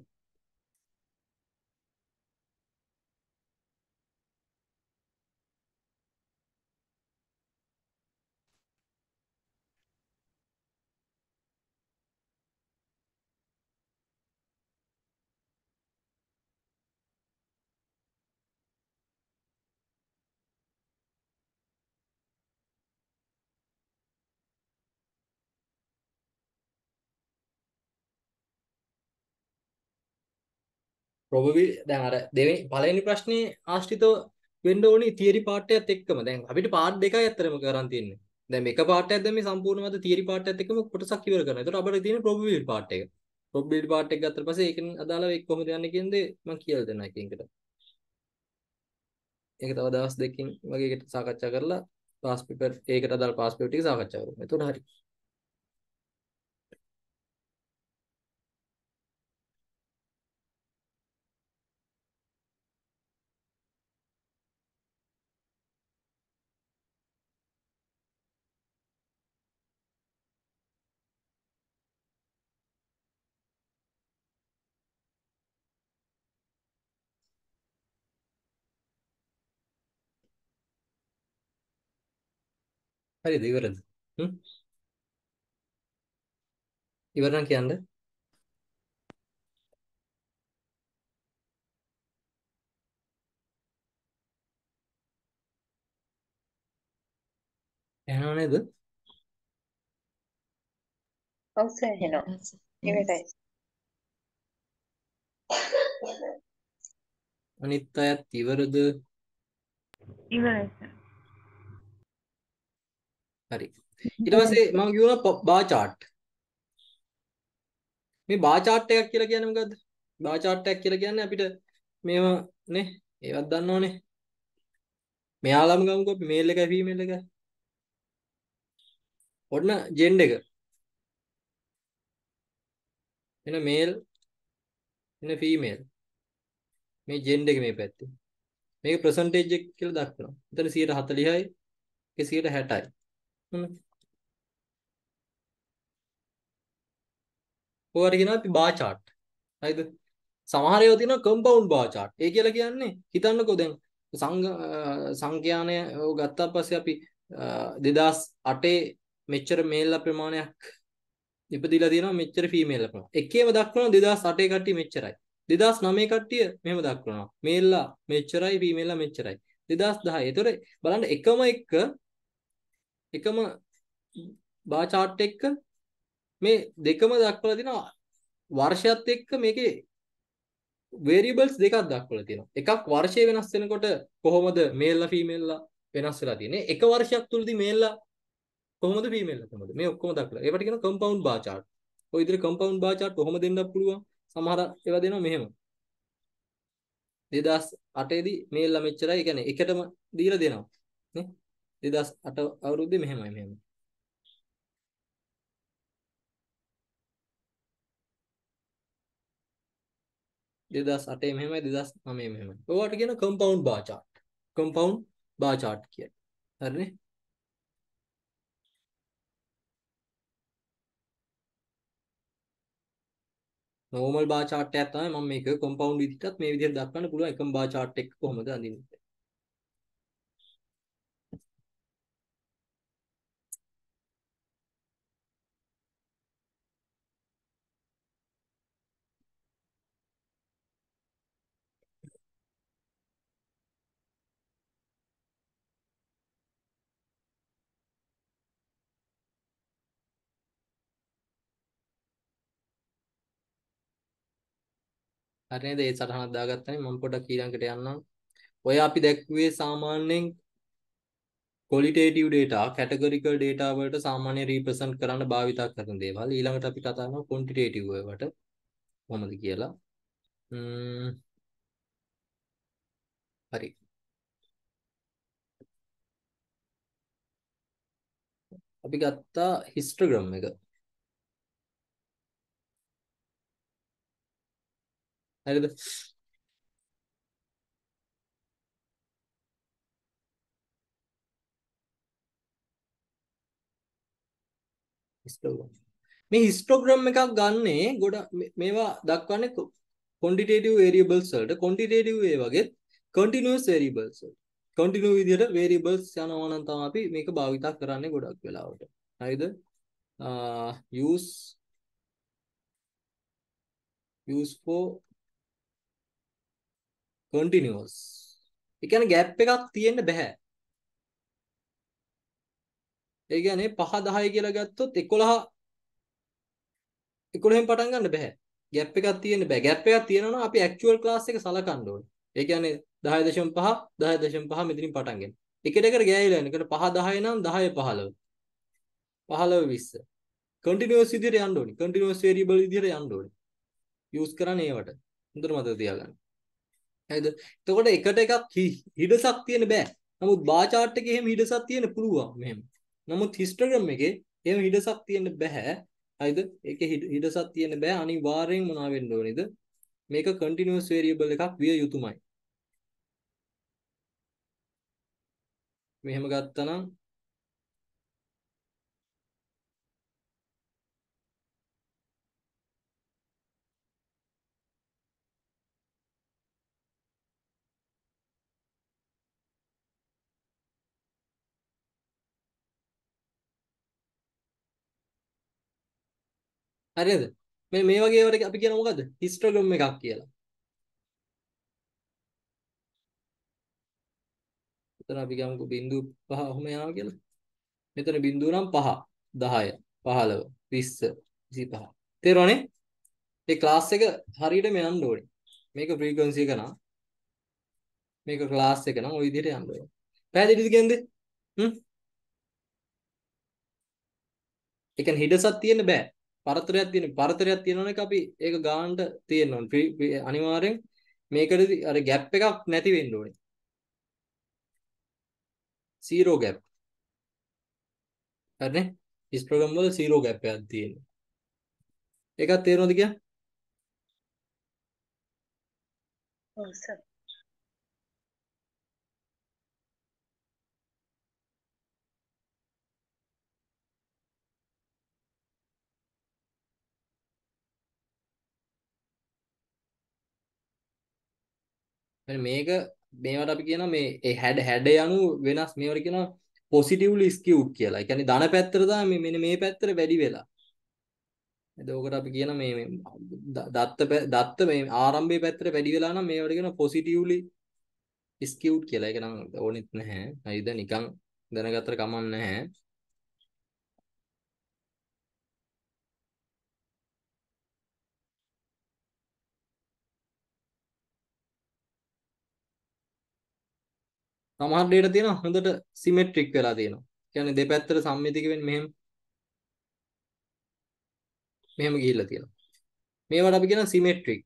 Speaker 1: probably දැන් අර දෙවෙනි පළවෙනි ප්‍රශ්නේ ආශ්‍රිතව වෙන්න ඕනි තියරි පාර්ට් එකත් එක්කම. දැන් අපිට පාර්ට් දෙකයි අතරම කරන් තියෙන්නේ. දැන් මේක පාර්ට් එකක් දැන් මේ සම්පූර්ණවද තියරි පාර්ට් එකත් එක්කම කොටසක් ඉවර කරනවා. ඒතකොට අපිට තියෙන probability පාර්ට් එක. probability පාර්ට් එක ගත්තට පස්සේ ඒකෙන් අදාළව ඒක කොහොමද යන්නේ කියන දේ මම කියලා දෙන්නම් එකින් එකට. ඒක තව දවස් දෙකකින් වගේ එකට සාකච්ඡා කරලා පාස් පේපර් ඒකට අදාළ පාස් පේපර් ටික සාකච්ඡා කරමු. එතකොට හරි. හරිද ඉවරද? හ්ම් ඉවර නම් කියන්න. එහෙනව නේද?
Speaker 2: ඔව් සර් එහෙනම් ඉවරයි.
Speaker 1: අනිත් අයත් ඉවරද?
Speaker 6: ඉවරයි සර්.
Speaker 1: හරි. ඊට පස්සේ මම කියනවා බාර් chart. මේ බාර් chart එකක් කියලා කියන්නේ මොකද්ද? බාර් chart එකක් කියලා කියන්නේ අපිට මේව නේ ඒවත් දන්නවනේ. මෙයාලම ගමුකෝ අපි මේල් එකයි ෆීමේල් එකයි. ඔන්න ජෙන්ඩර් එක. එන මේල් එන ෆීමේල්. මේ ජෙන්ඩර් එක මේ පැත්තේ. මේක percentage එක කියලා දක්වනවා. එතන 140යි ඒක 160යි. ඔයාලට කියනවා අපි බාර් chart. හරිද? සමහර ඒවා තියෙනවා compound bar chart. ඒ කියලා කියන්නේ හිතන්නකෝ දැන් සංඛ්‍යානය ගත්තාට පස්සේ අපි 2008 මෙච්චර මේල් ප්‍රමාණයක් ඉපදිලා තියෙනවා මෙච්චර ෆීමේල් ප්‍රමාණයක්. එකේම දක්වනවා 2008 කට්ටිය මෙච්චරයි. 2009 කට්ටිය මෙහෙම දක්වනවා. මේල්ලා මෙච්චරයි ෆීමේල්ලා මෙච්චරයි. 2010. ඒතොර බලන්න එකම බාර් chart එක මේ දෙකම දක්වලා තිනවා වර්ෂයත් එක්ක මේකේ variables දෙකක් දක්වලා තියෙනවා. එකක් වර්ෂය වෙනස් වෙනකොට කොහොමද මේල්ලා ෆීමේල්ලා වෙනස් වෙලා තියෙන්නේ. එක වර්ෂයක් තුලදී මේල්ලා කොහොමද ෆීමේල්ලා කොහොමද මේ ඔක්කොම දක්වලා. ඒවට කියනවා compound bar chart. ඔය විදිහට compound bar chart කොහොම දෙන්නත් පුළුවන්. සමහර ඒවා දෙනවා මෙහෙම. 2008 දී මේල්ලා මෙච්චරයි. ඒ කියන්නේ එකටම දීලා දෙනවා. නේ? 2008 අවුරුද්දේ මෙහෙමයි මෙහෙම. 2008 මෙහෙමයි 2009 මෙහෙමයි. ඔයාලට කියන compound bar chart. compound bar chart කියන්නේ. හරිනේ? normal bar chart එකක් තමයි මම මේක compound විදිහටත් මේ විදිහට දක්වන්න පුළුවන් එකම bar chart එක කොහොමද අඳින්නේ. හරි නේද? ඒ සටහනක් දාගත්තනේ මම පොඩ්ඩක් ඊළඟට යන්නම්. ඔය අපි දැක්ුවේ සාමාන්‍යයෙන් qualitative data, categorical data වලට සාමාන්‍ය represent කරන්න භාවිතා කරන දේවල්. ඊළඟට අපි කතා කරනවා quantitative ඒවට කොහොමද කියලා. හරි. අපි ගත්තා histogram එක. හරිද? histogram. මේ histogram එකක් ගන්නේ මේවා දක්වන්නේ quantitative variables වලට quantitative ඒ වගේ continuous variables වලට. continue විදිහට variables යනවා නම් තමයි අපි මේක භාවිතා කරන්නේ ගොඩක් වෙලාවට. හරිද? use for continuous. ඒ කියන්නේ gap එකක් තියෙන්න බෑ. ඒ කියන්නේ 5 10 කියලා ගත්තොත් 11 11න් පටන් ගන්න බෑ. ગેප් එකක් තියෙන්න බෑ. ગેප් එකක් තියෙනවා නම් අපි ඇක්චුවල් ක්ලාස් එක සලකන්න ඕනේ. ඒ කියන්නේ 10.5 10.5 මෙතනින් පටන් ගන්න. එකට එකට ගෑවිලා යන. එකට 5 10 නම් 10 15 15 20 කන්ටිනියස් විදිහට යන්න ඕනේ. කන්ටිනියස් වේරියබල් විදිහට යන්න ඕනේ. යූස් කරන්නේ ඒවට. හොඳට මතක තියාගන්න. හරිද? එතකොට එකට එකක් හිඩසක් තියෙන්න බෑ. නමුත් බා chart එකේ එහෙම හිඩසක් තියෙන්න පුළුවන් මෙහෙම. නමුත් හිස්ටෝග්‍රෑම් එකේ එහෙම හිඩසක් තියෙන්න බෑ. හරිද? ඒකේ හිඩසක් තියෙන්න බෑ. අනිවාර්යෙන් මොනවා වෙන්න ඕනේද? මේක කන්ටිනියස් වේරියබල් එකක් විය යුතුමයි. මෙහෙම ගත්තා නම් හරිද? මේ වගේ ඒවාට අපි කියන මොකද්ද? හිස්ටෝග්‍රෑම් එකක් කියලා. එතන අපි ගමුකෝ බිංදු 5 ඔහොම යනවා කියලා. මෙතන බිංදුව නම් 5 10 15 20 25. තේරුණානේ? මේ ක්ලාස් එක හරියටම යන්න ඕනේ. මේක ෆ්‍රීකවන්සි එක නම් මේක ක්ලාස් එක නම් ওই විදිහට යන්න ඕනේ. පැහැදිලිද කියන්නේ? ඒ කියන්නේ හිඩසක් තියෙන්න බෑ. පරතරයක් තියෙනවනේ අපි ඒක ගානට තියෙන්න ඕනේ. අනිවාර්යෙන් මේකදී අර ગેප් එකක් නැති වෙන්න ඕනේ. zero gap. හරිනේ? හිස්ටෝග්‍රෑම් වල zero gap එකක් තියෙනවා. ඒකත් තේරෙනවද කියන්නේ?
Speaker 2: ඔව් සර්.
Speaker 1: මේක මේවට අපි කියනවා මේ ඒ හැඩ යනු වෙනස් මේවට කියනවා පොසිටිව්ලි ස්කියුඩ් කියලා. ඒ කියන්නේ ධන පැත්තට තමයි මෙන්න මේ පැත්තට වැඩි වෙලා. එතකොට අපි කියන මේ දත්ත මේ ආරම්භයේ පැත්තට වැඩි වෙලා නම් මේවට කියනවා පොසිටිව්ලි ස්කියුඩ් කියලා. ඒක නම් ඕනෙත් නැහැ. හරිද? නිකන් දැනගත්තට කමක් නැහැ. සමහර දෙයට තියෙනවා හොඳට සිමෙට්‍රික් වෙලා තියෙනවා. කියන්නේ දෙපැත්තට සම්මිතික වෙන්නේ මෙහෙම ගිහිල්ලා තියෙනවා. මේවට අපි කියනවා සිමෙට්‍රික්.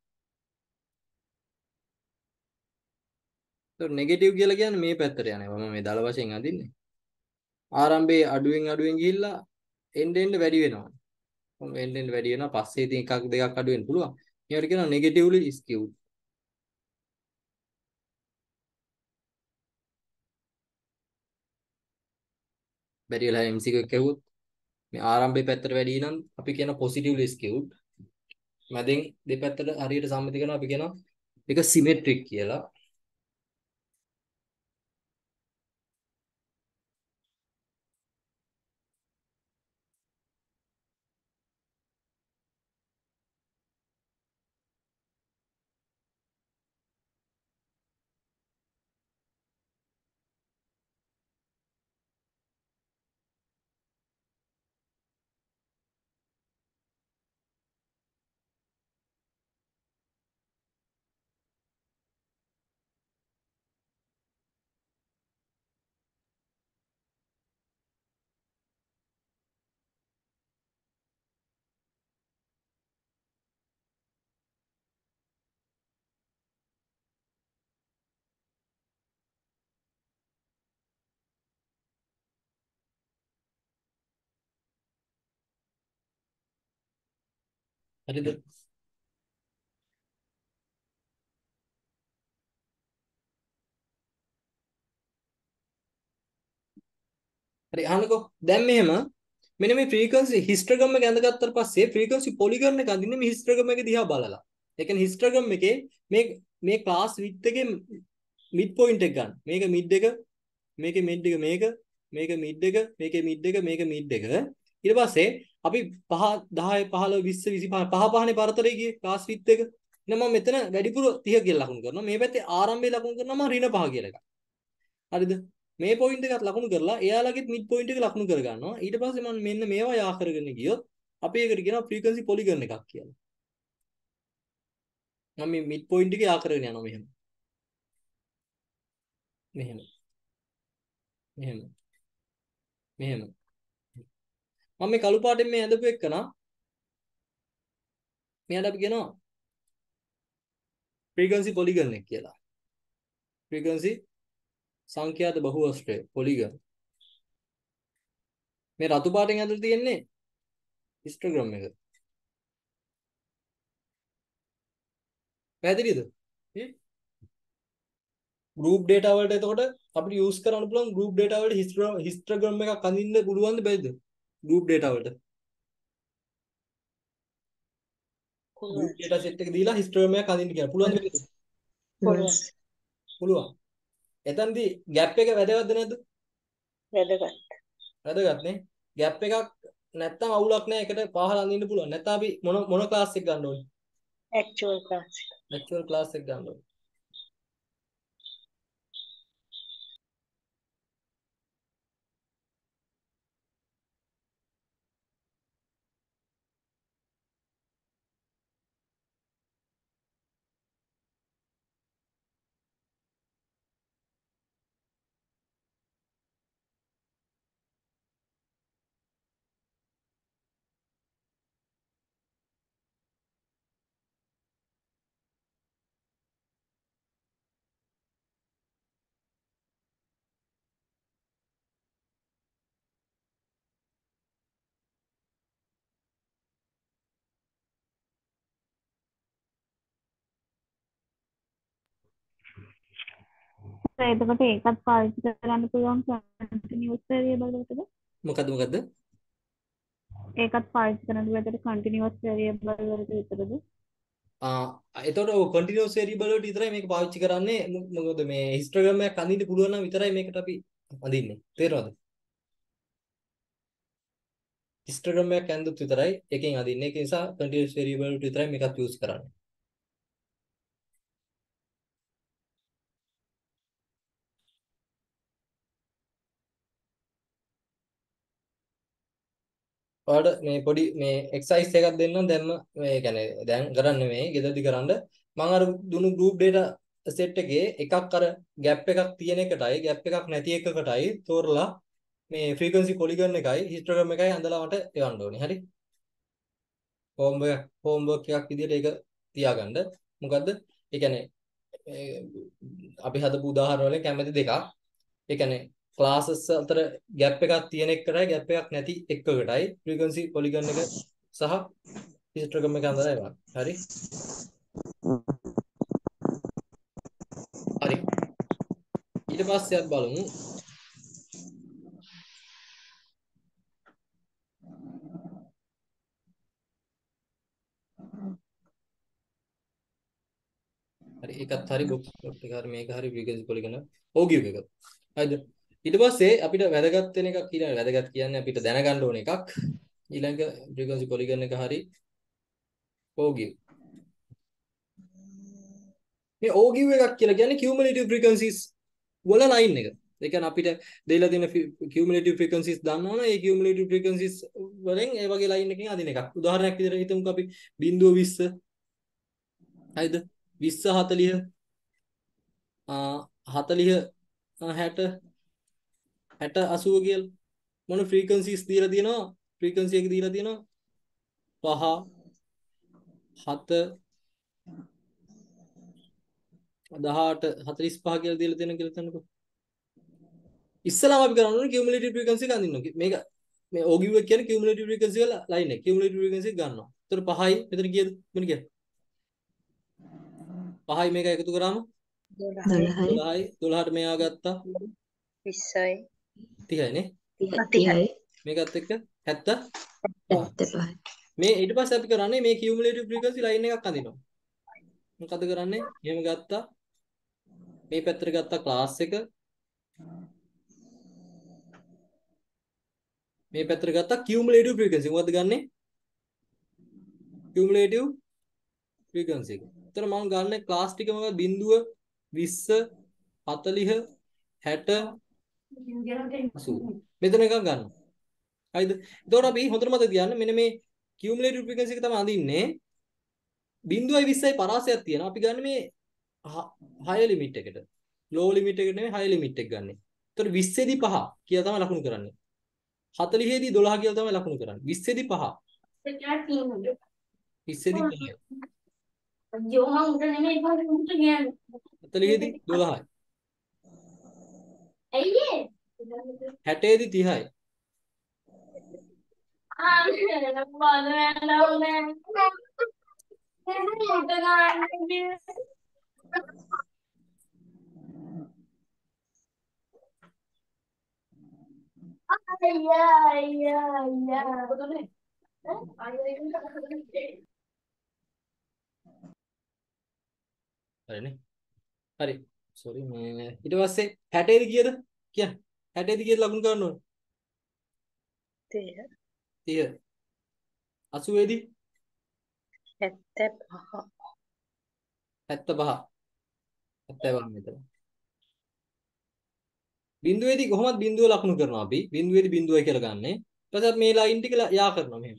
Speaker 1: ඒක නෙගටිව් කියලා කියන්නේ මේ පැත්තට යනවා. මම මේ දල වශයෙන් අඳින්නේ. ආරම්භයේ අඩුවෙන් ගිහිල්ලා එන්න වැඩි වෙනවා. එන්න වැඩි වෙනවා. පස්සේ ඉතින් එකක් දෙකක් අඩු වෙන්න පුළුවන්. මේවට කියනවා නෙගටිව්ලි ස්කියුඩ්. බැරි වෙලා MCQ එක ඇහුවොත් මේ ආරම්භයේ පැත්තට වැඩි නම් අපි කියන පොසිටිව්ලි ස්කියුඩ්. මැදින් දෙපැත්තට හරියට සම්මත කරනවා අපි කියනවා ඒක සිමෙට්‍රික් කියලා. හරිද? හරි අහන්නකෝ. දැන් මෙහෙම මෙන්න මේ ෆ්‍රීකවන්සි හිස්ටෝග්‍රෑම් එක ඇඳගත්තට පස්සේ ෆ්‍රීකවන්සි පොලිගන් එක අඳින්නේ මේ හිස්ටෝග්‍රෑම් එක දිහා බලලා. ඒ කියන්නේ හිස්ටෝග්‍රෑම් එකේ මේ ක්ලාස් විඩ්ත් එකේ මිඩ් පොයින්ට් එක ගන්න. මේක මිඩ් එක, මේකේ මිඩ් එක මේක මිඩ් එක, මේකේ මිඩ් එක, මේක මිඩ් එක. ඊට පස්සේ අපි 5 10 15 20 25 පහ පහනේ පරතරය ගියේ ක්ලාස් විඩ්ත් එක. එහෙනම් මම මෙතන වැඩිපුර 30 කියලා ලකුණු කරනවා. මේ පැත්තේ ආරම්භයේ ලකුණු කරනවා මම ඍණ 5 කියලා එකක්. හරිද? මේ පොයින්ට් එකත් ලකුණු කරලා එයාලගෙත් මිඩ් පොයින්ට් එක ලකුණු කර ගන්නවා. ඊට පස්සේ මම මෙන්න මේවා යා කරගෙන ගියොත් අපි ඒකට කියනවා ෆ්‍රීකවන්සි පොලිගන් එකක් කියලා. මම මේ මිඩ් පොයින්ට් එක යා කරගෙන යනවා මෙහෙම. මෙහෙම. මෙහෙම. මෙහෙම. මම මේ කළු පාටෙන් මේ ඇඳපු එක්කනා මෙයාට අපි කියනවා ෆ්‍රීකවන්සි පොලිගන් එක කියලා. ෆ්‍රීකවන්සි සංඛ්‍යාත බහුවස්ත්‍රය පොලිගන්. මේ රතු පාටෙන් ඇඳලා තියෙන්නේ හිස්ටෝග්‍රෑම් එක. පැහැදිලිද? ගෲප් ඩේටා වලට එතකොට අපිට යූස් කරන්න පුළුවන් ගෲප් ඩේටා වලට හිස්ටෝග්‍රෑම් එකක් අඳින්න පුළුවන්ද බැරිද? ගෲප් ඩේටා වලට. ගෲප් ඩේටා සෙට් එක දීලා හිස්ටෝග්‍රෑම් එකක් අඳින්න කියලා. පුළුවන්ද බැරිද?
Speaker 2: පුළුවන්.
Speaker 1: පුළුවන්. එතනදී ગેප් එක වැදගත්ද නැද්ද?
Speaker 2: වැදගත්.
Speaker 1: වැදගත් නේ. ગેප් එකක් නැත්තම් අවුලක් නැහැ. ඒකට පහල අඳින්න පුළුවන්. නැත්නම් අපි මොන ක්ලාස් එක ගන්න ඕනේ?
Speaker 2: Actual class.
Speaker 1: ඇක්චුවල් ක්ලාස් එක ගන්න ඕනේ.
Speaker 3: එතකොට ඒකත් පාවිච්චි කරන්න පුළුවන් කන්ටිනියස් වේරියබල් එකද?
Speaker 1: මොකද්ද?
Speaker 3: ඒකත් පාවිච්චි කරන්න බැලුවට කන්ටිනියස් වේරියබල් වලට විතරද?
Speaker 1: එතකොට ඔය කන්ටිනියස් වේරියබල් වලට විතරයි මේක පාවිච්චි කරන්නේ. මොකද මේ හිස්ටෝග්‍රෑම් එකක් අඳින්න පුළුවන් නම් විතරයි මේකට අපි අඳින්නේ. තේරෙනවද? හිස්ටෝග්‍රෑම් එකක් ඇඳුත් විතරයි එකෙන් අඳින්නේ. ඒක නිසා කන්ටිනියස් වේරියබල් වලට විතරයි මේකත් යූස් කරන්නේ. ඔයාලට මේ පොඩි මේ එක්සර්සයිස් එකක් දෙන්නම් දැම්ම මේ කියන්නේ දැන් කරන්නේ මේ ගෙදරදි කරන්න මම අර දුණු ගෲප් ඩේටා සෙට් එකේ එකක් අර ગેප් එකක් තියෙන එකටයි ગેප් එකක් නැති එකකටයි තෝරලා මේ ෆ්‍රීකවන්සි පොලිගන් එකයි හිස්ටෝග්‍රෑම් එකයි අඳලා මට එවන්න ඕනේ හරි හෝම්වර්ක් එකක් විදිහට ඒක තියාගන්න මොකද්ද ඒ කියන්නේ අපි හදපු උදාහරණ වලින් කැමති දෙකක් ඒ කියන්නේ ක්ලාසස් අතර ગેප් එකක් තියෙන එකටයි ગેප් එකක් නැති එකකටයි ෆ්‍රීකවන්සි පොලිගන් එක සහ හිස්ටෝග්‍රෑම් එක අඳලා එවන්න. හරි? හරි. ඊට පස්සේ අපි බලමු හරි ඒකත් හරි බොක්ස් ප්ලොට් එක හරි මේක හරි ෆ්‍රීකවන්සි පොලිගන් ඕගියු එක. හරිද? ඊට පස්සේ අපිට වැදගත් වෙන එකක් ඊළඟ වැදගත් කියන්නේ අපිට දැනගන්න ඕන එකක් ඊළඟ ෆ්‍රීකවන්සි පොලිගන් එක හරි ඕගියු. මේ ඕගියු එකක් කියලා කියන්නේ කියුමුලටිව් ෆ්‍රීකවන්සිස් වල ලයින් එක. ඒ කියන්නේ අපිට දෙයිලා තියෙන කියුමුලටිව් ෆ්‍රීකවන්සිස් දන්නවනේ ඒ කියුමුලටිව් ෆ්‍රීකවන්සිස් වලින් ඒ වගේ ලයින් එකකින් අදින එකක්. උදාහරණයක් විදිහට හිතමුකෝ අපි 0.20 හරිද? 20 40 40 60 60 80 කියලා මොන ෆ්‍රීකවන්සිස් දීලා තියෙනවා ෆ්‍රීකවන්සි එක දීලා තියෙනවා 5 7 18 45 කියලා දීලා තියෙන කියලා තනකො ඉස්සලාම අපි කරන්න ඕනේ කියුමුලටිව් ෆ්‍රීකවන්සි එක අඳින්න මේක මේ ඕගිව් එක කියන්නේ කියුමුලටිව් ෆ්‍රීකවන්සි වල ලයින් එක කියුමුලටිව් ෆ්‍රීකවන්සි එක ගන්නවා එතකොට 5යි මෙතන කීයද මෙන්න කීයද 5යි මේක එකතු කරාම 12යි 12ට මෙයා ගත්තා
Speaker 2: 20යි
Speaker 1: 30යි නේ
Speaker 2: 30යි
Speaker 1: මේකත් එක්ක 75 මේ ඊට පස්සේ අපි කරන්නේ මේ කියුමුලටිව් ෆ්‍රීකවන්සි ලයින් එකක් අඳිනවා මොකද කරන්නේ එහෙම ගත්තා මේ පැත්තට ගත්තා ක්ලාස් එක මේ පැත්තට ගත්තා කියුමුලටිව් ෆ්‍රීකවන්සි මොකද්ද ගන්නෙ කියුමුලටිව් ෆ්‍රීකවන්සි එක. එතන මම ගන්න ක්ලාස් ටික මොකද 0 20 40 60 80 මෙතන එකක් ගන්න. හරිද? එතකොට අපි හොඳට මතක තියාගන්න මෙන්න මේ කියුමුලටිව් ෆ්‍රීකවන්සි එක තමයි අඳින්නේ බිඳුවයි 20යි පරාසයක් තියෙනවා. අපි ගන්න මේ හය ලිමිට් එකට. ලෝ ලිමිට් එකට නෙමෙයි හය ලිමිට් එක ගන්න. ඒතකොට 20 දී 5 කියලා තමයි ලකුණු කරන්නේ. 40 දී 12 කියලා තමයි ලකුණු කරන්නේ. 20 දී 5. 20 දී 5යි. 40 දී 12යි. 60 දී 30යි. හරිනේ. හරි. සෝරි මේ ඊට පස්සේ 60 දී කීයද? කියන්න. 60 දී කීයද ලකුණු කරන්න ඕනේ?
Speaker 2: 30
Speaker 1: 30. 80 දී
Speaker 2: 75
Speaker 1: 75. 75 මෙතන. බිඳුවේදී කොහොමද බිඳුව ලකුණු කරනවා අපි? බිඳුවේදී බිඳුවයි කියලා ගන්නෙ. ඊට පස්සේ මේ ලයින් ටික යා කරනවා මෙහෙම.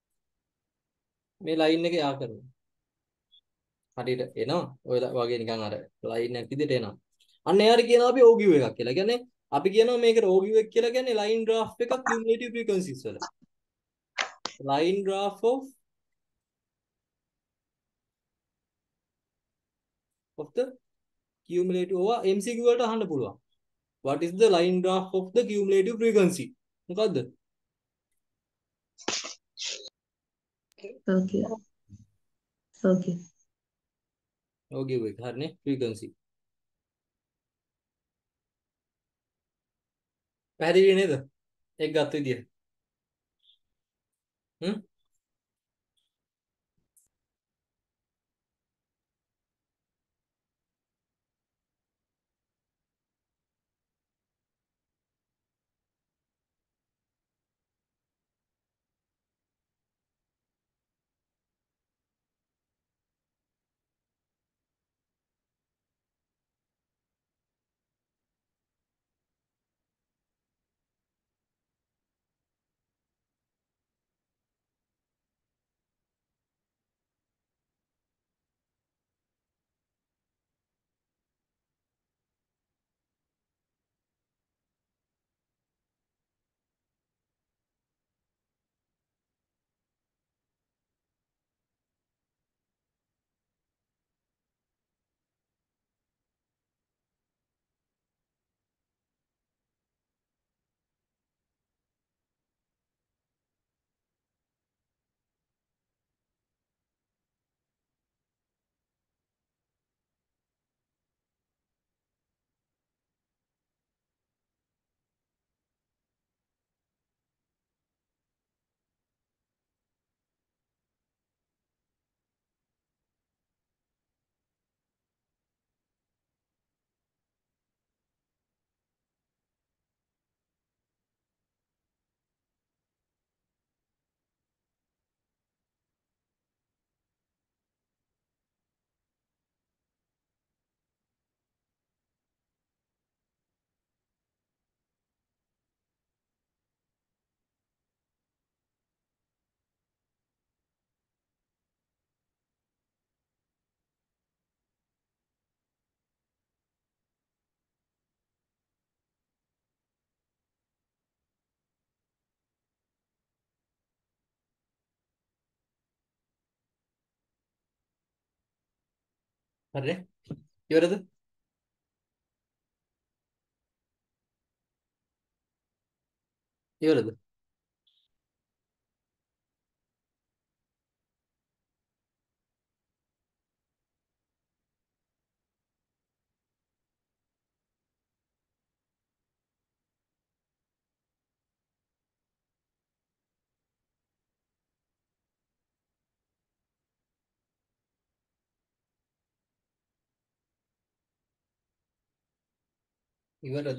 Speaker 1: මේ ලයින් එක යා කරනවා. හරියට එනවා. ඔය වගේ නිකන් අර ලයින් එකක් විදිහට එනවා. අන්න එයාට කියනවා අපි ඕගිව් එකක් කියලා. කියන්නේ අපි කියනවා මේකට ඕගිව් එක කියලා කියන්නේ ලයින් graph එකක් cumulative frequencies වල. line graph of the cumulative ඕවා MCQ වලට අහන්න පුළුවන්. What is the line graph of the cumulative frequency? මොකද්ද?
Speaker 7: Okay. Okay.
Speaker 1: ඕගිව් එක හරිනේ frequency. පැහැදිලි නේද? ඒක ගත්ත විදිය. හ්ම්? හරිනේ? ඉවරද? ඉවරද? ඉවරද?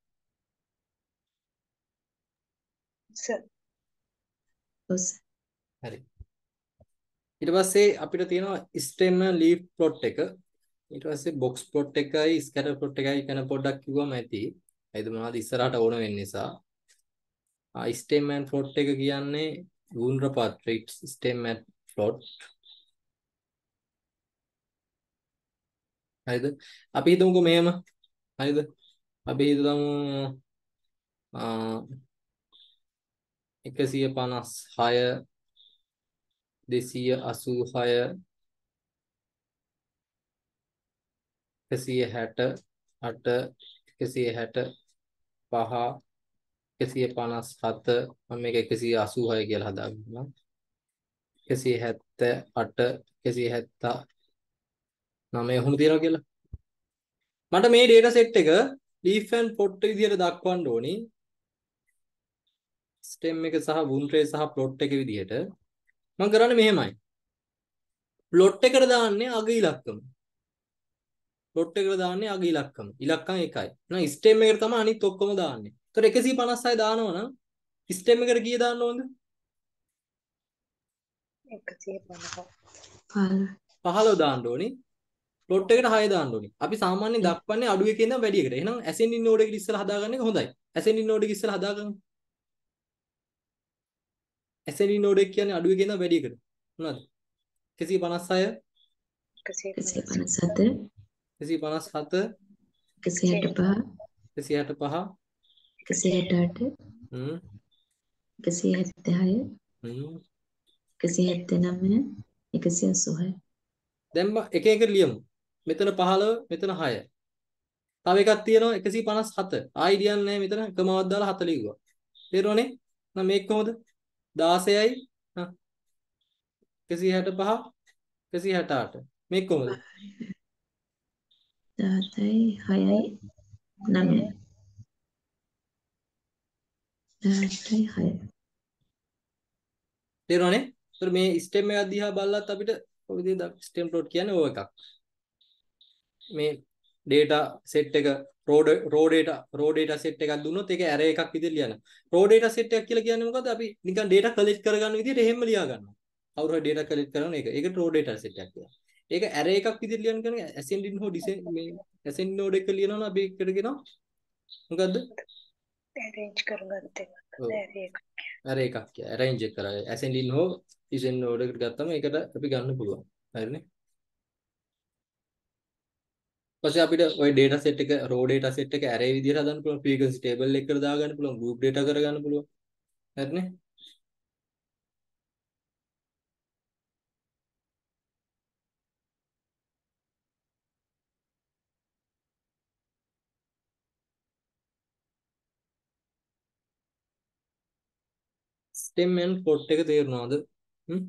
Speaker 2: sir
Speaker 7: Yes.
Speaker 1: හරි. ඊට පස්සේ අපිට තියෙනවා stem and leaf plot එක. ඊට පස්සේ box plot එකයි scatter plot එකයි ගැන පොඩ්ඩක් කිව්වම ඇති. ඒද මොනවද ඉස්සරහට ඕන වෙන්න නිසා. stem and plot එක කියන්නේ Woolner path stem and plot. හරිද? අපි හිතමුකෝ මෙහෙම. හරිද? අපි හිතමු 156 286 168 165 157 මම මේක 186 කියලා හදාගන්නවා 178 179 ඔහොම තියනවා කියලා මට මේ data set එක leaf and plot විදියට දක්වන්න ඕනි stem එක සහ wound tray සහ plot එක විදියට මම කරන්නේ මෙහෙමයි plot එකට දාන්නේ අග ඉලක්කම plot එකට දාන්නේ අග ඉලක්කම ඉලක්කම් එකයි එහෙනම් stem එකට තමයි අනිත් ඔක්කොම දාන්නේ ඒතර 156 දානවනම් stem එකට කීය දාන්න ඕනද
Speaker 2: 150.
Speaker 1: 15 දාන්න ඕනි plot එකට 6 දාන්න ඕනි. අපි සාමාන්‍යයෙන් දක්වන්නේ අඩු එකේ ඉඳන් වැඩි එකට. එහෙනම් ascending node එකට ඉස්සෙල්ලා හදාගන්න එක හොඳයි. ascending node එක ඉස්සෙල්ලා හදාගන්න. ascending node එක කියන්නේ අඩු එකේ ඉඳන් වැඩි එකට. මොනවද? 156
Speaker 7: 157
Speaker 1: 157
Speaker 7: 165
Speaker 1: 165
Speaker 7: 168
Speaker 1: හ්ම්
Speaker 7: 176
Speaker 1: හ්ම්
Speaker 7: 179 186
Speaker 1: දැන් එක එක ලියමු. මෙතන 15 මෙතන 6. තව එකක් තියෙනවා 157. ආයි ලියන්නේ නැහැ මෙතන එකමාවක් දාලා 40 ලියුවා. තේරුණානේ? එහෙනම් මේක කොහොමද? 16යි 165 168. මේක කොහොමද?
Speaker 7: 10යි 6යි 9යි 10යි 6යි
Speaker 1: තේරුණානේ? ඒතර මේ ස්ටෙම් එක දිහා බලලත් අපිට ඔය විදිහට ස්ටෙම් ප්ලොට් කියන්නේ ඕක එකක්. මේ data set එක raw data set එකක් දුන්නොත් ඒක array එකක් විදිහට ලියනවා. raw data set එකක් කියලා කියන්නේ මොකද්ද? අපි නිකන් data collect කරගන්න විදිහට එහෙම ලියා ගන්නවා. කවුරු හරි data collect කරන එක. ඒකට raw data set එකක් කියනවා. ඒක array එකක් විදිහට ලියන්න කියන්නේ ascending හෝ descending මේ ascending node එක ලියනවා නම් අපි ඒකට කියනවා මොකද්ද?
Speaker 2: arrange කරගත්ත එක.
Speaker 1: ඔව්.
Speaker 2: array එක.
Speaker 1: array එකක් කිය. arrange එක කරා. ascending හෝ descending node එකට ගත්තම ඒකට අපි ගන්න පුළුවන්. හරිනේ? පස්සේ අපිට ওই data set එක raw data set එක array විදිහට හදන්න පුළුවන් frequency table එකකට දාගන්න පුළුවන් group data කරගන්න පුළුවන් හරිනේ stem and plot එක තේරුණාද හ්ම්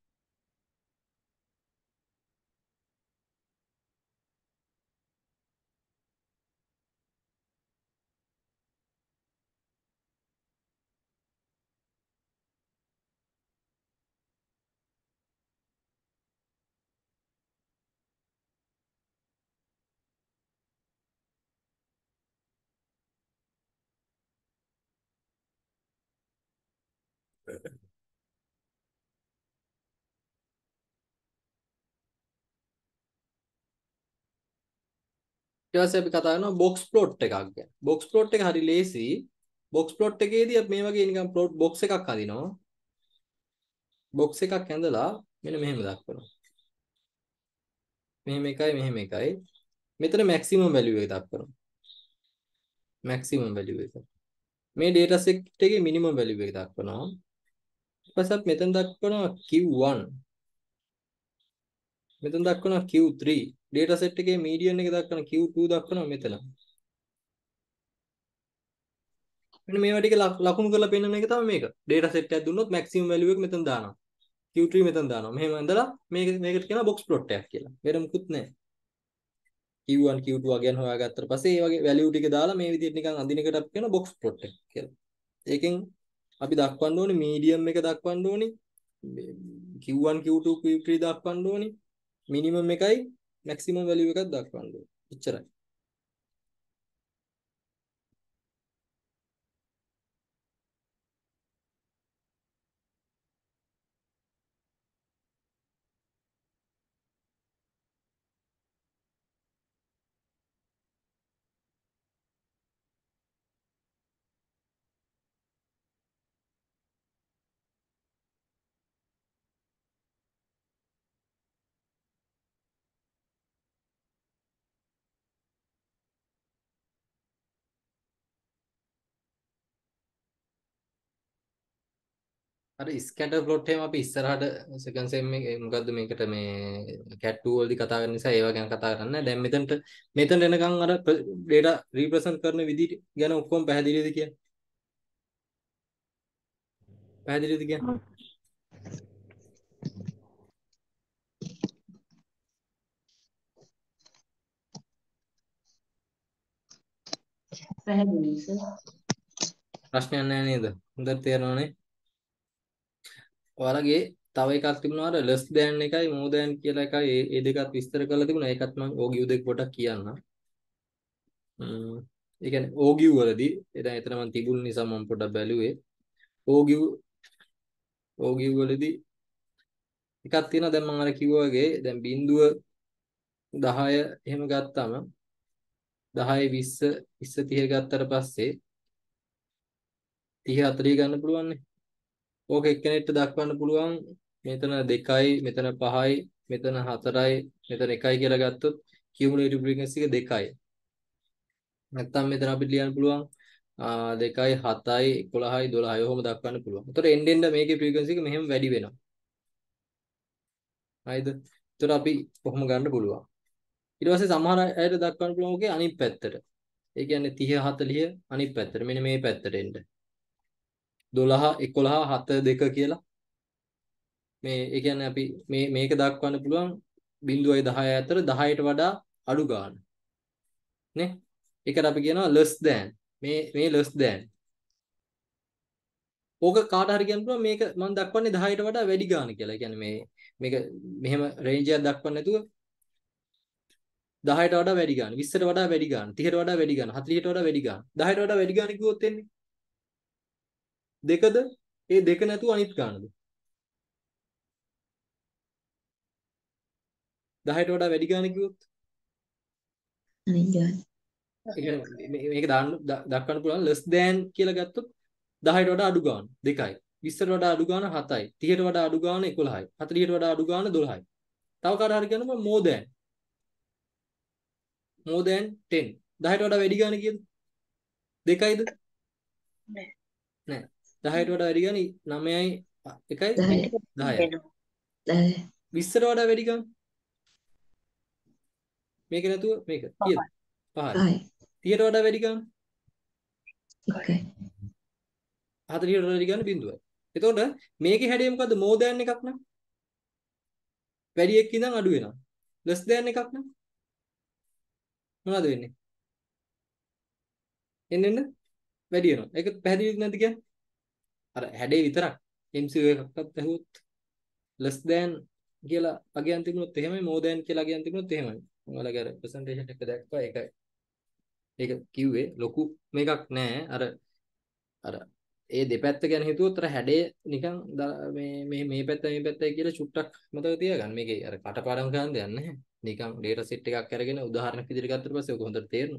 Speaker 1: ඊට පස්සේ අපි කතා කරනවා box plot එකක් ගැන box plot එක හරි ලේසි box plot එකේදී අපි මේ වගේ නිකන් plot box එකක් හදිනවා box එකක් ඇඳලා මෙන්න මෙහෙම දක්වනවා මෙහෙම එකයි මෙතන maximum value එක දක්වනවා maximum value එක මේ data set එකේ minimum value එක දක්වනවා ඊට පස්සේ අපි මෙතන දක්වනවා Q1 මෙතන දක්වනවා Q3 data set එකේ median එක දක්වන Q2 දක්වනවා මෙතන මෙන්න මේවා ටික ලකුණු කරලා පෙන්නන එක තමයි මේක data set එකක් දුන්නොත් maximum value එක මෙතන දානවා Q3 මෙතන දානවා මෙහෙම ඇඳලා මේකට කියනවා box plot එකක් කියලා වෙන මුකුත් නැහැ Q1 Q2 වගේන් හොයාගත්තට පස්සේ මේ වගේ value ටික දාලා මේ විදිහට නිකන් අඳින එකට අපි කියනවා box plot එක කියලා ඒකෙන් අපි දක්වන්න ඕනේ medium එක දක්වන්න ඕනේ Q1 Q2 Q3 දක්වන්න ඕනේ minimum එකයි maximum value එකක් දක්වන්න ඕනේ එච්චරයි අර ස්කැටර් ප්ලොට් එහෙම අපි ඉස්සරහට සෙකන්ඩ් සෙම් එකේ මොකද්ද මේකට මේ කැට් 2 වලදී කතා කරන නිසා ඒවා ගැන කතා කරන්නේ නැහැ. දැන් මෙතනට එනකන් අර data represent කරන විදිහ ගැන ඔක්කොම පැහැදිලිද කියන්නේ? පැහැදිලිද කියන්නේ?
Speaker 7: පැහැදිලි සර්.
Speaker 1: ප්‍රශ්නයක් නැහැ නේද? හොඳට තේරෙනවනේ. ඔයාලගේ තව එකක් තිබුණා අර less than එකයි more than කියලා එකයි ඒ දෙකත් විස්තර කරලා තිබුණා. ඒකත් මම ඕගියු දෙක පොඩක් කියන්නම්. ඒ කියන්නේ ඕගියු වලදී දැන් එතන මම තිබුණ නිසා මම පොඩක් බැලුවේ. ඕගියු වලදී එකක් තියෙනවා දැන් මම අර කිව්වා වගේ දැන් බිඳුව 10 එහෙම ගත්තාම 10 20 20 30 ගත්තට පස්සේ 30 40 ගන්න පුළුවන් නේ. ඕක එක්කෙනෙක්ට දක්වන්න පුළුවන් මෙතන 2යි මෙතන 5යි මෙතන 4යි මෙතන 1යි කියලා ගත්තොත් කියුමුලේටිව් ෆ්‍රීකවන්සි එක 2යි. නැත්තම් මෙතන අපිට ලියන්න පුළුවන් 2යි 7යි 11යි 12යි ඔහොම දක්වන්න පුළුවන්. ඒතකොට එන්න එන්න මේකේ ෆ්‍රීකවන්සි එක මෙහෙම වැඩි වෙනවා. හරිද? ඒතකොට අපි කොහොම ගන්න පුළුවන්. ඊට පස්සේ සමහර අයට දක්වන්න පුළුවන් ඔකේ අනිත් පැත්තට. ඒ කියන්නේ 30 40 අනිත් පැත්තට. මෙන්න මේ පැත්තට එන්න. 12 11 7 2 කියලා මේ ඒ කියන්නේ අපි මේක දක්වන්න පුළුවන් 0.10 අතර 10ට වඩා අඩු ගන්න නේ. ඒකට අපි කියනවා less than. මේ less than. ඕක කාට හරි කියන්න පුළුවන් මේක මම දක්වන්නේ 10ට වඩා වැඩි ගන්න කියලා. ඒ කියන්නේ මේක මෙහෙම රේන්ජ් එකක් දක්වන්න නැතුව 10ට වඩා වැඩි ගන්න, 20ට වඩා වැඩි ගන්න, 30ට වඩා වැඩි ගන්න, 40ට වඩා වැඩි ගන්න. 10ට වඩා වැඩි ගන්න කිව්වොත් එන්නේ දෙකද? ඒ දෙක නැතුව අනිත් ගන්නද? 10ට වඩා වැඩි ගන්න කිව්වොත්
Speaker 7: අනිත් ගාන.
Speaker 1: ඒ කියන්නේ මේක දක්වන්න පුළුවන් less than කියලා ගත්තොත් 10ට වඩා අඩු ගන්න 2යි 20ට වඩා අඩු ගන්න 7යි 30ට වඩා අඩු ගන්න 11යි 40ට වඩා අඩු ගන්න 12යි. තව කාට හරි කියනවා more than 10 10ට වඩා වැඩි ගන්න කීයද? 2යිද? නෑ 10ට වඩා වැඩි ගන්න 9යි 1යි 10යි
Speaker 7: 10.
Speaker 1: 20ට වඩා වැඩි ගන්න මේක නැතුව මේක කීයද? 5යි 30ට වඩා වැඩි ගන්න
Speaker 7: 1යි.
Speaker 1: 40ට වඩා වැඩි ගන්න 0යි. එතකොට මේකේ හැඩය මොකද්ද? more than එකක් නම් වැඩි එක්ක ඉඳන් අඩු වෙනවා. less than එකක් නම් මොනවද වෙන්නේ? එන්න වැඩි වෙනවා. ඒක පැහැදිලිද නැද්ද කියන්නේ? අර හැඩේ විතරක් MCQ එකක්වත් ඇහුවොත් less than කියලා අගයන් තිබුණොත් එහෙමයි more than කියලා අගයන් තිබුණොත් එහෙමයි. ඔයාලගේ අර ප්‍රසන්ටේෂන් එක දැක්කා ඒකයි. ඒක කිව්වේ ලොකු මේකක් නෑ. අර ඒ දෙපැත්ත ගැන හිතුවොත් අර හැඩය නිකන් මේ පැත්තයි කියලා චුට්ටක් මතක තියාගන්න. මේකේ අර කටපාඩම් කරන්න දෙයක් නැහැ. නිකන් data set එකක් අරගෙන උදාහරණයක් විදිහට ගත්තට පස්සේ ඔක හොඳට තේරෙනවා.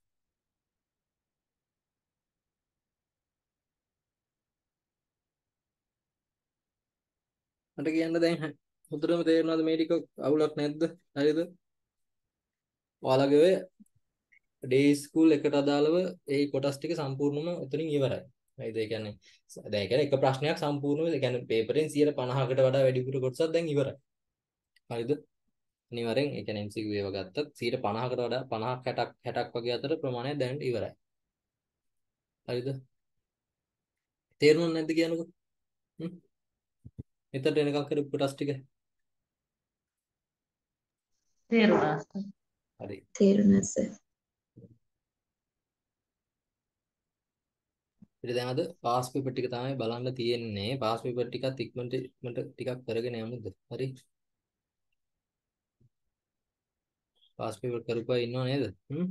Speaker 1: මට කියන්න දැන් හොඳටම තේරෙනවද මේ ටික අවුලක් නැද්ද? හරිද? ඔයාලගේ ඔය ඩේ ස්කූල් එකට අදාළව ඒ කොටස් ටික සම්පූර්ණයෙන්ම එතනින් ඉවරයි. හරිද? ඒ කියන්නේ දැන් ඒ කියන්නේ එක ප්‍රශ්නයක් සම්පූර්ණව ඒ කියන්නේ පේපරෙන් 50%කට වඩා වැඩිපුර කොටසක් දැන් ඉවරයි. හරිද? අනිවාර්යෙන් ඒ කියන්නේ MCQ ඒව ගත්තත් 50%කට වඩා 50ක් 60ක් වගේ අතර ප්‍රමාණයක් දැනට ඉවරයි. හරිද? තේරුණා නැද්ද කියනකො? එතට එනකම් කරපු කොටස් ටික
Speaker 7: තේරුණා.
Speaker 1: හරි.
Speaker 7: තේරුණා සර්.
Speaker 1: ඉතින් දැන් අද පාස් පේපර් ටික තමයි බලන්න තියෙන්නේ. පාස් පේපර් ටිකත් ඉක්මනට ටිකක් කරගෙන යමුද? හරි. පාස් පේපර් කරපුවා ඉන්නව නේද?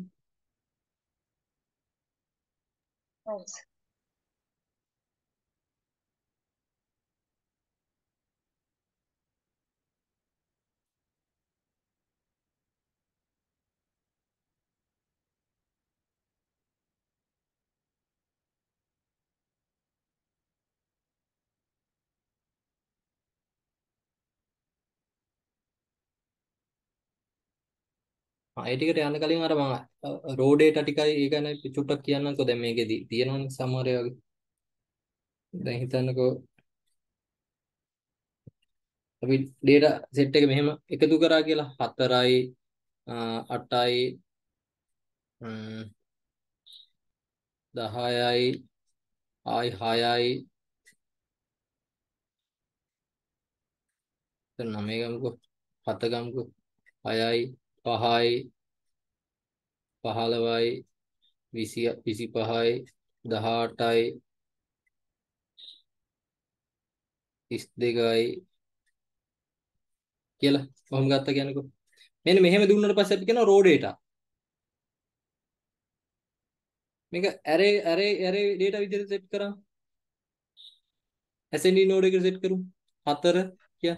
Speaker 1: ඒ ටිකට යන්න කලින් අර මම රෝ ඩේටා ටිකයි ඒ ගැන චුට්ටක් කියන්නම්කෝ. දැන් මේකෙදි තියෙනවනේ සමහර වගේ. දැන් හිතන්නකෝ අපි data set එක මෙහෙම එකතු කරා කියලා 4යි 8යි 10යි ආයි 6යි 9 ගමුකෝ 7 ගමුකෝ 6යි 5යි 15යි 20 25යි 18යි 32යි කියලා කොහොම ගත්තා කියන්නකෝ. මෙන්න මෙහෙම දුන්නාට පස්සේ අපි කියනවා raw data. මේක array data විදිහට set කරා. ascending node එකට set කරමු. 4 කිය.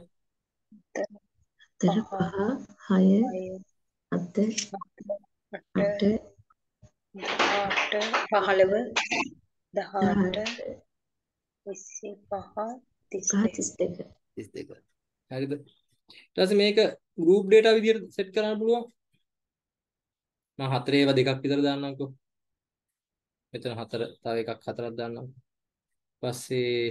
Speaker 7: 4 5 6 7 8
Speaker 2: 15 18 25
Speaker 7: 32
Speaker 1: හරිද? ඊට පස්සේ මේක group data විදිහට set කරන්න පුළුවන්. මම 4 ඒවා දෙකක් විතර දාන්නම්කෝ. මෙතන 4 තව එකක් 4ක් දාන්නම්. පස්සේ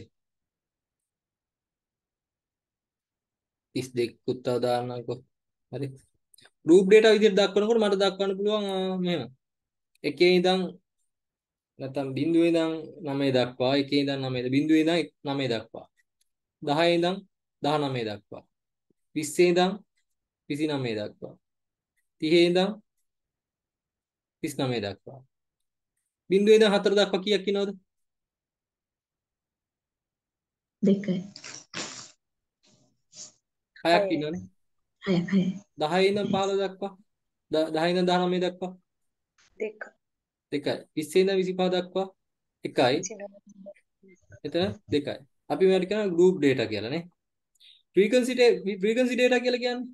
Speaker 1: 32 කුත් තව දාන්නම්කෝ. හරි. group data විදිහට දක්වනකොට මට දක්වන්න පුළුවන් මෙහෙම. එකේ ඉඳන් නැත්නම් බිඳුවේ ඉඳන් 9 දක්වා, එකේ ඉඳන් 9 බිඳුවේ ඉඳන් 9 දක්වා. 10 ඉඳන් 19 දක්වා. 20 ඉඳන් 29 දක්වා. 30 ඉඳන් 39 දක්වා. බිඳුවේ ඉඳන් 4 දක්වා කීයක් ඉනවද?
Speaker 7: 2යි
Speaker 1: 6ක් ඉන්නවනේ.
Speaker 7: 6යි
Speaker 1: 10 ඉඳන් 15 දක්වා. 10 ඉඳන් 19 දක්වා.
Speaker 2: 2
Speaker 1: 2යි. 20 ඉඳන් 25 දක්වා 1යි. එතන 2යි. අපි මේකට කියනවා group data කියලා නේ. frequency data කියලා කියන්නේ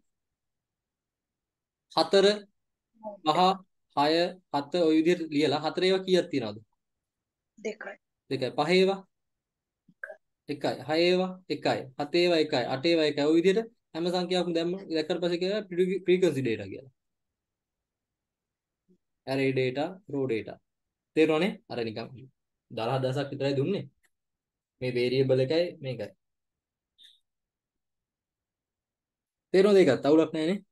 Speaker 1: 4 5 6 7 ඔය විදිහට ලියලා 4 ඒවා කීයක් තියනවද?
Speaker 2: 2යි
Speaker 1: 2යි. 5 ඒවා 1යි. 6 ඒවා 1යි. 7 ඒවා 1යි. 8 ඒවා 1යි. ඔය විදිහට හැම සංඛ්‍යාවක්ම දැක්කට පස්සේ කියනවා frequency data කියලා. array data, raw data. තේරුණානේ? අර නිකන් 10000ක් විතරයි දුන්නේ. මේ variable එකයි මේකයි. තේරුණාද ඒක? තවුලක් නැහැ නේ.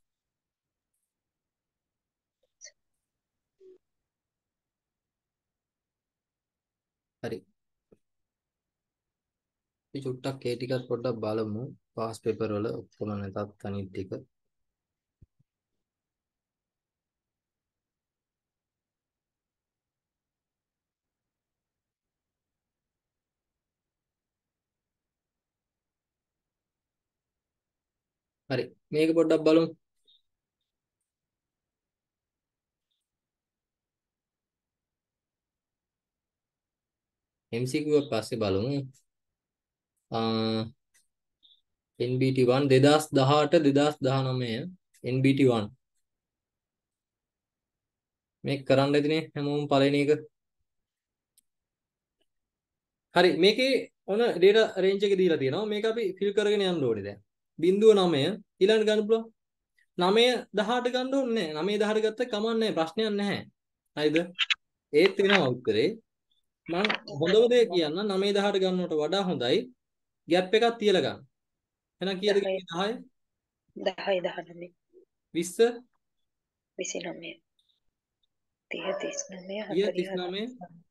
Speaker 1: හරි. අපි චුට්ටක් ඒ ටිකත් පොඩ්ඩක් බලමු. පාස් පේපර් වල ඔක්කොම නැතත් අනිත් ටික. හරි. මේක පොඩ්ඩක් බලමු. MCQ එක පස්සේ බලමු. NBT1 2018 2019 NBT1 මේක කරන්න ඉතිනේ හැමෝම පළවෙනි එක. හරි මේකේ ඔන data range එක දීලා තියෙනවා. මේක අපි fill කරගෙන යන්න ඕනේ දැන්. 0.9 ඊළඟ ගන්න පුළුවන්. 9 18 ගන්න ඕනේ නැහැ. 9 18 ගත්තා කමක් නැහැ. ප්‍රශ්නයක් නැහැ. හරිද? ඒත් වෙනවා උත්තරේ. මම හොඳම දේ කියන්න 9 18 ගන්නවට වඩා හොඳයි gap එකක් තියලා ගන්න. එහෙනම් කීයද 10?
Speaker 2: 10යි 19
Speaker 1: 20
Speaker 2: 29 30 39
Speaker 1: 39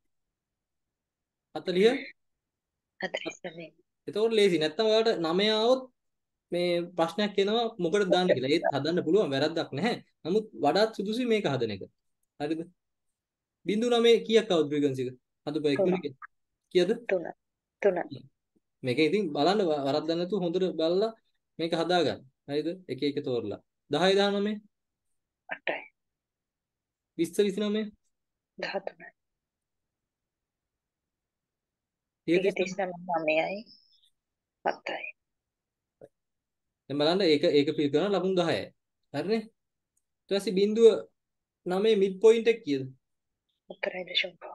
Speaker 1: 40
Speaker 2: 49
Speaker 1: එතකොට ලේසි. නැත්තම් ඔයාලට 9 ආවොත් මේ ප්‍රශ්නයක් එනවා මොකටද දාන්න කියලා. ඒත් හදන්න පුළුවන් වැරද්දක් නැහැ. නමුත් වඩාත් සුදුසුයි මේක හදන එක. හරිද? 0.9 කීයක් આવුත් ෆ්‍රීකවන්සි එක? හදපුවා ඉක්මනට කීයද?
Speaker 2: 3
Speaker 1: මේක ඉතින් බලන්න වරද්දන්න නැතුව හොඳට බලලා මේක හදාගන්න. හරිද? එක එක තෝරලා. 10 19
Speaker 2: 8යි
Speaker 1: 20 29
Speaker 2: 13යි
Speaker 1: 30
Speaker 2: 39 9යි 7යි
Speaker 1: දැන් බලන්න ඒක ෆිල් කරනවා ලකුණු 10යි. හරිනේ? ඊට පස්සේ 0.9 මිඩ් පොයින්ට් එක කීයද?
Speaker 2: 4.5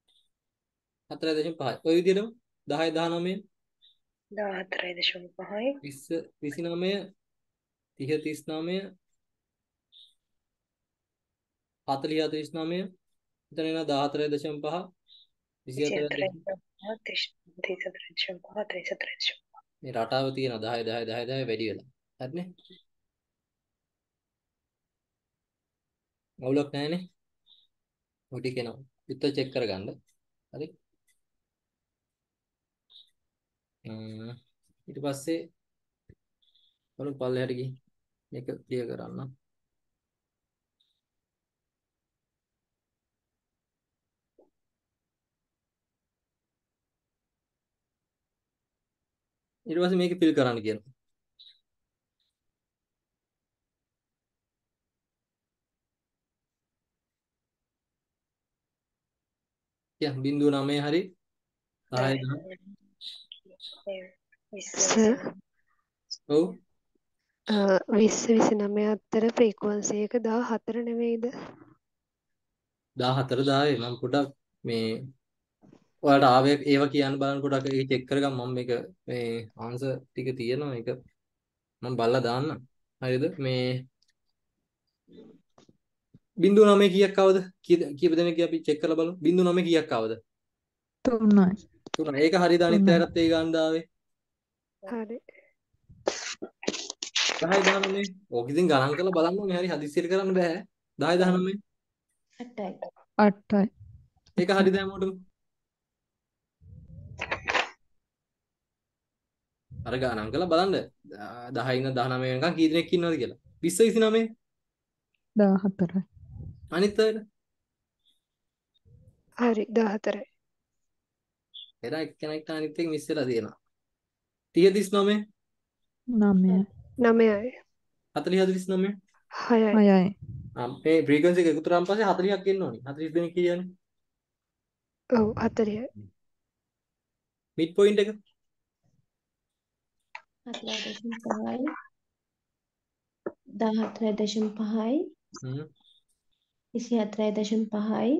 Speaker 1: 4.5. ඔය විදිහටම 10 19
Speaker 2: 14.5යි
Speaker 1: 20 29 30 39 40 39 එතන එනවා 14.5 24
Speaker 2: 34.5 34.5 34.5
Speaker 1: මේ රටාව තියෙන 10 10 10 10 වැඩි වෙලා. හරිනේ? අවුලක් නැහැනේ. ඔය ටික එනවා. විතර චෙක් කරගන්න. හරි? ඊට පස්සේ බලමු පල්ලෙහාට ගිහින් මේක ක්ලියර් කරන්න. ඊට පස්සේ මේක ෆිල් කරන්න කියනවා. යා 0.9 හරි 10
Speaker 6: සර්
Speaker 1: ඔව්
Speaker 6: 20 29 අතර ෆ්‍රීකවන්සි එක 14 නෙවෙයිද?
Speaker 1: 14 10 මම පොඩ්ඩක් මේ ඔයාලට ආවේ ඒවා කියන්න බලන්න පොඩ්ඩක් ඒක චෙක් කරගන්න මම මේක මේ ආන්සර් ටික තියෙනවා ඒක මම බලලා දාන්න. හරිද? මේ 0.9 කීයක් ආවද? කීප දෙනෙක් අපි චෙක් කරලා බලමු. 0.9 කීයක් ආවද?
Speaker 4: 3යි.
Speaker 1: 3. ඒක හරියද අනිත් පැයටත් ඒ ගන්න ආවේ?
Speaker 6: හරි.
Speaker 1: 10 19. ඕක ඉතින් ගණන් කරලා බලන්න ඕනේ. හරි හදිස්සියට කරන්න බෑ. 10 19.
Speaker 2: 8යි.
Speaker 4: 8යි.
Speaker 1: ඒක හරියද හැමෝටම? අර ගණන් කරලා බලන්න 10 ඉඳන් 19 වෙනකන් කී දෙනෙක් ඉන්නවද කියලා 20 29
Speaker 4: 14යි.
Speaker 1: අනිත් අයට
Speaker 6: හරි 14යි.
Speaker 1: එරා එක්කෙනෙක්ට අනිත් එක මිස් වෙලා තියෙනවා 30 39
Speaker 4: 9යි.
Speaker 6: 9යි.
Speaker 1: 40 39
Speaker 6: 6යි.
Speaker 4: 6යි.
Speaker 1: මේ ෆ්‍රීකවන්සි එක එකතු කරාන් පස්සේ 40ක් එන්න ඕනි 40 දෙනෙක් කියන්නේ
Speaker 6: ඔව් 40යි.
Speaker 1: මිඩ් පොයින්ට් එක
Speaker 7: 4.5යි 14.5යි
Speaker 1: හ්ම්
Speaker 7: 24.5යි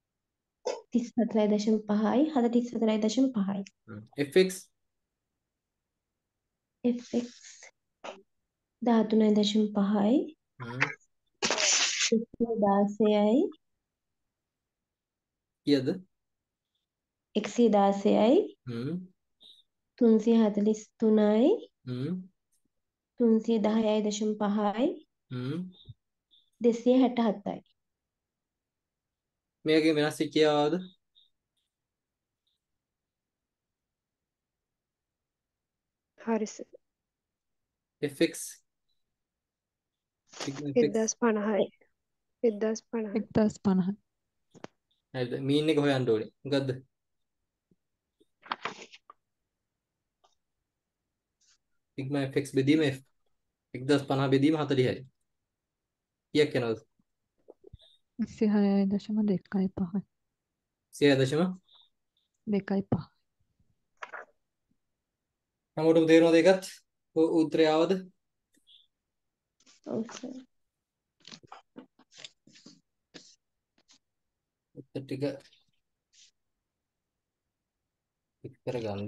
Speaker 7: 34.5යි 44.5යි
Speaker 1: FX
Speaker 7: FX 13.5යි
Speaker 1: හ්ම්
Speaker 7: 116යි
Speaker 1: කීයද
Speaker 7: 116යි
Speaker 1: හ්ම්
Speaker 7: 343යි
Speaker 1: හ්ම්
Speaker 7: 310.5යි
Speaker 1: හ්ම්
Speaker 7: 267යි
Speaker 1: මේකේ වෙනස් වෙච්ච ඒවාද
Speaker 6: හරි සර්.
Speaker 1: FX FX
Speaker 6: 1050යි. 1050යි.
Speaker 4: 1050යි.
Speaker 1: හරිද මීන් එක හොයන්න ඕනේ මොකද්ද සිග්මා FX බෙදීම F 1050 බෙදීම 40යි කීයක් එනවද
Speaker 4: 26.25යි.
Speaker 1: 100.2.5
Speaker 4: 2.5.
Speaker 1: හැමෝටම තේරෙනවද ඒකත් උත්තරය ආවද
Speaker 7: ඔව් සර්
Speaker 1: උත්තර ටික ටික කරගන්න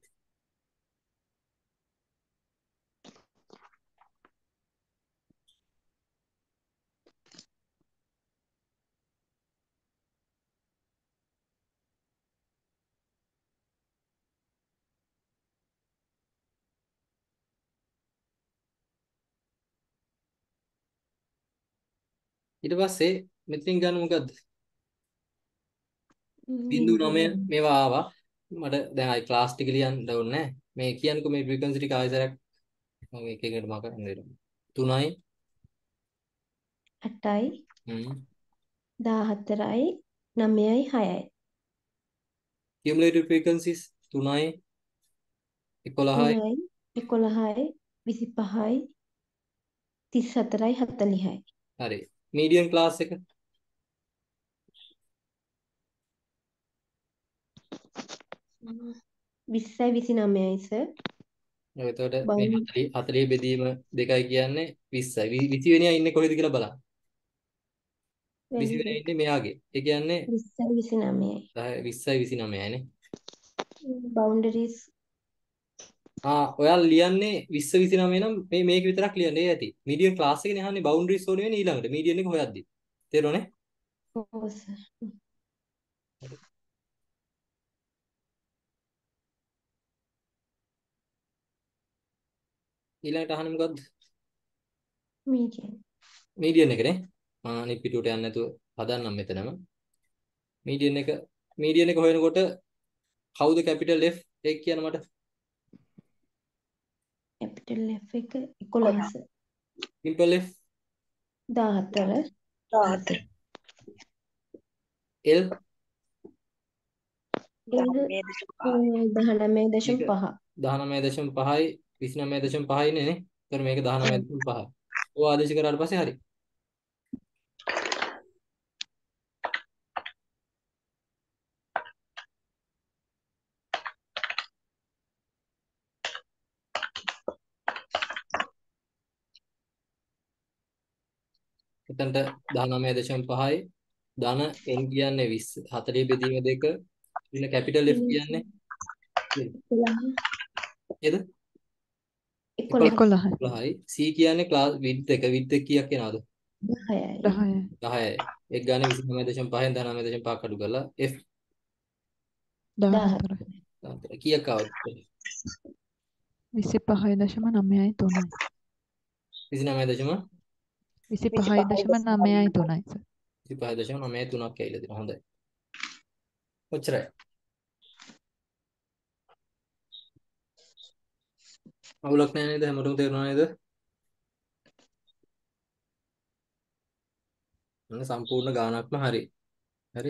Speaker 1: ඊට පස්සේ මෙතනින් ගන්න මොකද්ද 0.9 මේවා ආවා මට දැන් ආයි ක්ලාස් ටික ලියන්න ඕනේ නැහැ මේ කියන්නකෝ මේ ෆ්‍රීකවන්සි ටික ආයෙසරක් මම එක එකට මම කරන්න දෙනවා 3යි
Speaker 7: 8යි
Speaker 1: හ්ම්
Speaker 7: 14යි 9යි 6යි
Speaker 1: cumulative frequencies 3යි 11යි
Speaker 7: 3යි 11යි 25යි 34යි 40යි
Speaker 1: හරි median class එක
Speaker 7: 20යි 29යි සර්
Speaker 1: එතකොට මේ
Speaker 7: බවුන්
Speaker 1: 40 බෙදීම 2යි කියන්නේ 20යි 20 වෙනියා ඉන්නේ කොහෙද කියලා බලන්න 20 වෙනියා ඉන්නේ මෙයාගේ ඒ කියන්නේ
Speaker 7: 20යි 29යි
Speaker 1: 20යි 29යි නේ
Speaker 7: boundaries
Speaker 1: ඔයාලා ලියන්නේ 20 29 නම් මේක විතරක් ලියන්නේ ඇති median class එකනේ අහන්නේ boundaries ඕනේ වෙන්නේ ඊළඟට median එක හොයද්දි තේරුණානේ
Speaker 7: ඔව් සර්
Speaker 1: ඊළඟට අහන්නේ මොකද්ද?
Speaker 7: median.
Speaker 1: මීඩියන් එකනේ. මම අනිත් පිටුවට යන්නේ නැතුව හදන්නම් මෙතනම. මීඩියන් එක හොයනකොට කවුද කැපිටල් F එක කියන මට?
Speaker 7: capital F එක 11.
Speaker 1: Simple F
Speaker 7: 14.
Speaker 2: 14.
Speaker 1: L
Speaker 7: 19.5.
Speaker 1: 19.5යි 29.5යි නේ. ඒතර මේක 19.5. ඔය ආදේශ කරාට පස්සේ හරි. එතනට 19.5යි ධන n කියන්නේ 20 40 බෙදීම 2 ඉන්න කැපිටල් F කියන්නේ නේද?
Speaker 7: 11.
Speaker 1: 11යි C කියන්නේ ක්ලාස් විඩ්ත් එක කීයක් වෙනවද?
Speaker 7: 10යි.
Speaker 1: 10යි. එක් ගානේ 29.5න් 19.5ක් අඩු කරලා F
Speaker 7: 14.
Speaker 1: කීයක් ආවද?
Speaker 4: 25.9යි 3යි.
Speaker 1: 29.5
Speaker 4: 25.9යි 3යි.
Speaker 1: 25.93ක් ඇවිල්ලා තියෙනවා. හොඳයි. ඔච්චරයි. අවුලක් නැහැ නේද? හැමෝටම තේරුණා නේද? මම සම්පූර්ණ ගානක්ම හරි. හරි.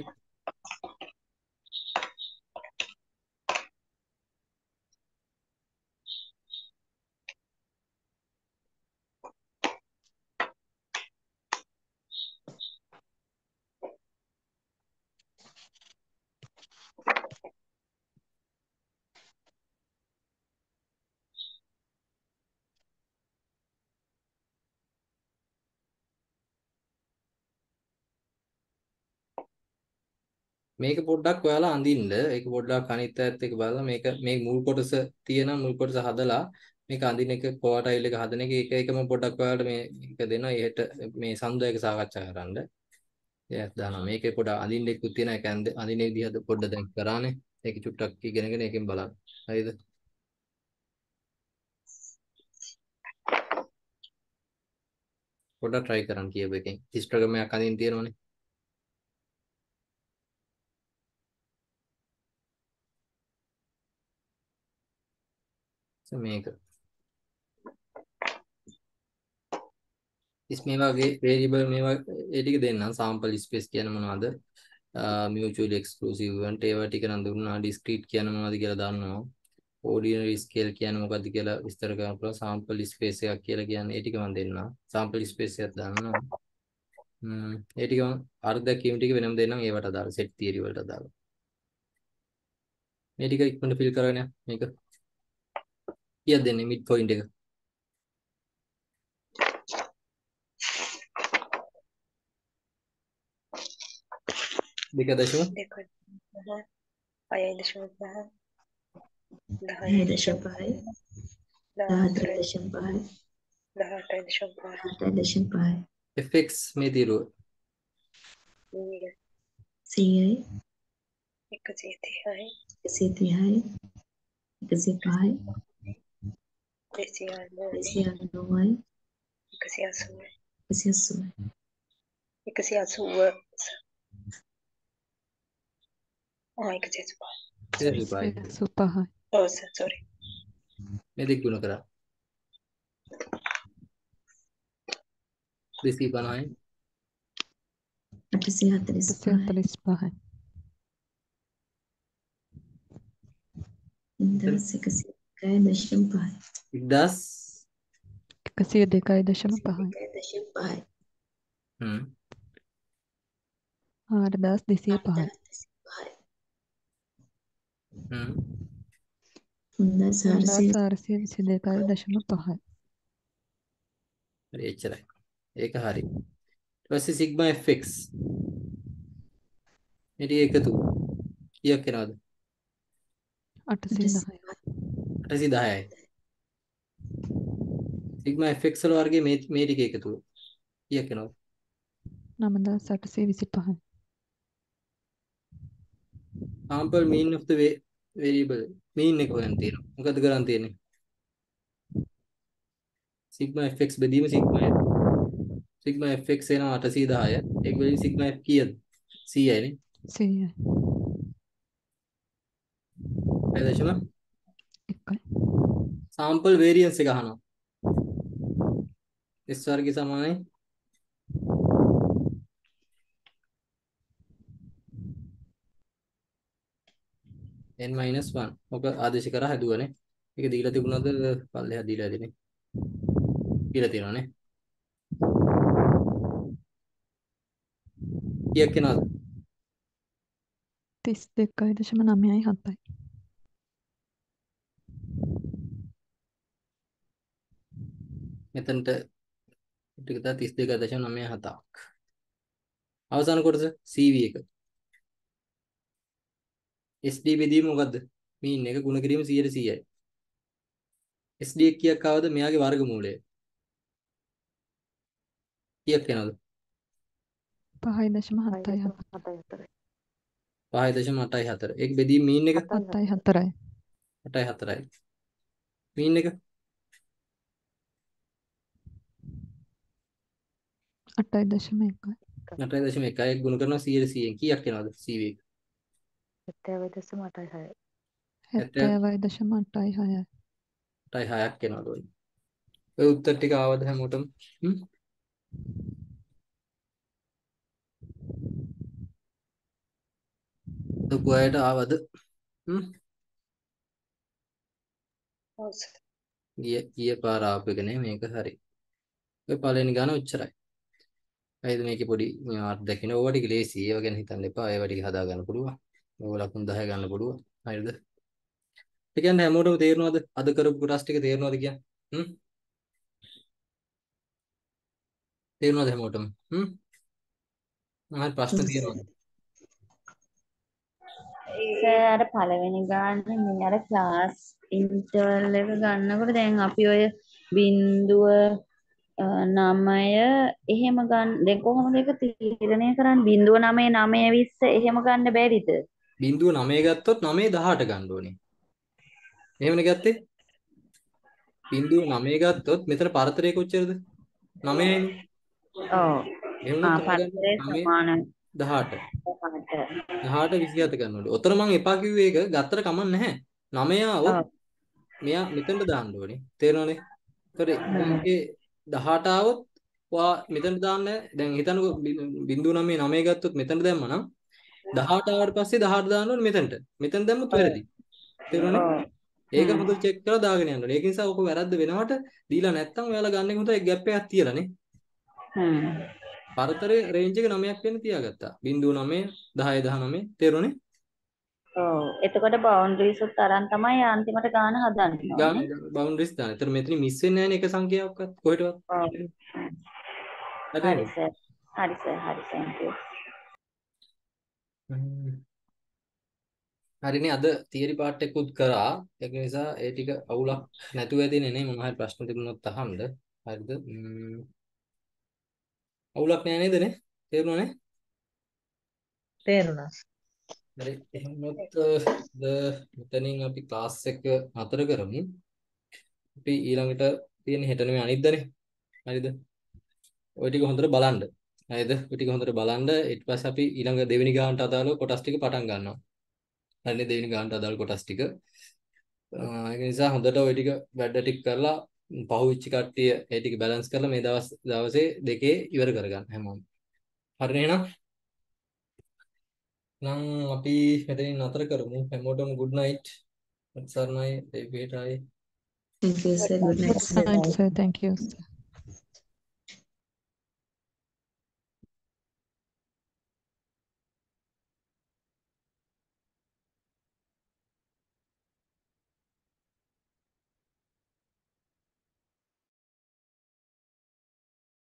Speaker 1: මේක පොඩ්ඩක් ඔයාලා අඳින්න. ඒක පොඩ්ඩක් අනිත් පැත්ත එක බලලා මේ මුල් කොටස තියෙන මුල් කොටස හදලා මේක අඳින එක කොවටයිල් එක හදන එක එකම පොඩ්ඩක් ඔයාලට මේක දෙනවා. ඊට මේ සම්දයක සාකච්ඡා කරන්න. එයාත් දානවා. මේකේ පොඩ්ඩක් අඳින්න එක්කුත් තියෙන එක අඳින විදිහ පොඩ්ඩක් දැන් කරානේ. ඒක චුට්ටක් ඉගෙනගෙන ඒකෙන් බලන්න. හරිද? පොඩ්ඩක් try කරන්න කියප එකෙන්. හිස්ටෝග්‍රෑම් එකක් අඳින්න තියෙනවනේ. මේක මේ වගේ වේරියබල් මේවා ඒ ටික දෙන්නම් සාම්පල් ස්පේස් කියන මොනවද මියුචුවලි එක්ස්ක්ලූසිව් වන්ට ඒවා ටික නම් දුන්නා ඩිස්ක්‍රීට් කියන මොනවද කියලා දන්නවා ඕඩිනරි ස්කේල් කියන්නේ මොකද්ද කියලා විස්තර කරන්න පුළුවන් සාම්පල් ස්පේස් එකක් කියලා කියන්නේ ඒ ටික මම දෙන්නම් සාම්පල් ස්පේස් එකක් දන්නවා ඒ ටික මම අර්ධකීම් ටික වෙනම දෙන්නම් ඒවට අදාළ සෙට් තියරි වලට අදාළ මේ ටික ඉක්මනට ෆිල් කරගෙන මේක කීයක් දෙන්නේ මිඩ් පොයින්ට් එක දෙක දශම
Speaker 2: 5.5
Speaker 8: 10.5 14.5 18.5
Speaker 1: fx මේ තිරුව
Speaker 8: CI
Speaker 2: 130යි
Speaker 8: 130යි 105යි
Speaker 2: 290යි
Speaker 8: 290යි
Speaker 2: 180යි 180 180
Speaker 4: 105යි.
Speaker 2: oh sorry
Speaker 1: මේ දෙක ගුණ කරා 250යි
Speaker 8: 845යි 1101.5
Speaker 4: 102.5යි. 4205යි.
Speaker 8: 1422.5
Speaker 1: හරි එච්චරයි ඒක හරි ඊට පස්සේ සිග්මා fx මේ ටික එකතු කීයක් එනවද
Speaker 4: 810යි.
Speaker 1: 810යි සිග්මා fx වල වර්ගයේ මේ ටික එකතු කීයක් එනවද
Speaker 4: 9825යි.
Speaker 1: sample mean of the variable mean එක හොයන්න තියෙනවා මොකද කරන් තියෙන්නේ සිග්මා fx බෙදීම සිග්මා fx එනවා 810. ඒක බෙදීම සිග්මා f කීයද? 100යි නේ.
Speaker 8: 100යි.
Speaker 1: 6.1.
Speaker 8: එකයි.
Speaker 1: සාම්පල් වේරියන්ස් එක අහනවා. S වර්ගය සමානයි n-1. ඔක ආදේශ කරා හැදුවනේ. ඒක දීලා තිබුණාද? පල්ලෙහා දීලා ඇතිනේ. දීලා තියෙනවානේ. කීයක් එනවද?
Speaker 8: 32.97යි.
Speaker 1: මෙතනට ටික 32.97ක්. අවසාන කොටස CV එක. SD බෙදීම මොකද්ද? මීන් එක ගුණ කිරීම 100%යි. SD එක කීයක් ආවද? මෙයාගේ වර්ගමූලය. කීයක් එනවද?
Speaker 8: 5.74යි.
Speaker 1: 5.84. ඒක බෙදීම මීන් එක
Speaker 8: 7.4යි.
Speaker 1: 8.4යි. මීන් එක
Speaker 8: 8.1යි.
Speaker 1: 8.1. ඒක ගුණ කරනවා 100%න් කීයක් එනවද? CV එක
Speaker 6: 70.86යි.
Speaker 8: 70.86යි.
Speaker 1: 8.6ක් එනවද ඔය? ඔය උත්තර ටික ආවද හැමෝටම? ඔයයට ආවද? ගිය පාර ආපු එක නේ මේක හරි. ඔය පළවෙනි ගාන උච්චරයි. හරිද මේකේ පොඩි මේවාට දකින්න ඕවා ටික ලේසි. ඒව ගැන හිතන්න එපා. ඒවා ටික හදා ගන්න පුළුවන්. ඕවා ලකුණු 10 ගන්න පුළුවන්. හරිද? ඒ කියන්නේ හැමෝටම තේරෙනවද? අද කරපු කොටස් ටික තේරෙනවද කියන්නේ? තේරෙනවද හැමෝටම? මම ප්‍රශ්න තියෙනවද?
Speaker 9: අර පළවෙනි ගානේ මේ අර ක්ලාස් ඉන්ටර්වල් එක ගන්නකොට දැන් අපි ඔය 0.9 එහෙම ගන්න දැන් කොහොමද ඒක තීරණය කරන්නේ 0.9 9 20 එහෙම ගන්න බැරිද
Speaker 1: 0.9 ගත්තොත් 9 18 ගන්න ඕනේ. එහෙමනේ ගත්තේ 0.9 ගත්තොත් මෙතන පරතරය කොච්චරද 9යිනේ.
Speaker 9: ඔව්
Speaker 1: එහෙනම්
Speaker 9: පරතරය සමාන
Speaker 1: 18 27 ගන්න ඕනේ. ඔතන මම එපා කිව්වේ ඒක ගත්තට කමක් නැහැ. 9 આવොත් මෙයා මෙතනට දාන්න ඕනේ. තේරෙනවනේ? ඒතර මේකේ 18 આવොත් ඔයා මෙතනට දාන්න දැන් හිතන්නකෝ 0.9 ගත්තොත් මෙතනට දැම්මනම් 18 ආවට පස්සේ 18 දාන්න ඕනේ මෙතනට. මෙතන දැම්මොත් වැරදි. තේරුණානේ? ඒක හොඳට චෙක් කරලා දාගෙන යන්න ඕනේ. ඒක නිසා ඔක වැරද්ද වෙනවට දීලා නැත්තම් ඔයාලා ගන්න එක හොඳයි ગેප් එකක් තියලානේ. පරතරේ රේන්ජ් එක 9ක් වෙන්න තියාගත්තා. 0.9 10 19 තේරුණානේ?
Speaker 9: ඔව් එතකොට බවුන්ඩරිස් උත් අරන් තමයි අන්තිමට ගාන හදන්න ඕනේ.
Speaker 1: ගාන බවුන්ඩරිස් දාන්න. ඒතර මෙතන මිස් වෙන්නේ නැහැ නේ එක සංඛ්‍යාවක්වත් කොහෙටවත්.
Speaker 9: හරි සර්. හරි සර්. හරි thank you.
Speaker 1: හරිනේ අද තියරි පාර්ට් එකකුත් කරා. ඒක නිසා ඒ ටික අවුලක් නැතුව ඇතිනේ නේ. මොන හරි ප්‍රශ්න තිබුණොත් අහන්න. හරිද? අවුලක් නෑ නේද නේ? තේරුණානේ?
Speaker 2: තේරුණා.
Speaker 1: හරි එහෙනම් මෙතනින් අපි ක්ලාස් එක නතර කරමු. අපි ඊළඟට තියෙන හෙට නෙමෙයි අනිද්දානේ. හරිද? ওই ටික හොඳට බලන්න. හරිද? ওই ටික හොඳට බලන්න. ඊට පස්සේ අපි ඊළඟ දෙවෙනි ගානට අදාළව කොටස් ටික පටන් ගන්නවා. හරිනේ දෙවෙනි ගානට අදාළ කොටස් ටික. ඒක නිසා හොඳට ওই ටික වැඩ ටික කරලා පහුවිච්ච කට්ටිය ඒ ටික බැලන්ස් කරලා මේ දවසේ දෙකේ ඉවර කරගන්න හැමෝම. හරිනේ එහෙනම්? නම් අපි මෙතනින් නතර කරමු. හැමෝටම good night. සර්ණයි දෙවියටයි.
Speaker 8: Thank you sir. Good night sir.
Speaker 4: Thank you sir.